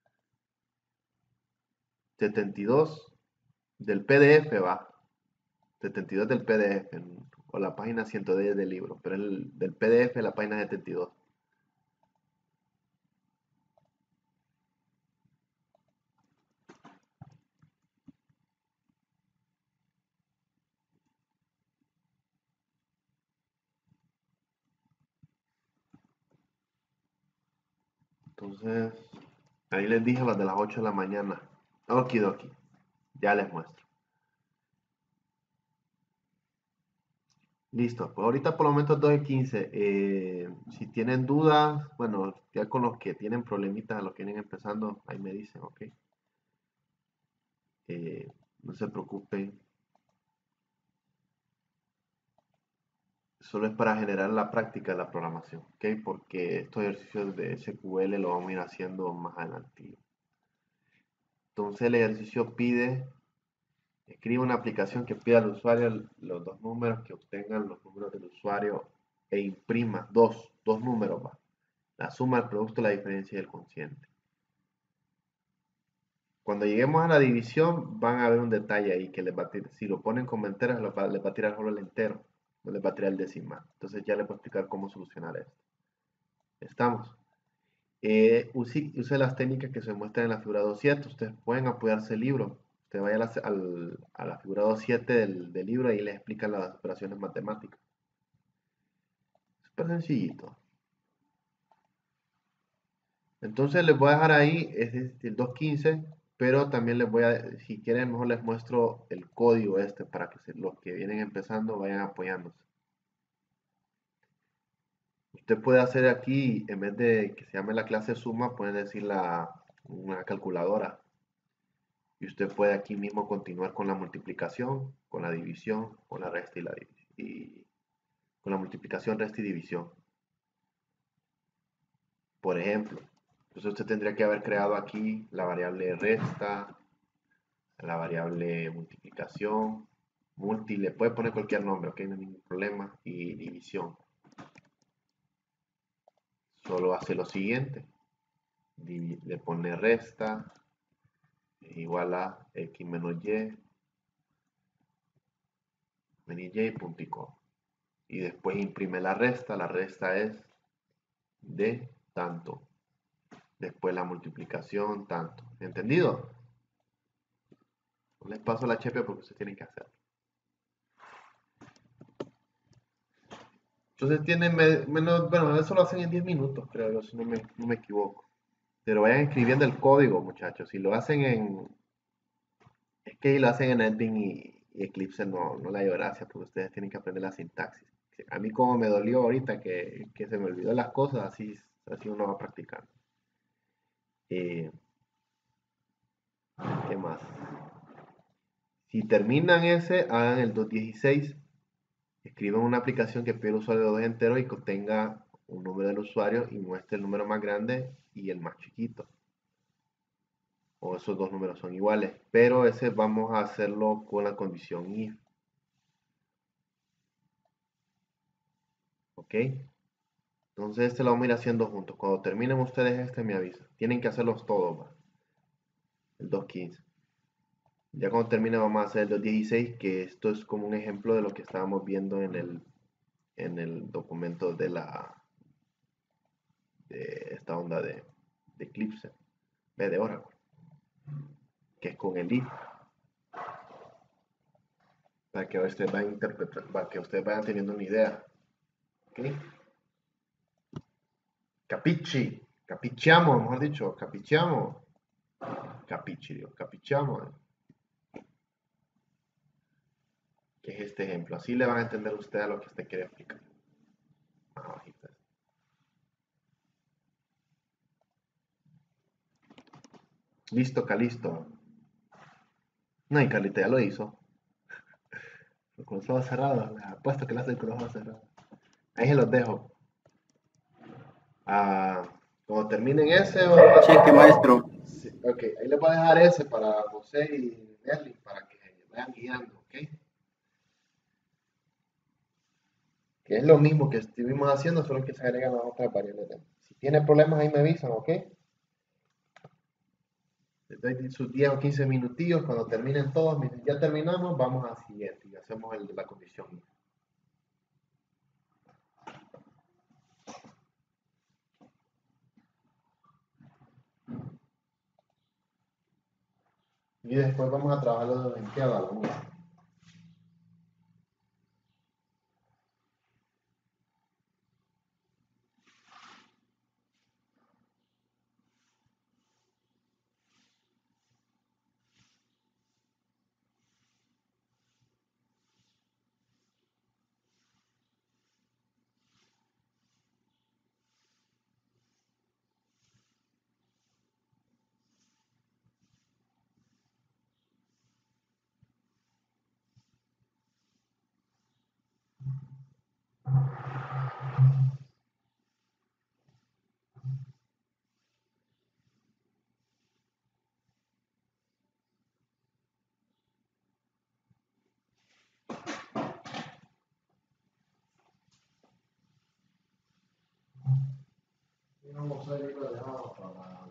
72 del PDF va. 72 del PDF o la página 110 del libro, pero el del PDF la página 72. Entonces, ahí les dije las de las 8 de la mañana. Okidoki. Ya les muestro. Listo. Pues ahorita por lo menos 2:15. Si tienen dudas, bueno, ya con los que tienen problemitas, a los que vienen empezando, ahí me dicen, ok. No se preocupen. Solo es para generar la práctica de la programación, ¿ok? Porque estos ejercicios de SQL lo vamos a ir haciendo más adelante. Entonces el ejercicio escribe una aplicación que pida al usuario los dos números, que obtengan los números del usuario e imprima dos números, ¿va? La suma, el producto, la diferencia y el cociente. Cuando lleguemos a la división, van a ver un detalle ahí que les va a tirar, si lo ponen como enteros, les va a tirar solo el entero, no les va a tirar el decimal. Entonces ya les voy a explicar cómo solucionar esto. ¿Estamos? Use las técnicas que se muestran en la figura 2.7. Ustedes pueden apoyarse del libro. Usted vaya a la figura 2.7 del libro y les explican las operaciones matemáticas. Súper sencillito. Entonces les voy a dejar ahí, es el 2.15, pero también les voy a, si quieren, mejor les muestro el código para que los que vienen empezando vayan apoyándose. Usted puede hacer aquí, en vez de que se llame la clase suma, pueden decir una calculadora. Y usted puede aquí mismo continuar con la multiplicación, con la división, con la resta y con la multiplicación, resta y división. Por ejemplo, Entonces usted tendría que haber creado aquí la variable resta, la variable multiplicación, le puede poner cualquier nombre, ok, no hay ningún problema, y división. Solo hace lo siguiente, le pone resta igual a x menos y punto y coma. Y después imprime la resta es de tanto. Después la multiplicación, tanto. ¿Entendido? Les paso la chepe porque ustedes tienen que hacerlo. Entonces tienen menos, bueno, eso lo hacen en 10 minutos, creo, si no me equivoco. Pero vayan escribiendo el código, muchachos. Si lo hacen es que si lo hacen en Netbeans y Eclipse no le da gracia porque ustedes tienen que aprender la sintaxis. A mí como me dolió ahorita que se me olvidó las cosas, así uno va practicando. ¿Qué más? Si terminan ese, hagan el 216. Escriban una aplicación que pida el usuario de dos enteros y contenga un número del usuario y muestre el número más grande y el más chiquito. O esos dos números son iguales. Pero ese vamos a hacerlo con la condición if. ¿Ok? Entonces este lo vamos a ir haciendo juntos. Cuando terminen ustedes este me avisan. Tienen que hacerlos todos, ¿va? El 215. Ya cuando termine vamos a hacer el 216, que esto es como un ejemplo de lo que estábamos viendo en el documento de esta onda de Eclipse, de Oracle, que es con el if, para que ustedes vayan interpretando, para que ustedes vayan teniendo una idea. ¿Ok? Capichiamo, mejor dicho, capichiamo. Capichiamo. Que es este ejemplo. Así le van a entender ustedes a lo que usted quiere explicar. Abajito. Listo, Calisto. No, y Carlita ya lo hizo. Con los ojos cerrados. Les apuesto que lo hacen con los ojos cerrados. Ahí se los dejo. Cuando terminen ese... Cheque, maestro. Sí, ok, ahí les voy a dejar ese para José y Nelly para que vayan guiando, ok. Que es lo mismo que estuvimos haciendo, solo que se agregan las otras variables. Si tiene problemas ahí me avisan, ok. Les doy sus 10 o 15 minutillos, cuando terminen todos, miren, ya terminamos, vamos al siguiente y hacemos el de la condición. Y después vamos a trabajar los de Olimpiada, ¿no? Vamos a ir para...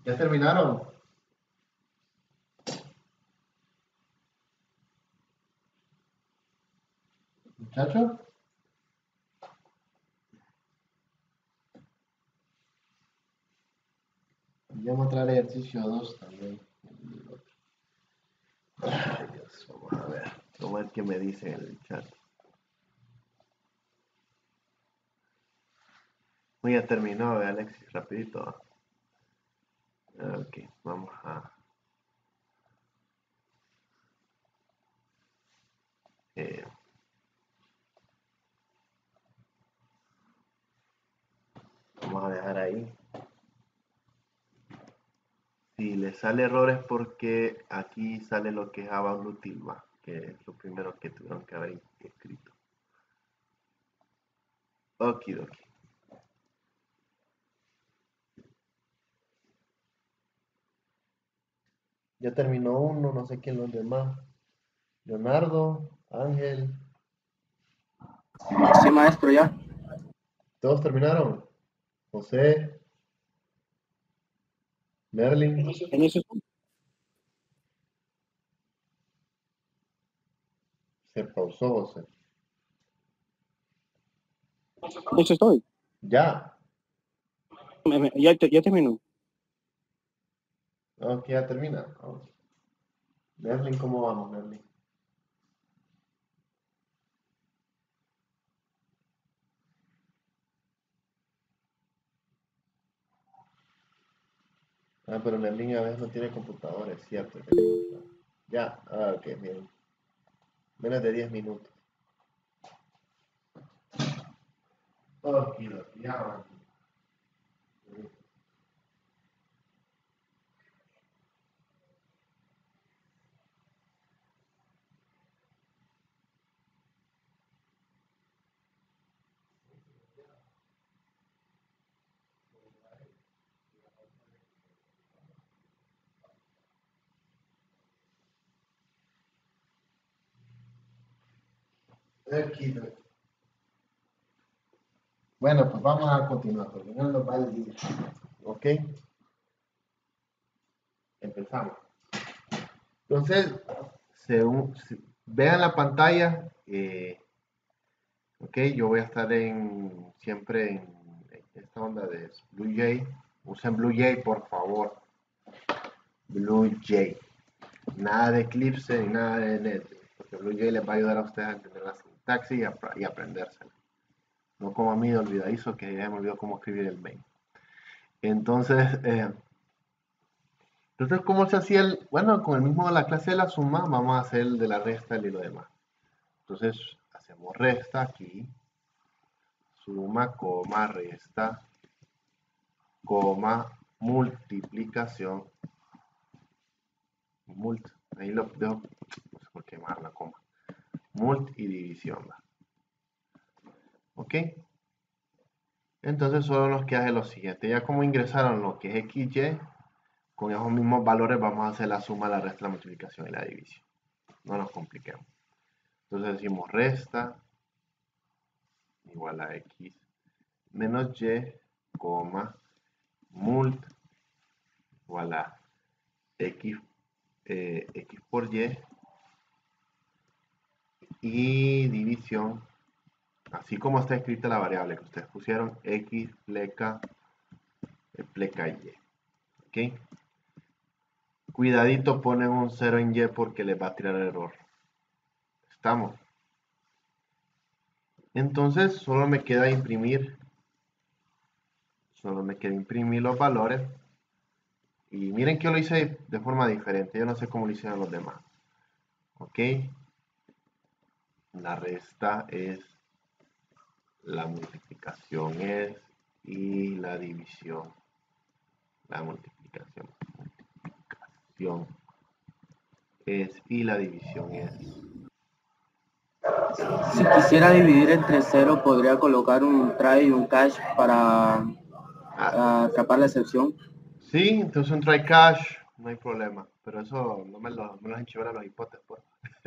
¿Ya terminaron? Muchachos. Vamos a traer el ejercicio 2 también. Ay, Dios, vamos a ver. Vamos a ver qué me dicen en el chat. Ya terminó, Alexis, rapidito. Ok, vamos a... vamos a dejar ahí. Si les sale errores porque aquí sale lo que es About Utilva, que es lo primero que tuvieron que haber escrito. Okidoki. Ya terminó uno, no sé quién los demás. Leonardo, Ángel. Sí, maestro, ya. ¿Todos terminaron? José. Merlin. En eso Se pausó, José. en eso estoy. Ya. Ya terminó. Ok, ya termina. Vamos. Merlin, ¿cómo vamos, Merlin? Ah, pero Merlin a veces no tiene computadora, es cierto. Ya, ok, bien. Menos de 10 minutos. Ok, ya van. Aquí. Bueno, pues vamos a continuar, porque no nos va el día. ¿Ok? Empezamos. Entonces, vean la pantalla. Ok, yo voy a estar siempre en esta onda de BlueJ. Usen BlueJ, por favor. BlueJ. Nada de Eclipse ni nada de Net. Porque BlueJ les va a ayudar a ustedes a entender la sintaxis y aprendérsela. No como a mí de olvidadizo, que ya me olvidó cómo escribir el mail. Entonces, ¿cómo se hacía bueno, con el mismo de la clase de la suma, vamos a hacer el de la resta y lo demás. Entonces, hacemos resta aquí, suma, coma, resta, coma, multiplicación, ahí lo dejo, no sé por qué más la coma, y división, ¿va? ¿Ok? Entonces solo nos queda lo siguiente, ya como ingresaron lo que es XY, con esos mismos valores vamos a hacer la suma, la resta, la multiplicación y la división. No nos compliquemos. Entonces decimos resta igual a x menos y, coma, mult igual a x, x por y división, así como está escrita la variable que ustedes pusieron, x pleca y. ¿Ok? Cuidadito, ponen un 0 en y porque les va a tirar error. ¿Estamos? Entonces solo me queda imprimir los valores. Y miren que yo lo hice de forma diferente. Yo no sé cómo lo hicieron los demás. ¿Ok? La resta es, la multiplicación es, y la división. La multiplicación es, y la división es. Si quisiera dividir entre 0, podría colocar un try y un catch para atrapar la excepción. Sí, entonces un try catch, no hay problema. Pero eso no me lo enchivar a los hipotes, pues.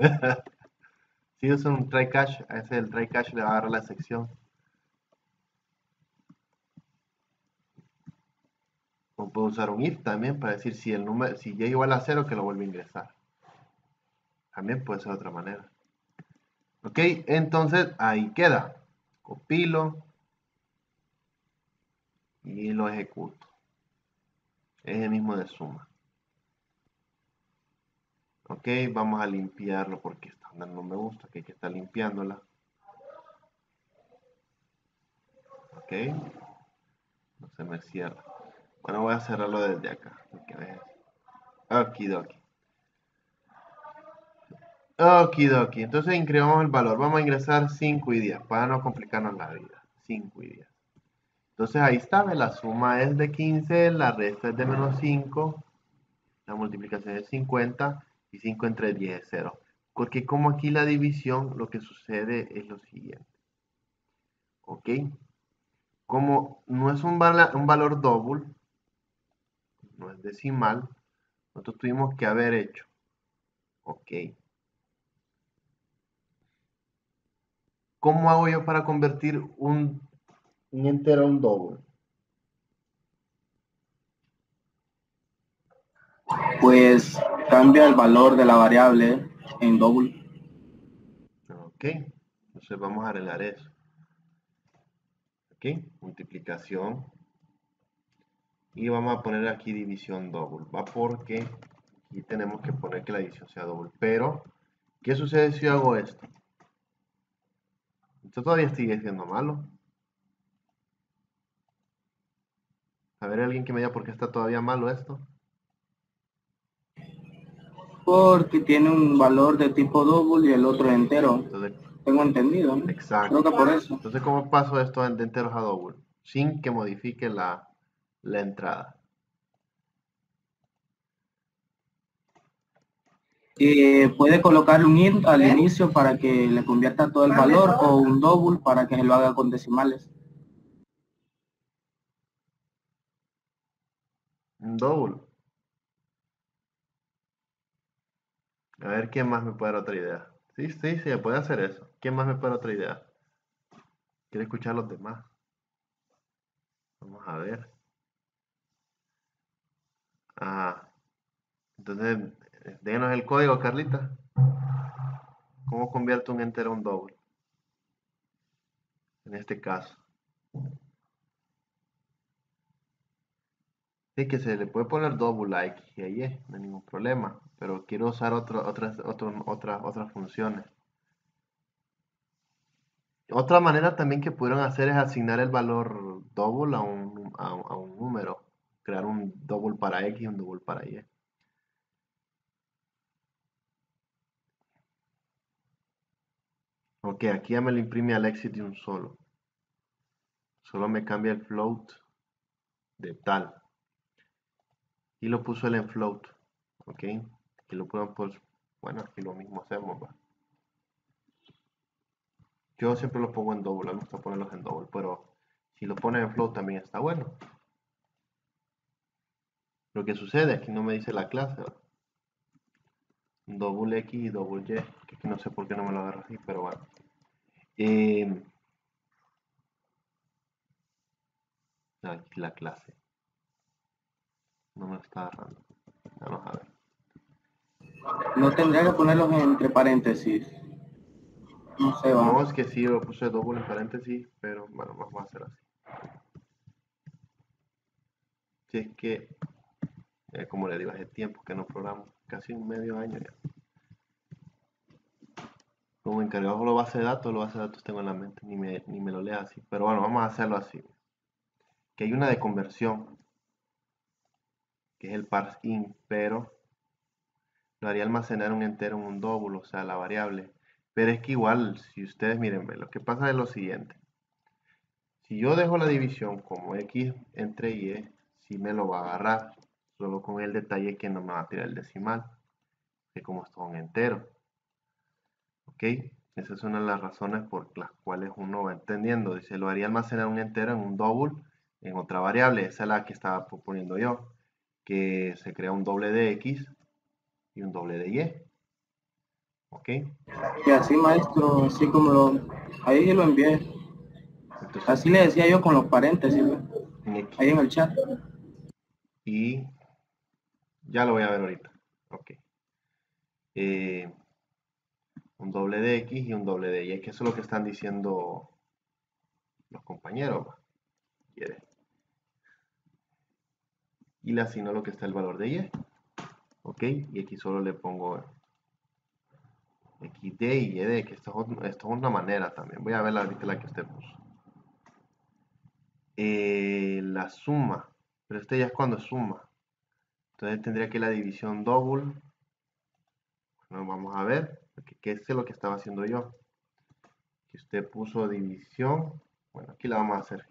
Si usan un try catch, a ese el try catch le va a agarrar la sección. O puedo usar un if también para decir si el número, si y igual a 0, que lo vuelve a ingresar. También puede ser de otra manera. Ok, entonces ahí queda. Compilo y lo ejecuto. Es el mismo de suma. Ok, vamos a limpiarlo porque está dando me gusta, que hay que estar limpiándola. Ok, no se me cierra. Bueno, voy a cerrarlo desde acá. Okidoki. Okidoki. Entonces incrementamos el valor. Vamos a ingresar 5 y 10 para no complicarnos la vida. 5 y 10. Entonces ahí está, la suma es de 15, la resta es de menos 5, la multiplicación es 50 y 5 entre 10 es 0. Porque como aquí la división, lo que sucede es lo siguiente. ¿Ok? Como no es un valor doble, no es decimal, nosotros tuvimos que haber hecho. ¿Ok? ¿Cómo hago yo para convertir un entero a un doble? Pues cambia el valor de la variable en doble. Ok, entonces vamos a arreglar eso. Ok, multiplicación. Y vamos a poner aquí división doble. Va porque aquí tenemos que poner que la división sea doble. Pero, ¿qué sucede si yo hago esto? Esto todavía sigue siendo malo. A ver, alguien que me diga por qué está todavía malo esto. Porque tiene un valor de tipo doble y el otro entero. Entonces, tengo entendido, ¿no? Exacto. Creo que por eso. Entonces, ¿cómo paso esto de enteros a doble? Sin que modifique la entrada. Puede colocar un int al inicio para que le convierta todo el valor o un double para que se lo haga con decimales. Un double. A ver, ¿quién más me puede dar otra idea? Sí, se puede hacer eso. ¿Quién más me puede dar otra idea? ¿Quiere escuchar a los demás? Vamos a ver. Ah, entonces, déjenos el código, Carlita. ¿Cómo convierto un entero a un doble? En este caso. Sí, que se le puede poner doble a X y a Y, no hay ningún problema. Pero quiero usar otras funciones. Otra manera también que pudieron hacer es asignar el valor doble a un número. Crear un doble para X y un doble para Y. Ok, aquí ya me lo imprime al exit de un solo. Solo me cambia el float de tal. Y lo puso él en float. Ok. Aquí lo pueden pues, bueno, aquí lo mismo hacemos, ¿va? Yo siempre lo pongo en doble, me gusta ponerlos en doble, pero si lo ponen en float también está bueno. Lo que sucede, aquí no me dice la clase, ¿va? Doble X y doble Y, que aquí no sé por qué no me lo agarra así, pero bueno. Aquí la clase. No me lo está agarrando. Vamos a ver. No tendría que ponerlos entre paréntesis. No sé, va. No, es que sí, lo puse doble en paréntesis, pero bueno, vamos a hacer así. Si es que, como le digo, hace tiempo que no programo, casi un medio año ya. Como encargado de los bases de datos tengo en la mente, ni me lo lea así. Pero bueno, vamos a hacerlo así. Que hay una de conversión, que es el parseInt, pero lo haría almacenar un entero en un doble, o sea, la variable. Pero es que igual, si ustedes miren, lo que pasa es lo siguiente. Si yo dejo la división como X entre Y, sí me lo va a agarrar. Solo con el detalle que no me va a tirar el decimal, que como es todo un entero. ¿Ok? Esa es una de las razones por las cuales uno va entendiendo. Dice, lo haría almacenar un entero en un doble, en otra variable. Esa es la que estaba proponiendo yo. Que se crea un doble de X y un doble de Y. ¿Ok? Y así, maestro, así como ahí lo envié. Entonces, Así le decía yo con los paréntesis, ¿no? Ahí en el chat. y ya lo voy a ver ahorita. Ok. Un doble de X y un doble de Y. Es que eso es lo que están diciendo los compañeros. Y le asigno lo que está el valor de Y. Ok. Y aquí solo le pongo XD y YD, que esto es una manera también. Voy a ver ahorita la que usted puso. La suma. Pero este ya es cuando suma. Entonces tendría que la división double. Bueno, vamos a ver. ¿Qué es lo que estaba haciendo yo? Que usted puso división. Bueno, aquí la vamos a hacer.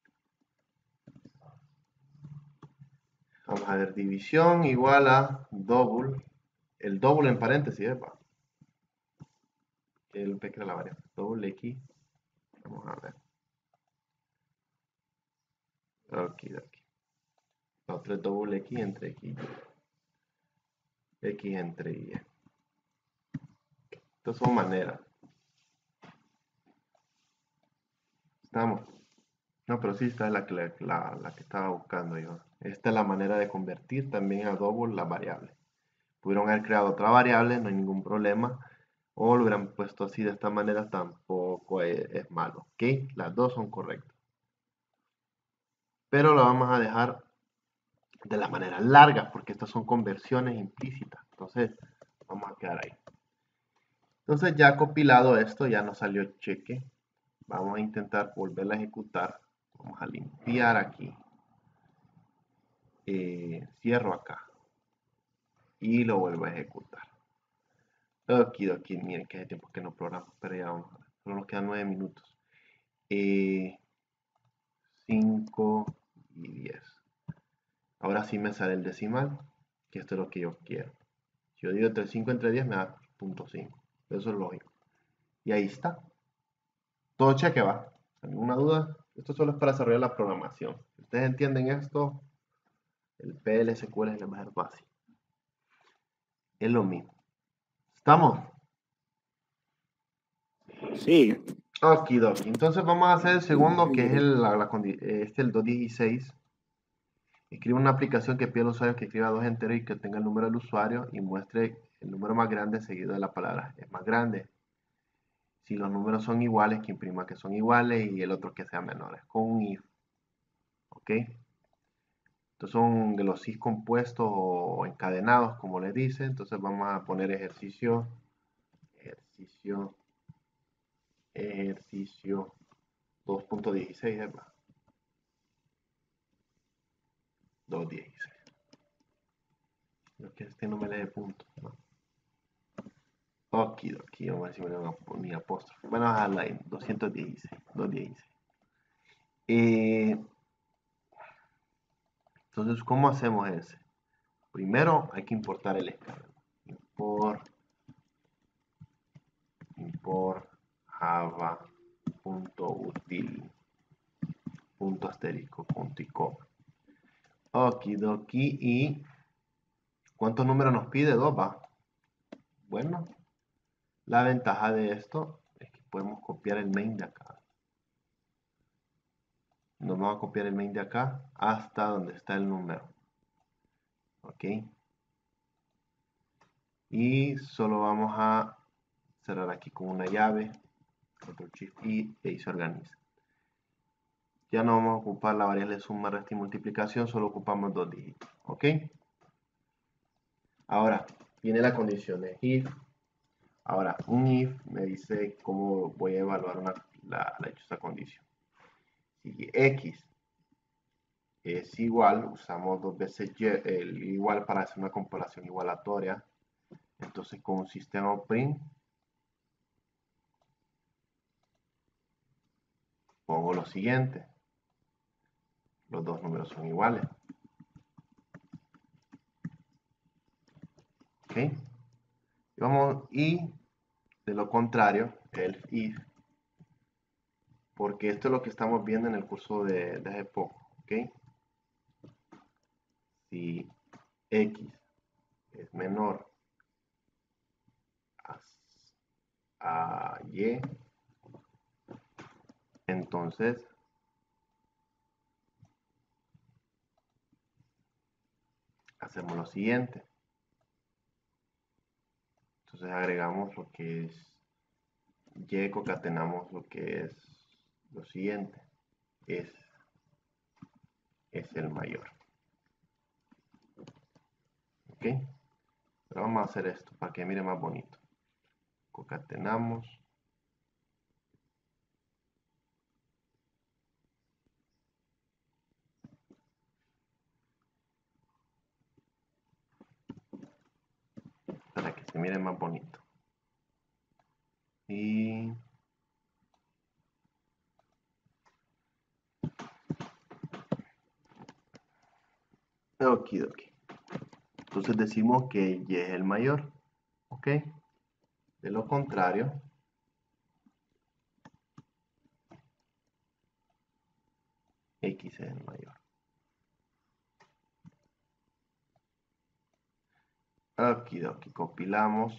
Vamos a ver, división igual a double. El double en paréntesis, ¿verdad? El P que era la variable. Double X. Vamos a ver. Aquí. La otra es doble X entre X. X entre Y. Estas son maneras. Estamos. No, pero sí, esta es la que estaba buscando yo. Esta es la manera de convertir también a double la variable. Pudieron haber creado otra variable, no hay ningún problema. O lo hubieran puesto así de esta manera, tampoco es malo. ¿Ok? Las dos son correctas. Pero lo vamos a dejar de la manera larga, porque estas son conversiones implícitas. Entonces, vamos a quedar ahí. Entonces, ya compilado esto, ya nos salió el cheque. Vamos a intentar volverla a ejecutar. Vamos a limpiar aquí. Cierro acá. Y lo vuelvo a ejecutar. Aquí, miren que hace tiempo que no programo, pero ya vamos a ver. Solo nos quedan 9 minutos. 5 y 10. Ahora sí me sale el decimal, que esto es lo que yo quiero. Si yo digo entre 5 entre 10 me da 0.5. Eso es lógico. Y ahí está. Todo cheque va. ¿Alguna duda? Esto solo es para desarrollar la programación. Si ustedes entienden esto, el PLSQL es el más básico. Es lo mismo. ¿Estamos? Sí. Okidoki. Entonces vamos a hacer el segundo, que es el 216. Escribe una aplicación que pide al usuario que escriba 2 enteros y que tenga el número del usuario y muestre el número más grande seguido de la palabra es más grande. Si los números son iguales, que imprima que son iguales y el otro que sea menores, con un if. ¿Ok? Estos son de los if compuestos o encadenados, como les dice. Entonces vamos a poner ejercicio 2.16, ¿verdad? 2.16. Creo que este no me lee puntos, ¿no? Okidoki, vamos a ver si me le van a poner apóstrofe. Bueno, a la 216, 216. Entonces, ¿cómo hacemos ese? Primero hay que importar el escáner. Import java.util.asterisco.icom. Okidoki. ¿Y cuántos números nos pide? 2, va. Bueno, la ventaja de esto es que podemos copiar el main de acá. Nos vamos a copiar el main de acá hasta donde está el número. Ok. Y solo vamos a cerrar aquí con una llave. Control Shift I y ahí se organiza. Ya no vamos a ocupar la variable suma, resta y multiplicación, solo ocupamos 2 dígitos. Ok. Ahora viene la condición de if. Ahora, un if me dice cómo voy a evaluar la dichosa condición. Si x es igual, usamos 2 veces y, el igual para hacer una comparación igualatoria. Entonces, con un sistema print, pongo lo siguiente. Los dos números son iguales. ¿Ok? Y de lo contrario, el if, porque esto es lo que estamos viendo en el curso de hace poco. ¿Ok? Si x es menor a y, entonces hacemos lo siguiente. Entonces agregamos lo que es Y, concatenamos lo que es lo siguiente. Es el mayor. Ok. Pero vamos a hacer esto para que mire más bonito. Concatenamos. Para que se mire más bonito. Y okidoki. Entonces decimos que Y es el mayor. Ok. De lo contrario, X es el mayor. Okidoki. Compilamos.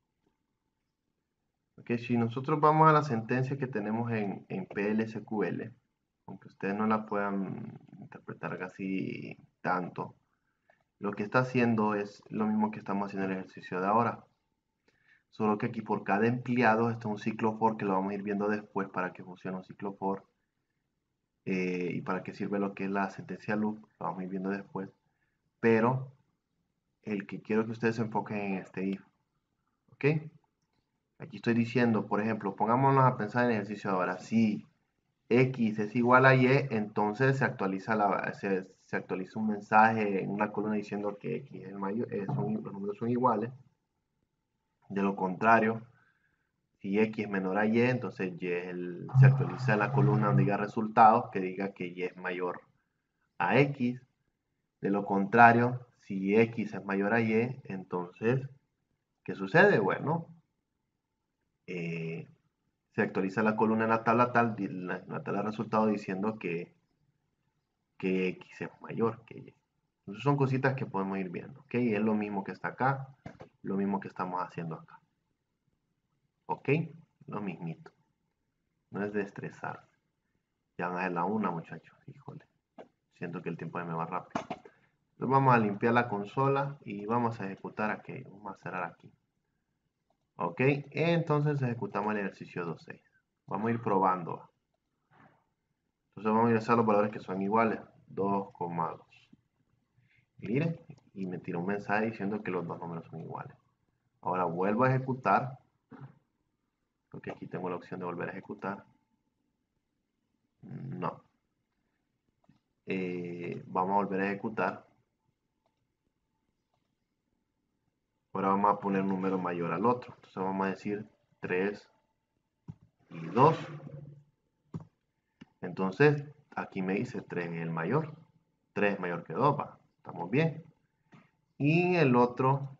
Ok, si nosotros vamos a la sentencia que tenemos en PL/SQL, aunque ustedes no la puedan interpretar casi tanto, lo que está haciendo es lo mismo que estamos haciendo en el ejercicio de ahora. Solo que aquí por cada empleado está un ciclo for que lo vamos a ir viendo después para que funcione un ciclo for. Y para qué sirve lo que es la sentencia loop, lo vamos a ir viendo después. Pero el que quiero que ustedes se enfoquen en este if. ¿Ok? Aquí estoy diciendo, por ejemplo, pongámonos a pensar en el ejercicio de ahora. Si X es igual a Y, entonces se actualiza, se actualiza un mensaje en una columna diciendo que X es el mayor, los números son iguales. De lo contrario, si X es menor a Y, entonces se actualiza la columna donde diga resultados que diga que Y es mayor a X. De lo contrario, si X es mayor a Y, entonces, ¿qué sucede? Bueno, se actualiza la columna en la tabla tal, la tabla de resultados diciendo que X es mayor que Y. Entonces son cositas que podemos ir viendo, ¿ok? Es lo mismo que está acá, lo mismo que estamos haciendo acá. ¿Ok? Lo mismito. No es de estresar. Ya van a ser la una, muchachos. Híjole. Siento que el tiempo me va rápido. Entonces vamos a limpiar la consola y vamos a ejecutar aquello. Vamos a cerrar aquí. Ok. Entonces ejecutamos el ejercicio 2.6. Vamos a ir probando. Entonces vamos a ingresar los valores que son iguales. 2,2. Miren. Y me tira un mensaje diciendo que los dos números son iguales. Ahora vuelvo a ejecutar. Porque aquí tengo la opción de volver a ejecutar. No. Vamos a volver a ejecutar. Ahora vamos a poner un número mayor al otro. Entonces vamos a decir 3 y 2. Entonces aquí me dice 3 es el mayor. 3 es mayor que 2, va. Estamos bien. Y el otro,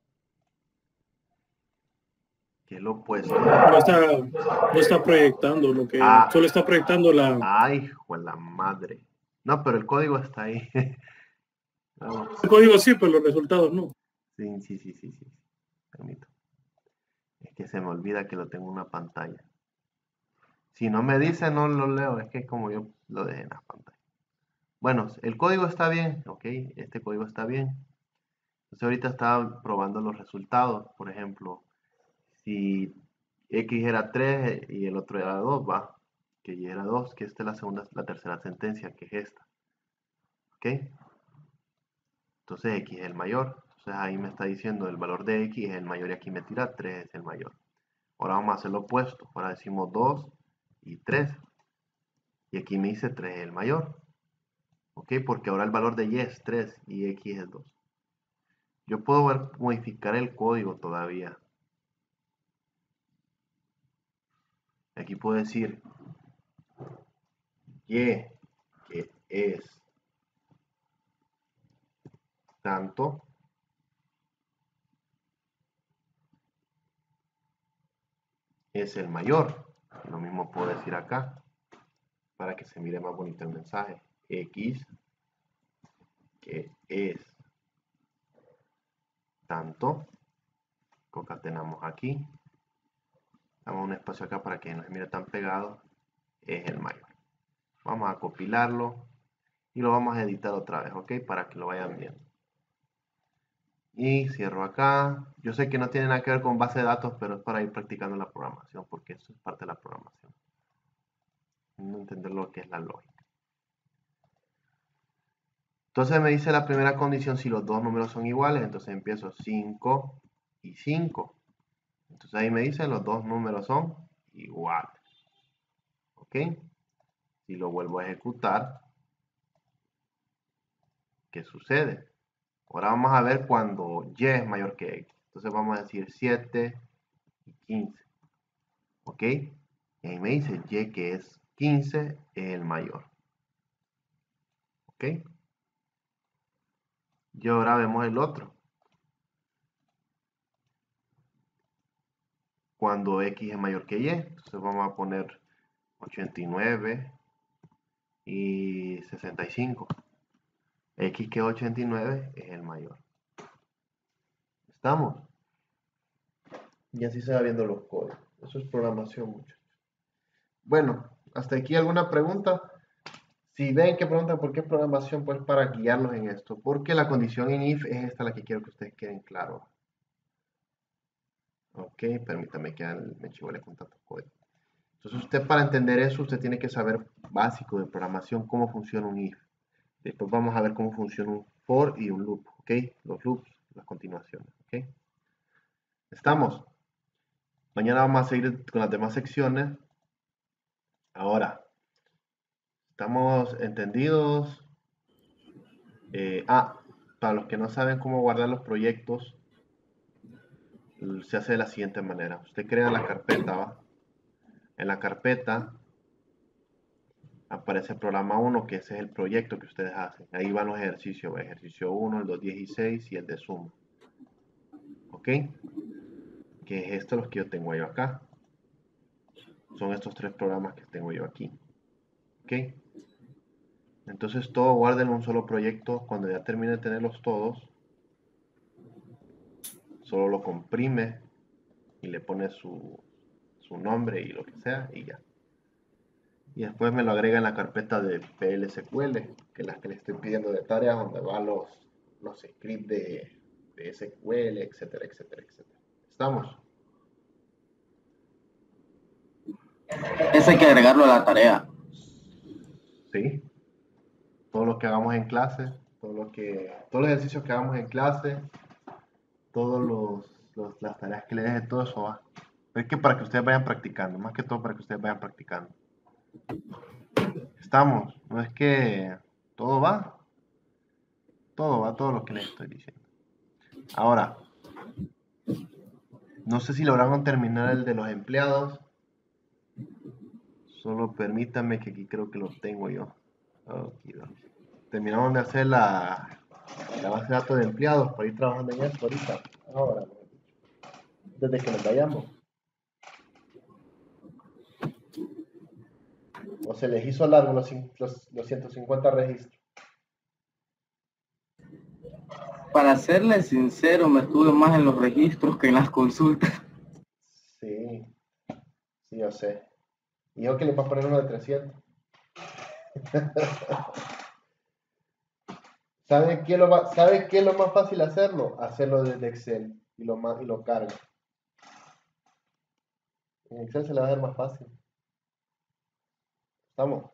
que es lo opuesto. No está proyectando lo que... solo está proyectando la... Ay, hijo de la madre. No, pero el código está ahí. El código sí, pero los resultados no. Sí. Permito. Es que se me olvida que lo tengo en una pantalla. Si no me dice, no lo leo. Es que como yo lo dejé en la pantalla. Bueno, el código está bien. Ok, este código está bien. Entonces ahorita estaba probando los resultados. Por ejemplo, si X era 3 y el otro era 2, va. Que Y era 2, que esta es la tercera sentencia, que es esta. Ok. Entonces X es el mayor. Entonces ahí me está diciendo el valor de X es el mayor y aquí me tira 3 es el mayor. Ahora vamos a hacer lo opuesto. Ahora decimos 2 y 3. Y aquí me dice 3 es el mayor. Ok, porque ahora el valor de Y es 3 y X es 2. Yo puedo modificar el código todavía. Aquí puedo decir Y, que es tanto, es el mayor. Lo mismo puedo decir acá, para que se mire más bonito el mensaje. X, que es tanto, concatenamos aquí, damos un espacio acá para que no se mire tan pegado, es el mayor. Vamos a compilarlo y lo vamos a editar otra vez, ok, para que lo vayan viendo. Y cierro acá. Yo sé que no tiene nada que ver con base de datos, pero es para ir practicando la programación, porque eso es parte de la programación. No entender lo que es la lógica. Entonces me dice la primera condición si los dos números son iguales, entonces empiezo 5 y 5. Entonces ahí me dice los dos números son iguales. ¿Ok? Si lo vuelvo a ejecutar, ¿qué sucede? Ahora vamos a ver cuando y es mayor que x. Entonces vamos a decir 7 y 15. ¿Ok? Y ahí me dice y que es 15 es el mayor. ¿Ok? Y ahora vemos el otro. Cuando x es mayor que y. Entonces vamos a poner 89 y 65. X que es 89 es el mayor. ¿Estamos? Y así se va viendo los códigos. Eso es programación, muchachos. Bueno, hasta aquí alguna pregunta. Si ven que preguntan por qué programación, pues para guiarlos en esto. Porque la condición en if es esta la que quiero que ustedes queden claros. Ok, permítame que me chivole con tanto código. Entonces usted para entender eso, usted tiene que saber básico de programación, cómo funciona un if. Después vamos a ver cómo funciona un for y un loop. Ok, los loops, las continuaciones. Ok, estamos. Mañana vamos a seguir con las demás secciones. Ahora, ¿estamos entendidos? Para los que no saben cómo guardar los proyectos, se hace de la siguiente manera. Usted crea la carpeta, ¿va? En la carpeta aparece el programa 1, que ese es el proyecto que ustedes hacen. Ahí van los ejercicios, ¿va? Ejercicio 1, el 216 y el de suma. ¿Ok? Que es esto los que yo tengo yo acá. Son estos tres programas que tengo yo aquí. ¿Ok? Entonces todo guarden en un solo proyecto. Cuando ya termine de tenerlos todos, solo lo comprime y le pone su nombre y lo que sea y ya. Y después me lo agrega en la carpeta de PLSQL, que es la que le estoy pidiendo de tareas, donde van los scripts de SQL, etcétera, etcétera, etcétera. ¿Estamos? Eso hay que agregarlo a la tarea. Sí. Todo lo que hagamos en clase, todos los ejercicios que hagamos en clase, todas las tareas que le deje, todo eso va. Es que para que ustedes vayan practicando, más que todo para que ustedes vayan practicando. Estamos, no es que todo va, todo lo que les estoy diciendo. Ahora, no sé si lograron terminar el de los empleados. Solo permítanme que aquí creo que lo tengo yo. Okay. Terminamos de hacer la base de datos de empleados para ir trabajando en esto ahorita. Ahora, desde que nos vayamos. O se les hizo largo los 150 registros. Para serles sincero, me estuve más en los registros que en las consultas. Sí, yo sé. Y yo que le voy a poner uno de 300. ¿Sabe qué es lo más fácil hacerlo? Hacerlo desde Excel y lo carga. En Excel se le va a hacer más fácil. ¿Estamos?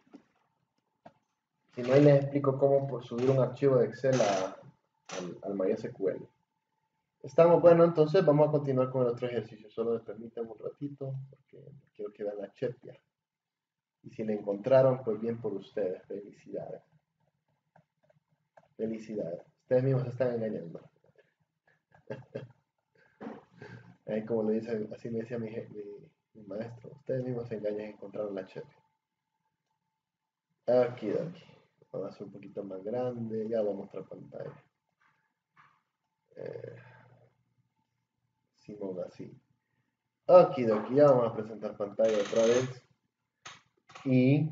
Si no, ahí les explico cómo subir un archivo de Excel al MySQL. Estamos, bueno, entonces vamos a continuar con el otro ejercicio. Solo permítanme un ratito, porque quiero que vean la chepia. Y si la encontraron, pues bien por ustedes. Felicidades. Felicidades. Ustedes mismos se están engañando. Como le dice, así me decía mi maestro. Ustedes mismos se engañan y encontraron la chepia. Aquí. Vamos a hacer un poquito más grande. Ya voy a mostrar pantalla. Simón, así. Aquí, ya vamos a presentar pantalla otra vez. Y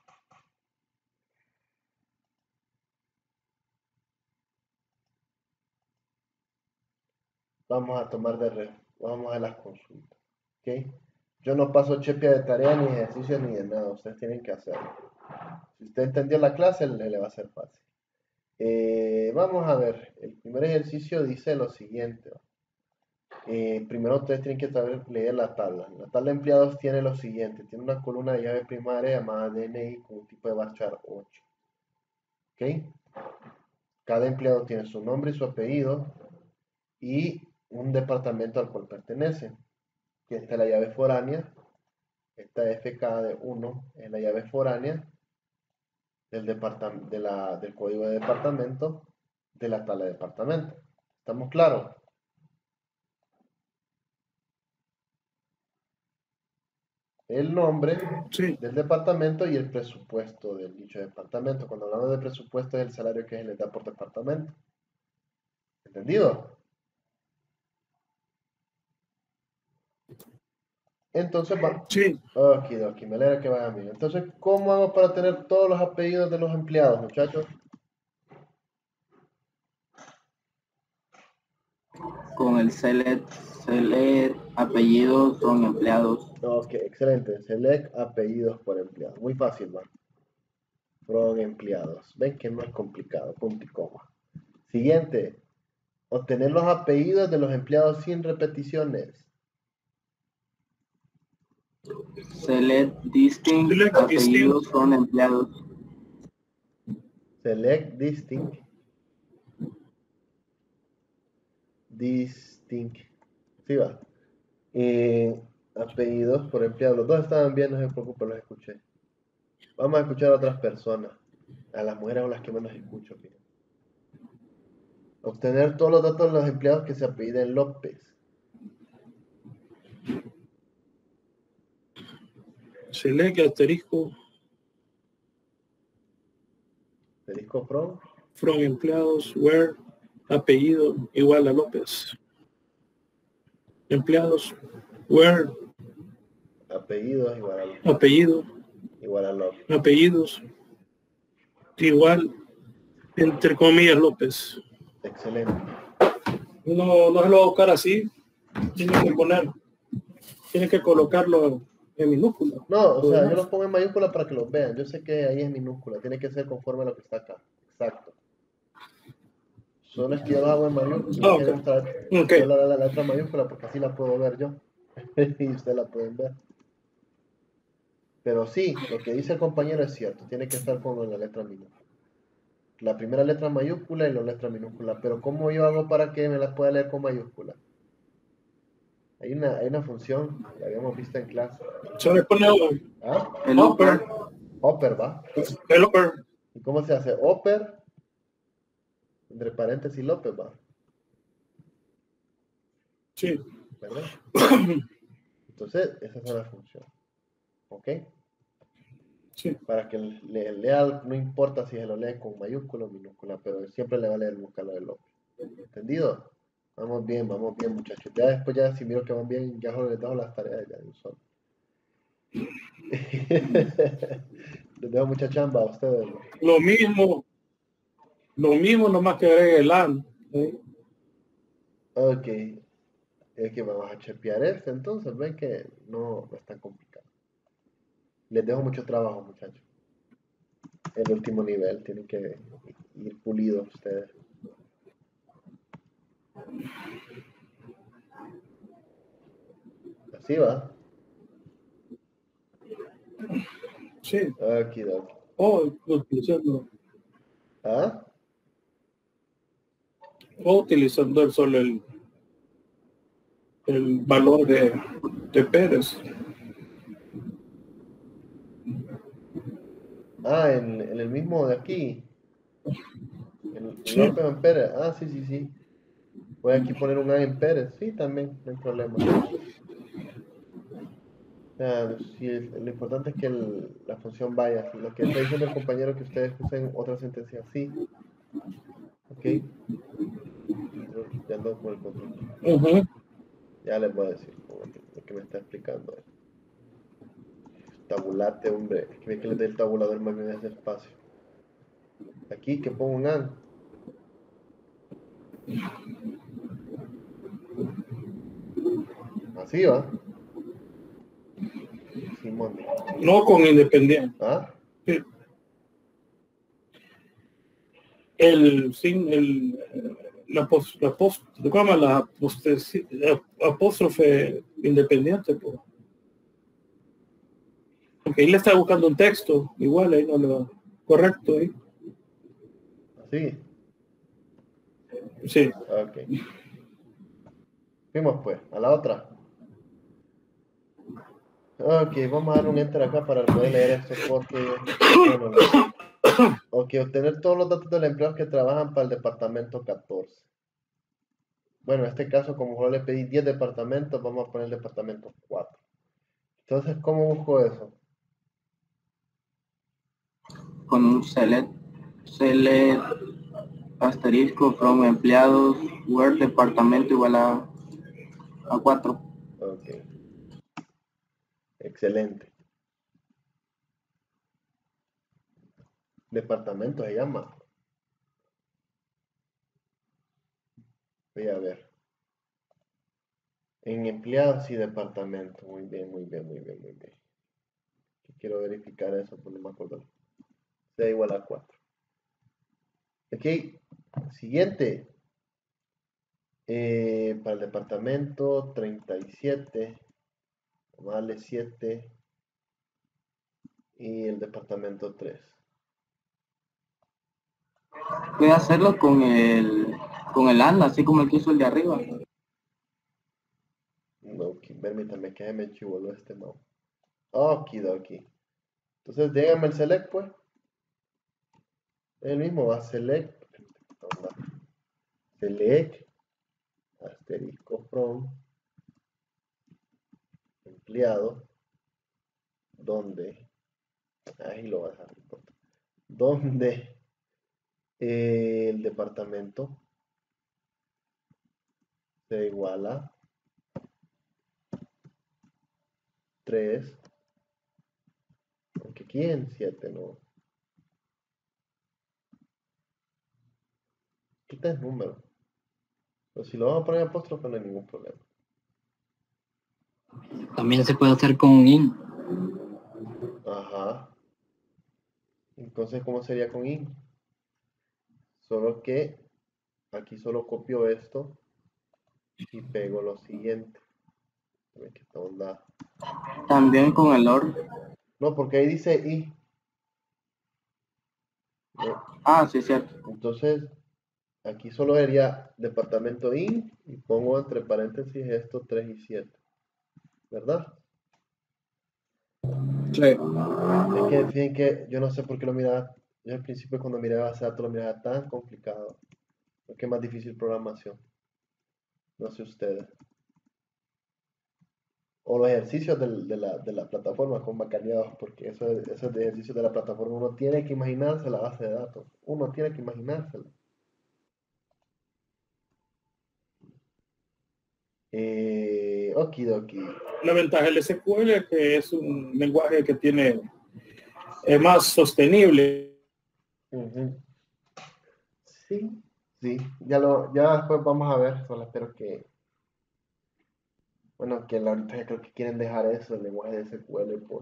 vamos a tomar vamos a las consultas. ¿Ok? Yo no paso chepia de tarea, ni ejercicio, ni de nada. Ustedes tienen que hacerlo. Si usted entendió la clase, le va a ser fácil. Vamos a ver, el primer ejercicio dice lo siguiente. Primero ustedes tienen que saber leer la tabla. La tabla de empleados tiene lo siguiente. Tiene una columna de llave primaria llamada DNI con un tipo de varchar 8. ¿Ok? Cada empleado tiene su nombre y su apellido y un departamento al cual pertenece. Aquí está la llave foránea. Esta FK de 1 es la llave foránea del código de departamento de la tabla de departamento. ¿Estamos claros? El nombre del departamento y el presupuesto del dicho departamento. Cuando hablamos de presupuesto es el salario que se les da por departamento. ¿Entendido? Entonces va. Sí. Ok, me alegra que vayan bien. Entonces, ¿cómo hago para tener todos los apellidos de los empleados, muchachos? Con el select apellidos son empleados. Ok, excelente. Select apellidos por empleados. Muy fácil, va. From empleados. Ven que no es complicado. Punto y coma. Siguiente. Obtener los apellidos de los empleados sin repeticiones. Select distinct apellidos son empleados. Select distinct. Sí va. Apellidos por empleados. Los dos estaban bien, no se preocupen, los escuché. Vamos a escuchar a otras personas. A las mujeres son las que menos escucho. Fíjate. Obtener todos los datos de los empleados que se apelliden López. Select asterisco. Asterisco from. From empleados, where, apellido igual a López. Empleados, where. Apellidos igual a López. Apellido. Igual a López. Apellidos. Igual, entre comillas, López. Excelente. No se lo va a buscar así. Tiene que colocarlo en minúscula. No, o sea, yo los pongo en mayúscula para que los vean. Yo sé que ahí es minúscula. Tiene que ser conforme a lo que está acá. Exacto. Solo es que yo lo hago en mayúscula. Yo la letra mayúscula porque así la puedo ver yo. Y ustedes la pueden ver. Pero sí, lo que dice el compañero es cierto. Tiene que estar con la letra minúscula. La primera letra mayúscula y la letra minúscula. Pero ¿cómo yo hago para que me las pueda leer con mayúscula? Hay una función, la habíamos visto en clase. Se le pone ¿Ah? El upper. Upper, ¿va? El upper. ¿Y cómo se hace? Upper, entre paréntesis López, ¿va? Sí. ¿Verdad? Entonces, esa es la función. ¿Ok? Sí. Para que lea, no importa si se lo lee con mayúscula o minúscula, pero siempre le va a leer buscarlo de López. ¿Entendido? Vamos bien, muchachos. Ya después, ya si miro que van bien, ya les dejo las tareas ya de un solo. Les dejo mucha chamba a ustedes. Lo mismo nomás que agregue el AN. Ok. Es que vamos a chepear esto, entonces ven que no es tan complicado. Les dejo mucho trabajo, muchachos. El último nivel, tienen que ir pulidos ustedes. Así va. Sí. Aquí. Utilizando. ¿Ah? O utilizando solo el valor de Pérez. Ah, en el mismo de aquí. Sí. López en Pérez. Ah, sí. Voy aquí a poner un A en Pérez. Sí, también, no hay problema. Sí, lo importante es que la función vaya. Lo que está diciendo el compañero es que ustedes usen otra sentencia así. Ok. Ya ando con el control. Ya les voy a decir lo que me está explicando. Tabulate, hombre. Es que ve que le dé el tabulador más bien ese espacio. Aquí que pongo un A. Así va. Simón. No con independiente. ¿Ah? Sí. la apóstrofe independiente, pues. Porque ahí le está buscando un texto, igual ahí no le va. Correcto ahí. Sí. Sí. Ok. Fuimos pues, a la otra. Ok, vamos a dar un enter acá para poder leer esto porque... Bueno, ok, obtener todos los datos de los empleados que trabajan para el departamento 14. Bueno, en este caso, como yo le pedí 10 departamentos, vamos a poner el departamento 4. Entonces, ¿cómo busco eso? Con un select asterisco from empleados where departamento igual a 4. Ok. Excelente. Departamento se llama. Voy a ver. En empleados y departamento. Muy bien, muy bien, muy bien, muy bien. Quiero verificar eso, pues no me acuerdo. Sea igual a 4. Ok. Siguiente. Para el departamento 37. Vamos a darle 7. Y el departamento 3. Puede hacerlo con el ANDA, así como el que hizo el de arriba. No, permítame que me chivolo este no. Okidoki. Entonces, díganme el select, pues. El mismo va a select. Select. Asterisco from. Empleado. Donde. Ahí lo vas a dejar. Donde el departamento se iguala 3. Aunque aquí en 7 no. Quita el número. Pero si lo vamos a poner apóstrofe no hay ningún problema. También se puede hacer con in. Ajá. Entonces, ¿cómo sería con in? Solo que aquí solo copio esto y pego lo siguiente. También con el OR. No, porque ahí dice i. ¿No? Ah, sí, es cierto. Entonces, aquí solo sería departamento in y pongo entre paréntesis esto 3 y 7. ¿Verdad? Sí. Es que, fíjense que yo no sé por qué lo miraba. Yo al principio cuando miraba ese dato lo miraba tan complicado. Porque es más difícil programación. No sé ustedes. O los ejercicios de la plataforma con bacaneados, porque esos de ejercicios de la plataforma uno tiene que imaginarse la base de datos. Uno tiene que imaginársela. Okidoki. La ventaja del SQL es que es un lenguaje que tiene más sostenible. Sí, sí. Ya después vamos a ver. Solo espero que... Bueno, que ahorita ya creo que quieren dejar eso, el lenguaje de SQL por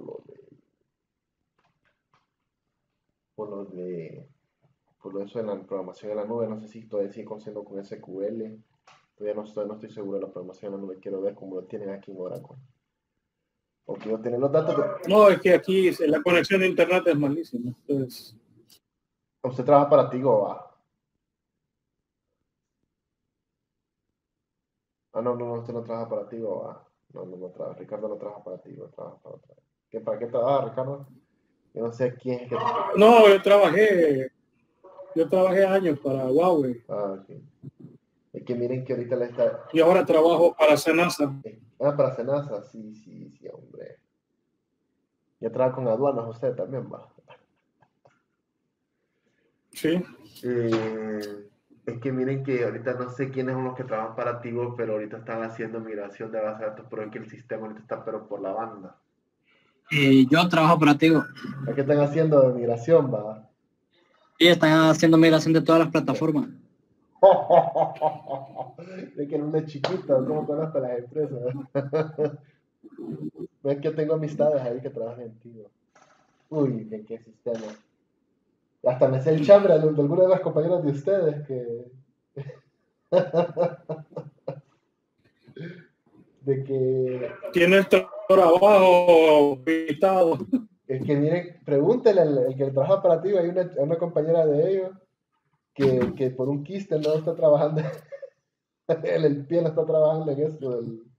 lo eso de la programación en la nube. No sé si todavía siguen siendo con SQL. Todavía no estoy seguro de la programación en la nube. Quiero ver cómo lo tienen aquí en Oracle. O quiero tener los datos No, es que aquí la conexión de internet es malísima. Entonces... ¿Usted trabaja para Tigo o va? Ah, no, usted no trabaja para Tigo o va. No trabaja. Ricardo no trabaja para Tigo, trabaja para otra. ¿Para qué trabaja, Ricardo? Yo no sé quién es que... No, yo trabajé años para Huawei. Ah, sí. Es que miren que ahorita le está... Y ahora trabajo para Senasa. Ah, para Senasa, sí, hombre. Ya trabaja con aduanas usted también, va. Sí. Es que miren que ahorita no sé quiénes son los que trabajan para Tigo, pero ahorita están haciendo migración de base de datos, pero es que el sistema ahorita está pero por la banda. Yo trabajo para Tigo. ¿Qué están haciendo de migración, va? Sí, están haciendo migración de todas las plataformas. Es que el mundo es chiquito, ¿cómo conozco las empresas? No es que tengo amistades ahí que trabajan en Tigo. Uy, ¿de qué sistema? Hasta me sé el chambre de alguna de las compañeras de ustedes que... de que... Tiene el trabajo invitado. Es que miren, pregúntele al que trabaja para ti, hay una compañera de ellos que por un quiste no está trabajando, el pie no está trabajando en eso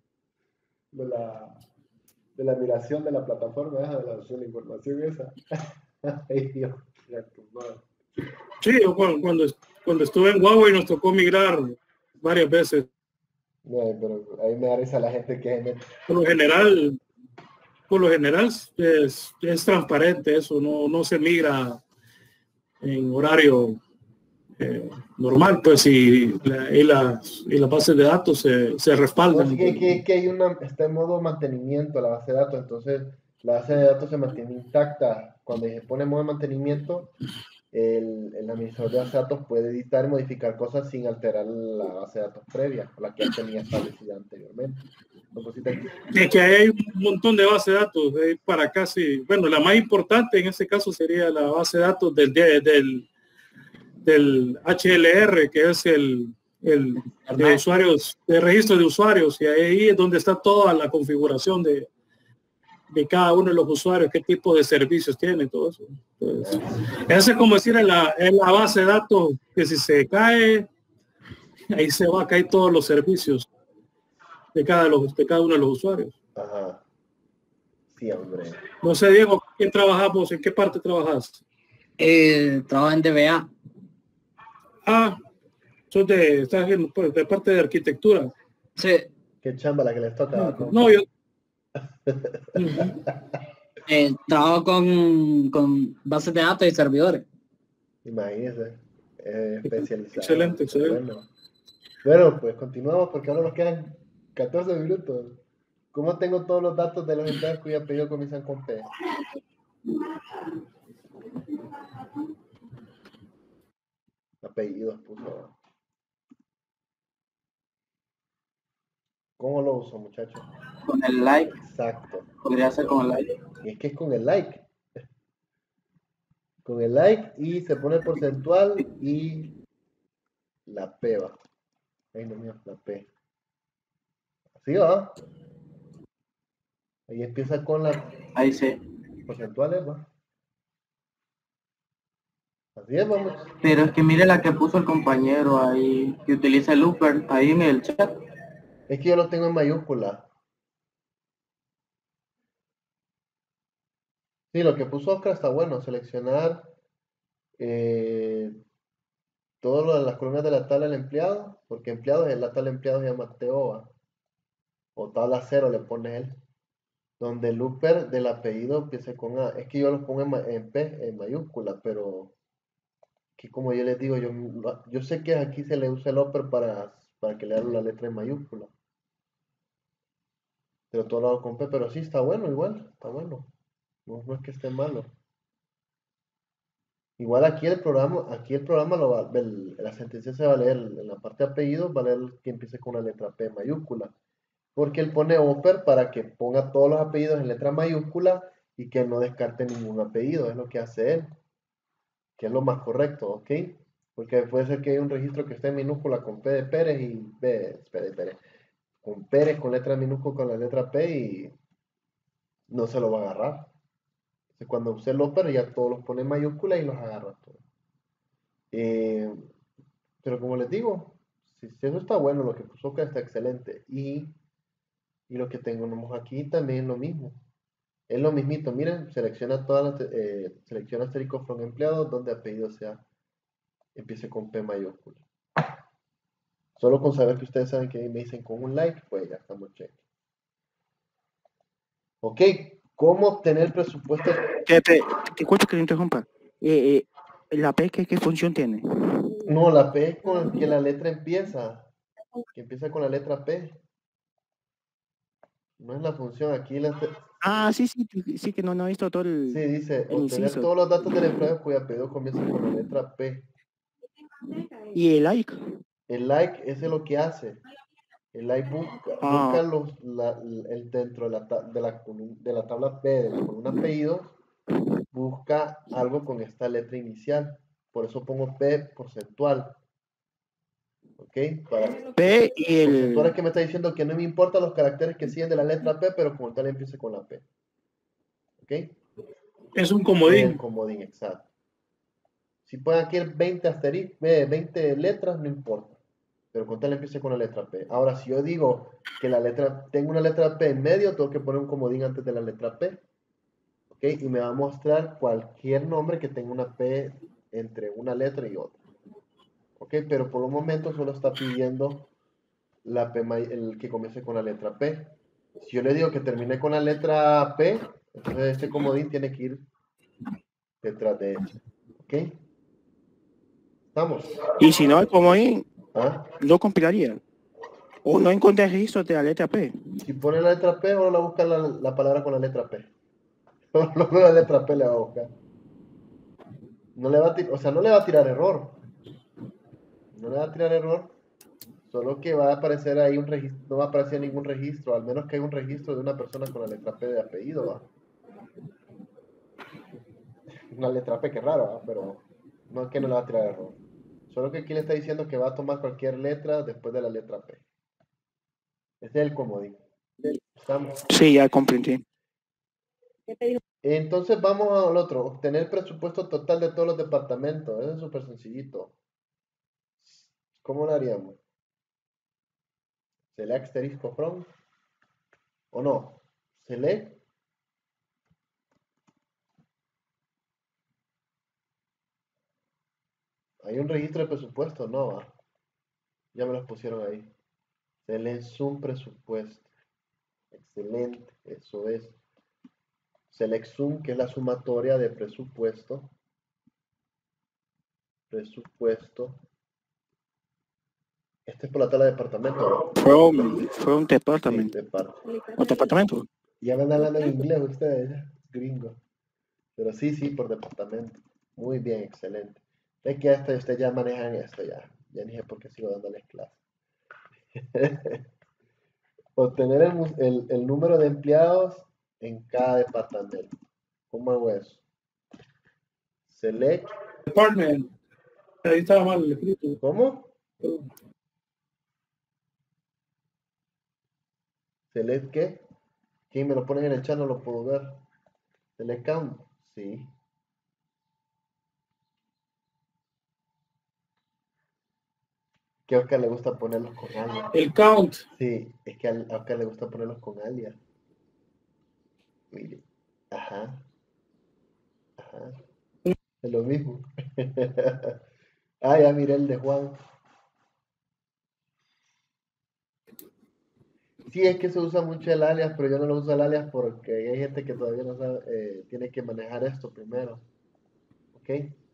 de la migración de la plataforma esa, de la información esa. Ay, Dios, ya tu madre. Sí, yo cuando estuve en Huawei nos tocó migrar varias veces. No, pero ahí me da risa la gente que... Por lo general es transparente eso, no se migra en horario normal, pues, y las bases de datos se respaldan. No, que hay está en modo mantenimiento la base de datos, entonces la base de datos se mantiene intacta. Cuando se pone en modo de mantenimiento, el administrador de base de datos puede editar y modificar cosas sin alterar la base de datos previa, la que ya tenía establecida anteriormente. Es que hay un montón de bases de datos para casi, bueno, la más importante en este caso sería la base de datos del HLR, que es el de usuarios, de registro de usuarios, y ahí es donde está toda la configuración de cada uno de los usuarios, qué tipo de servicios tiene, todo eso. Entonces, eso es como decir en la base de datos que si se cae, ahí se va a caer todos los servicios de cada uno de los usuarios. Ajá. Sí, hombre. No sé, Diego, ¿quién trabajamos? ¿En qué parte trabajas? Trabajo en DBA. Ah, estás de parte de arquitectura. Sí. Qué chamba la que les toca. No, yo trabajo con bases de datos y servidores. Imagínese. Especializado. Excelente. Bueno, pues continuamos porque ahora nos quedan 14 minutos. ¿Cómo tengo todos los datos de los empleados cuyo apellido comienzan con P? Apellidos puso. ¿Cómo lo uso, muchachos? Con el like. Exacto. Podría ser con el like. Y es que es con el like. Con el like y se pone porcentual y la P va. Ay, no mío, la P. Así va. Ahí empieza con la... Ahí sí. Porcentuales, va. Así es, vamos. Pero es que mire la que puso el compañero ahí, que utiliza el looper, ahí en el chat. Es que yo lo tengo en mayúscula. Sí, lo que puso Oscar está bueno. Seleccionar todas las columnas de la tabla del empleado, porque empleados en la tabla de empleados se llama TOA. O tabla 0 le pone él. Donde el looper del apellido empieza con A. Es que yo lo pongo en P, en mayúscula, pero que como yo les digo, yo sé que aquí se le usa el looper para que le hagan la letra en mayúscula. Pero todo lo hago con P, pero sí está bueno igual, está bueno. No es que esté malo. Igual aquí el programa la sentencia se va a leer en la parte de apellidos, va a leer que empiece con una letra P mayúscula. Porque él pone upper para que ponga todos los apellidos en letra mayúscula y que no descarte ningún apellido, es lo que hace él. Que es lo más correcto, ¿ok? Porque puede ser que hay un registro que esté en minúscula con P de Pérez y Pérez. Con Pérez con letra minúscula con la letra P y no se lo va a agarrar. Entonces, cuando use el upper ya todos los pone en mayúscula y los agarra todos. Pero como les digo, si eso está bueno, lo que puso acá está excelente. Y lo que tenemos aquí también es lo mismo. Es lo mismito, miren, selecciona selecciona asterisco from empleado donde apellido empiece con P mayúscula. Solo con saber que ustedes saben que me dicen con un like, pues ya estamos check. Ok, ¿cómo obtener presupuesto? Te escucho que te interrumpa. ¿La P qué función tiene? No, la P es con que la letra empieza. Que empieza con la letra P. No es la función, aquí sí, que no he visto todo el... Sí, dice, obtener inciso. todos los datos del empleado cuyo apellido comienza con la letra P. ¿Y el like? El like, ese es lo que hace. El like busca dentro de la tabla P de la columna apellidos, busca algo con esta letra inicial. Por eso pongo P porcentual. ¿Ok? P y el... Porcentual es que me está diciendo que no me importan los caracteres que siguen de la letra P, pero como tal empiece con la P. ¿Ok? Es un comodín. El comodín, exacto. Si ponen aquí el 20 asterisco, 20 letras, no importa. Pero con tal empiece con la letra P. Ahora, si yo digo que tengo una letra P en medio, tengo que poner un comodín antes de la letra P. ¿Ok? Y me va a mostrar cualquier nombre que tenga una P entre una letra y otra. ¿Ok? Pero por un momento solo está pidiendo la P, el que comience con la letra P. Si yo le digo que termine con la letra P, entonces este comodín tiene que ir detrás de él. ¿Ok? ¿Estamos? Y si no hay comodín, ¿Ah? no compilaría. O no encontré registros de la letra P. Si pone la letra P, o la busca la palabra con la letra P. Solo la letra P le va a buscar. No le va a o sea, no le va a tirar error. No le va a tirar error. Solo que va a aparecer ahí un registro. No va a aparecer ningún registro. Al menos que haya un registro de una persona con la letra P de apellido. ¿Va? Una letra P, que raro, ¿va? Pero no es que no le va a tirar error. Solo que aquí le está diciendo que va a tomar cualquier letra después de la letra P. Este es el comodín. ¿Estamos? Sí, ya comprendí. Entonces vamos al otro. Obtener presupuesto total de todos los departamentos. Eso es súper sencillito. ¿Cómo lo haríamos? Select asterisco from. ¿O no? Select. ¿Hay un registro de presupuesto? No, va. Ya me los pusieron ahí. Select sum presupuesto. Excelente. Eso es. Select sum, que es la sumatoria de presupuesto. Presupuesto. Este es por la tabla de departamento. From department. Sí, ¿O departamento? Ya van hablando en inglés ustedes, gringo. Pero sí, por departamento. Muy bien, excelente. Es que ustedes ya manejan esto ya. Ya ni sé por qué sigo dándoles clases. Obtener el número de empleados en cada departamento. ¿Cómo hago eso? Select. Department. Ahí estaba mal escrito. ¿Cómo? Select ¿qué? ¿Quién me lo pone en el chat? No lo puedo ver. Select count. Sí. Que a Oscar le gusta ponerlos con alias. El count. Sí, es que a Oscar le gusta ponerlos con alias. Mire. Ajá. Es lo mismo. Ya miré el de Juan. Sí, es que se usa mucho el alias, pero yo no lo uso el alias porque hay gente que todavía no sabe, tiene que manejar esto primero. ¿Ok?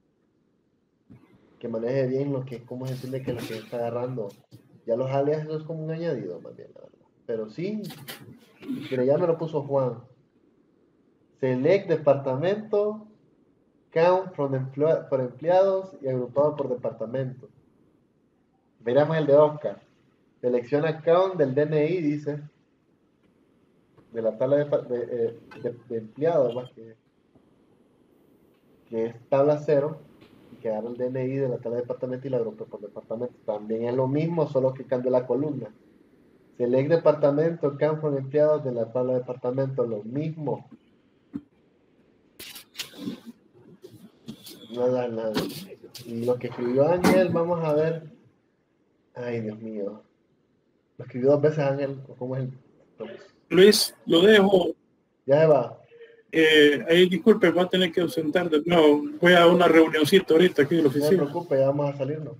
Que maneje bien cómo se entiende que lo que está agarrando. Ya los alias, eso es como un añadido, más bien, la verdad. Pero sí, pero ya me lo puso Juan. Select departamento, count por empleados y agrupado por departamento. Miramos el de Oscar. Selecciona count del DNI, dice. De la tabla de empleados, más que es tabla 0. Y que agarra el DNI de la tabla de departamento y la agrupa por departamento. También es lo mismo, solo que cambia la columna. Select departamento, count por empleados de la tabla de departamento, lo mismo. Nada. Y lo que escribió Ángel, vamos a ver. Ay, Dios mío. Lo escribió 2 veces Ángel. ¿Cómo es el? Luis, lo dejo. Ya se va. Ahí disculpe, voy a tener que ausentar. No, voy a una reunioncita ahorita aquí en la No se oficina. preocupe, ya vamos a salirnos.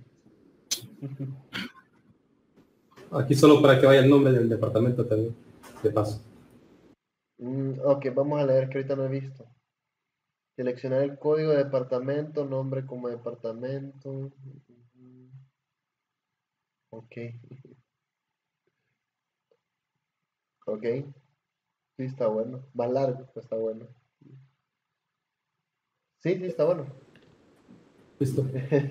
Aquí solo para que vaya el nombre del departamento también, de paso. Ok, vamos a leer que ahorita no he visto. Seleccionar el código de departamento, nombre como departamento. Ok. Ok. Sí, está bueno. Más largo, pero está bueno. Sí, está bueno. Listo.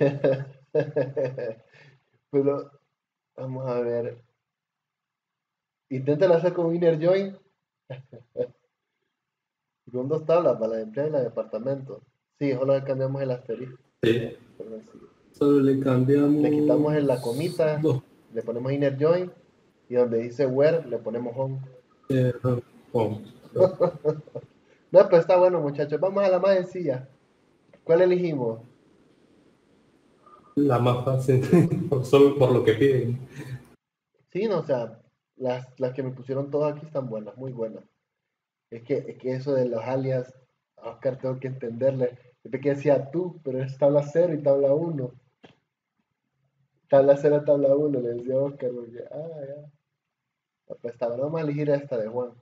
Pero, vamos a ver. Inténtalo hacer con Inner Join. Con dos tablas, para la de empleo y la de departamento. Sí, solo le cambiamos el asterisco. Sí. Perdón, sí. Solo le cambiamos... Le quitamos en la comita, le ponemos inner join, y donde dice where, le ponemos home. Home. No, pero está bueno, muchachos. Vamos a la más sencilla. ¿Cuál elegimos? La más fácil, solo por lo que piden. Sí, no, o sea, las que me pusieron todas aquí están buenas, muy buenas. Es que eso de los alias, a Oscar tengo que entenderle. Yo te que decía tú, pero es tabla 0 y tabla 1. Tabla 0, tabla 1, le decía a Oscar, porque, ya. Pues está bueno, vamos a elegir esta de Juan.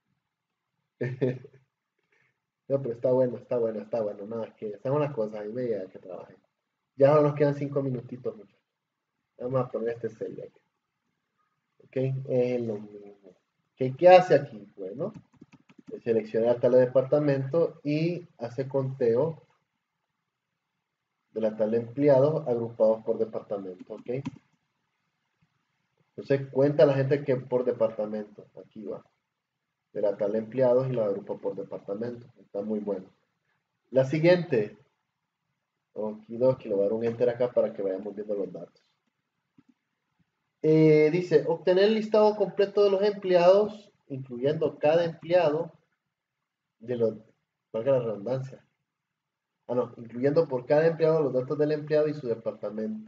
No, pero está bueno, está bueno, está bueno. No, es que son unas cosas, a mí me llega que trabajen. Ya solo nos quedan 5 minutitos, muchachos. Vamos a poner este sello aquí. Ok, es lo mismo. ¿Qué hace aquí? Bueno, selecciona tal departamento y hace conteo de la tabla de empleados agrupados por departamento, ¿ok? Entonces cuenta la gente que por departamento, aquí va, de la tabla de empleados y la agrupa por departamento, está muy bueno. La siguiente, okidoki, le voy a dar un enter acá para que vayamos viendo los datos. Dice, obtener el listado completo de los empleados, incluyendo cada empleado, de los, valga la redundancia, no, incluyendo por cada empleado los datos del empleado y su departamento.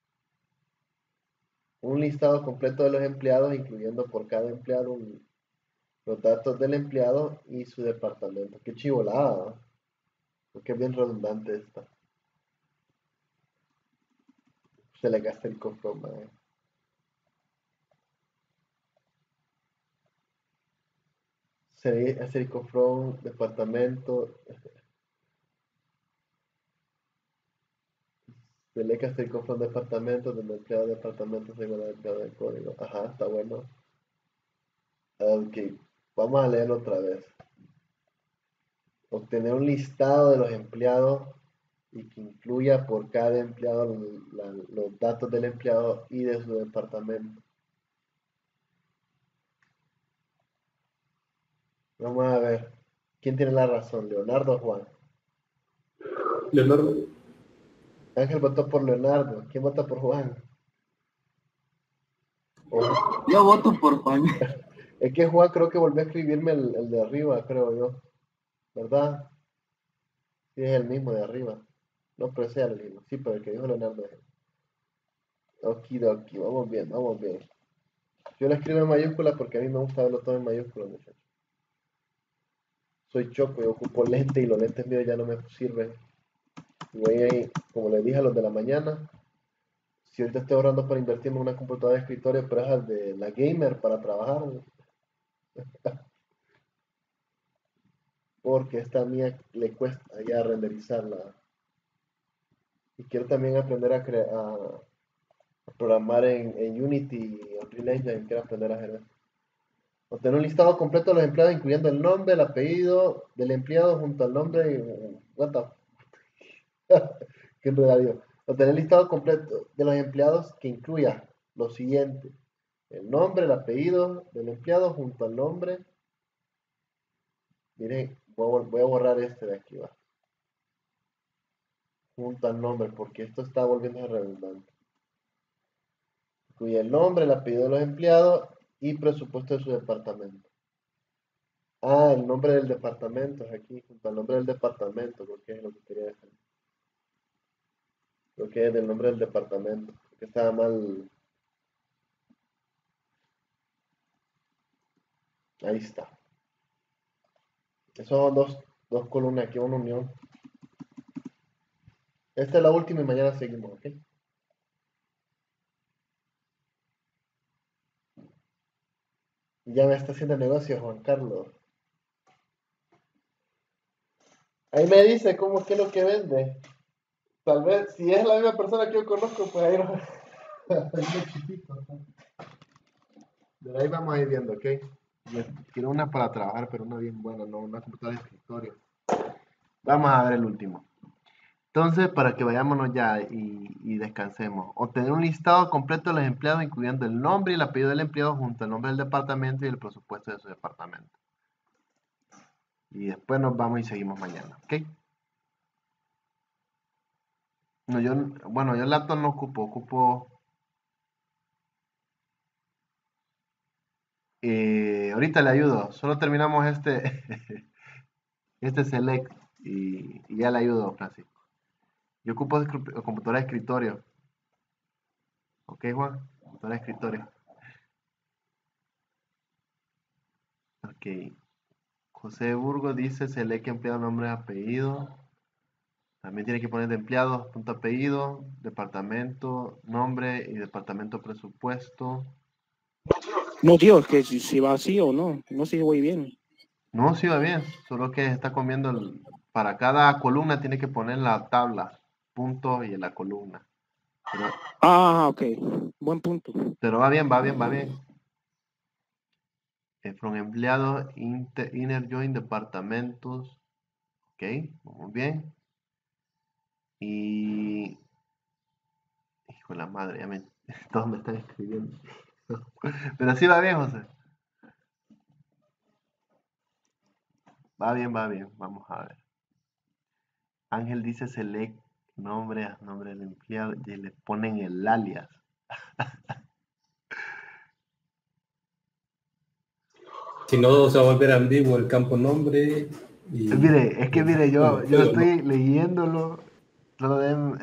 Un listado completo de los empleados, incluyendo por cada empleado los datos del empleado y su departamento. Qué chivolada, ¿no? Porque es bien redundante esta. Se le gasta el cofrón, Se hace el cofrón, departamento. Se le gasta el cofrón, departamento, del empleado de departamento según el empleado del código. Ajá, está bueno. Ok, vamos a leerlo otra vez. Obtener un listado de los empleados y que incluya por cada empleado los datos del empleado y de su departamento. Vamos a ver. ¿Quién tiene la razón? ¿Leonardo o Juan? Leonardo. Ángel votó por Leonardo. ¿Quién vota por Juan? Yo voto por Juan. Es que Juan creo que volvió a escribirme el de arriba, creo yo. ¿Verdad? Sí, es el mismo de arriba. No, pero ese es el mismo. Sí, pero el que dijo Leonardo es él. Okidoki, vamos bien, vamos bien. Yo lo escribo en mayúsculas porque a mí me gusta verlo todo en mayúsculas, muchachos. Soy choco, yo ocupo lente y los lentes míos ya no me sirven. Y voy ahí, como les dije a los de la mañana, si ahorita estoy ahorrando para invertirme en una computadora de escritorio, pero es de la gamer para trabajar. Porque esta mía le cuesta ya renderizarla. Y quiero también aprender a programar en Unity y Unreal Engine. Quiero aprender a hacer eso. Obtener un listado completo de los empleados, incluyendo el nombre, el apellido del empleado junto al nombre y... What the... Qué enredadillo. Obtener el listado completo de los empleados que incluya lo siguiente. El nombre, el apellido del empleado junto al nombre. Miren, voy a borrar este de aquí, va. Junto al nombre, porque esto está volviendo redundante. Incluye el nombre, el apellido de los empleados y presupuesto de su departamento. Ah, el nombre del departamento es aquí, junto al nombre del departamento, creo que es lo que quería decir. Creo que es del nombre del departamento, que estaba mal. Ahí está. Esos son dos columnas aquí, una unión. Esta es la última y mañana seguimos, ¿ok? Ya me está haciendo negocio, Juan Carlos. Ahí me dice cómo es lo que vende. Tal vez, si es la misma persona que yo conozco, pues ahí no. Pero ahí vamos a ir viendo, ¿ok? Quiero una para trabajar, pero una bien buena, no una computadora de escritorio. Vamos a ver el último. Entonces, para que vayámonos ya y descansemos. Obtener un listado completo de los empleados, incluyendo el nombre y el apellido del empleado junto al nombre del departamento y el presupuesto de su departamento. Y después nos vamos y seguimos mañana, ¿ok? No, yo el laptop no ocupo. Ahorita le ayudo. Solo terminamos este select y ya le ayudo, Francisco. Yo ocupo computadora de escritorio. ¿Ok, Juan? Computadora de escritorio. Ok. José Burgos dice select empleado, nombre, apellido. También tiene que poner de empleados, punto apellido, departamento, nombre y departamento presupuesto. No, tío, es que si va así o no. No sé si voy bien. No, sí va bien, solo que está comiendo para cada columna tiene que poner la tabla, punto y en la columna. Ok, buen punto. Pero va bien. From empleado, inner join, departamentos. Ok, vamos bien. Y... Hijo de la madre, todos me están escribiendo. Pero sí va bien, José. Va bien, vamos a ver. Ángel dice select nombre del empleado y le ponen el alias. Si no, se va a volver ambiguo el campo nombre. Y, Mire, yo estoy leyéndolo. Solo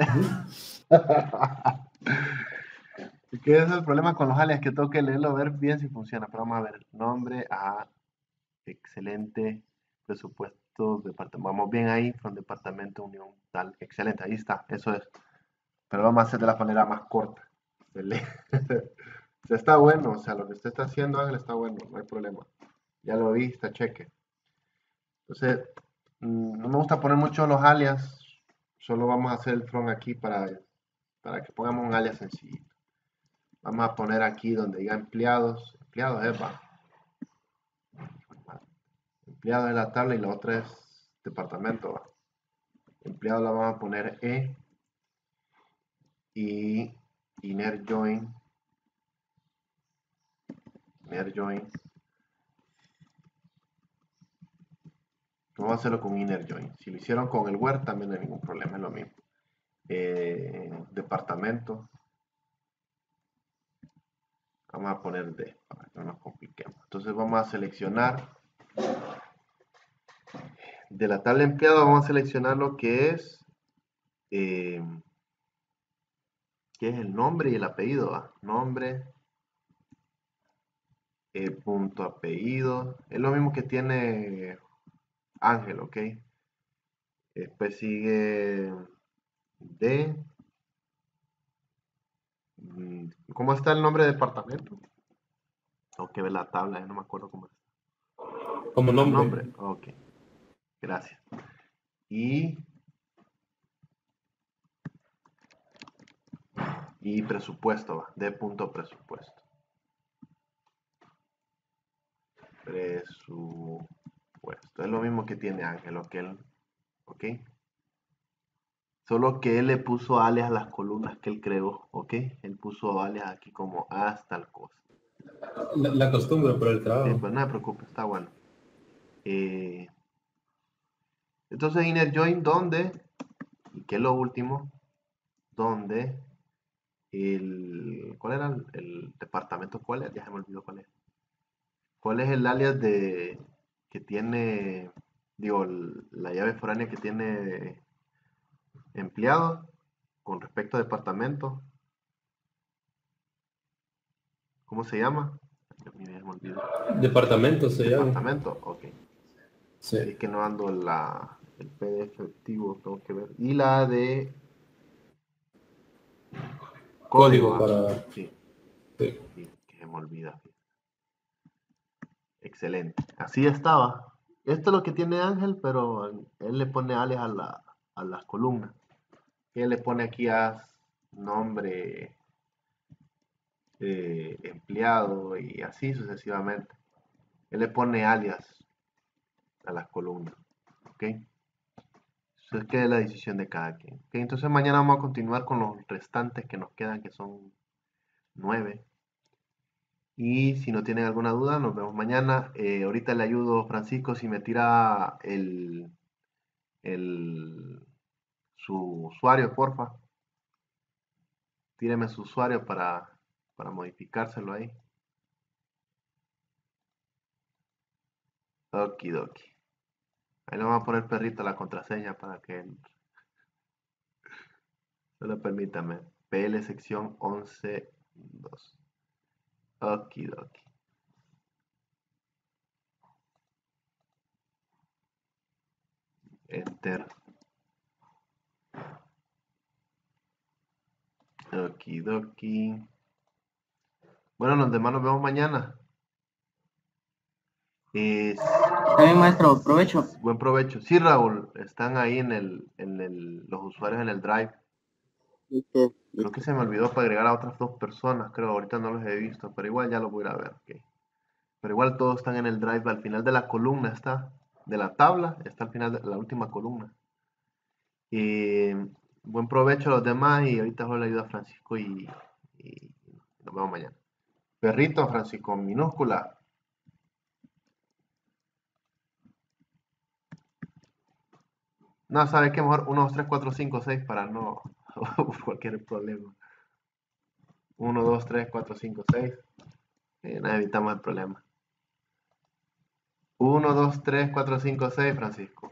que es el problema con los alias, que tengo que leerlo, ver bien si funciona. Pero vamos a ver. Nombre, excelente. Presupuesto, departamento. Vamos bien ahí, from departamento, unión, tal. Excelente, ahí está, eso es. Pero vamos a hacer de la manera más corta. Se lee. O sea, está bueno, o sea, lo que usted está haciendo, Ángel, está bueno, no hay problema. Ya lo vi, está cheque. Entonces, no me gusta poner mucho los alias, solo vamos a hacer el from aquí para que pongamos un alias sencillito. Vamos a poner aquí donde diga empleados, EPA. Empleados es la tabla y la otra es departamento, ¿va? Empleado la vamos a poner E y inner join. Vamos a hacerlo con inner join. Si lo hicieron con el Word también no hay ningún problema, es lo mismo. Departamento. Vamos a poner D para que no nos compliquemos. Entonces vamos a seleccionar de la tabla empleado, vamos a seleccionar lo que es el nombre y el apellido, ¿va? Nombre, punto apellido, es lo mismo que tiene Ángel, ¿ok? Después sigue D. ¿Cómo está el nombre de departamento? Tengo que ver la tabla, no me acuerdo cómo está. Como nombre. Ok, gracias. Y presupuesto, va, D punto presupuesto. Presupuesto, es lo mismo que tiene Ángel, ok. Solo que él le puso alias a las columnas que él creó, ok. Él puso alias aquí como hasta el cosa. La costumbre por el trabajo. Sí, pues no me preocupe, está bueno. Entonces inner join donde, y que es lo último, donde ¿cuál era el departamento? ¿Cuál es? Ya se me olvidó cuál es. ¿Cuál es el alias que tiene, la llave foránea que tiene empleado con respecto a departamento? ¿Cómo se llama? Me olvidó. Departamento se llama. Departamento, ok. Sí. Es que no ando el PDF activo, tengo que ver. Y la de Código para... Sí, que se me olvida. Excelente. Así estaba. Esto es lo que tiene Ángel, pero él le pone alias a las columnas. Él le pone aquí nombre, empleado y así sucesivamente. Él le pone alias a las columnas. ¿Ok? Eso es que es la decisión de cada quien. ¿Okay? Entonces mañana vamos a continuar con los restantes que nos quedan, que son 9. Y si no tienen alguna duda, nos vemos mañana. Ahorita le ayudo, Francisco, si me tira su usuario, porfa. Tíreme su usuario para modificárselo ahí. Okidoki. Ahí le vamos a poner perrito la contraseña para que solo permítame. PL sección 11.2. Okidoki. Enter. Okidoki. Bueno, los demás nos vemos mañana. Está bien, maestro, provecho. Buen provecho. Sí, Raúl, están ahí los usuarios en el Drive. Listo. Creo que se me olvidó para agregar a otras 2 personas, creo, ahorita no los he visto, pero igual ya los voy a ir a ver. Okay. Pero igual todos están en el Drive, al final de la columna está, de la tabla, está al final de la última columna. Buen provecho a los demás y ahorita le ayuda a Francisco y nos vemos mañana. Perrito, Francisco, minúscula. No, ¿sabes qué? Mejor 1, 2, 3, 4, 5, 6 para no cualquier problema. 1, 2, 3, 4, 5, 6. No evitamos el problema. 1, 2, 3, 4, 5, 6, Francisco.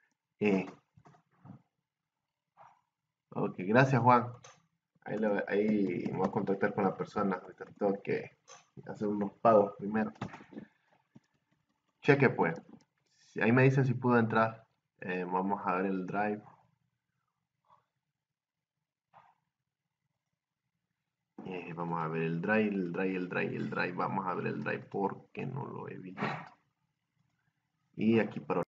Ok, gracias, Juan. Ahí me voy a contactar con la persona. Ahorita tengo que hacer unos pagos primero. Cheque, pues. Ahí me dicen si pudo entrar. Vamos a ver el Drive. Vamos a ver el Drive. Vamos a ver el Drive porque no lo he visto. Y aquí para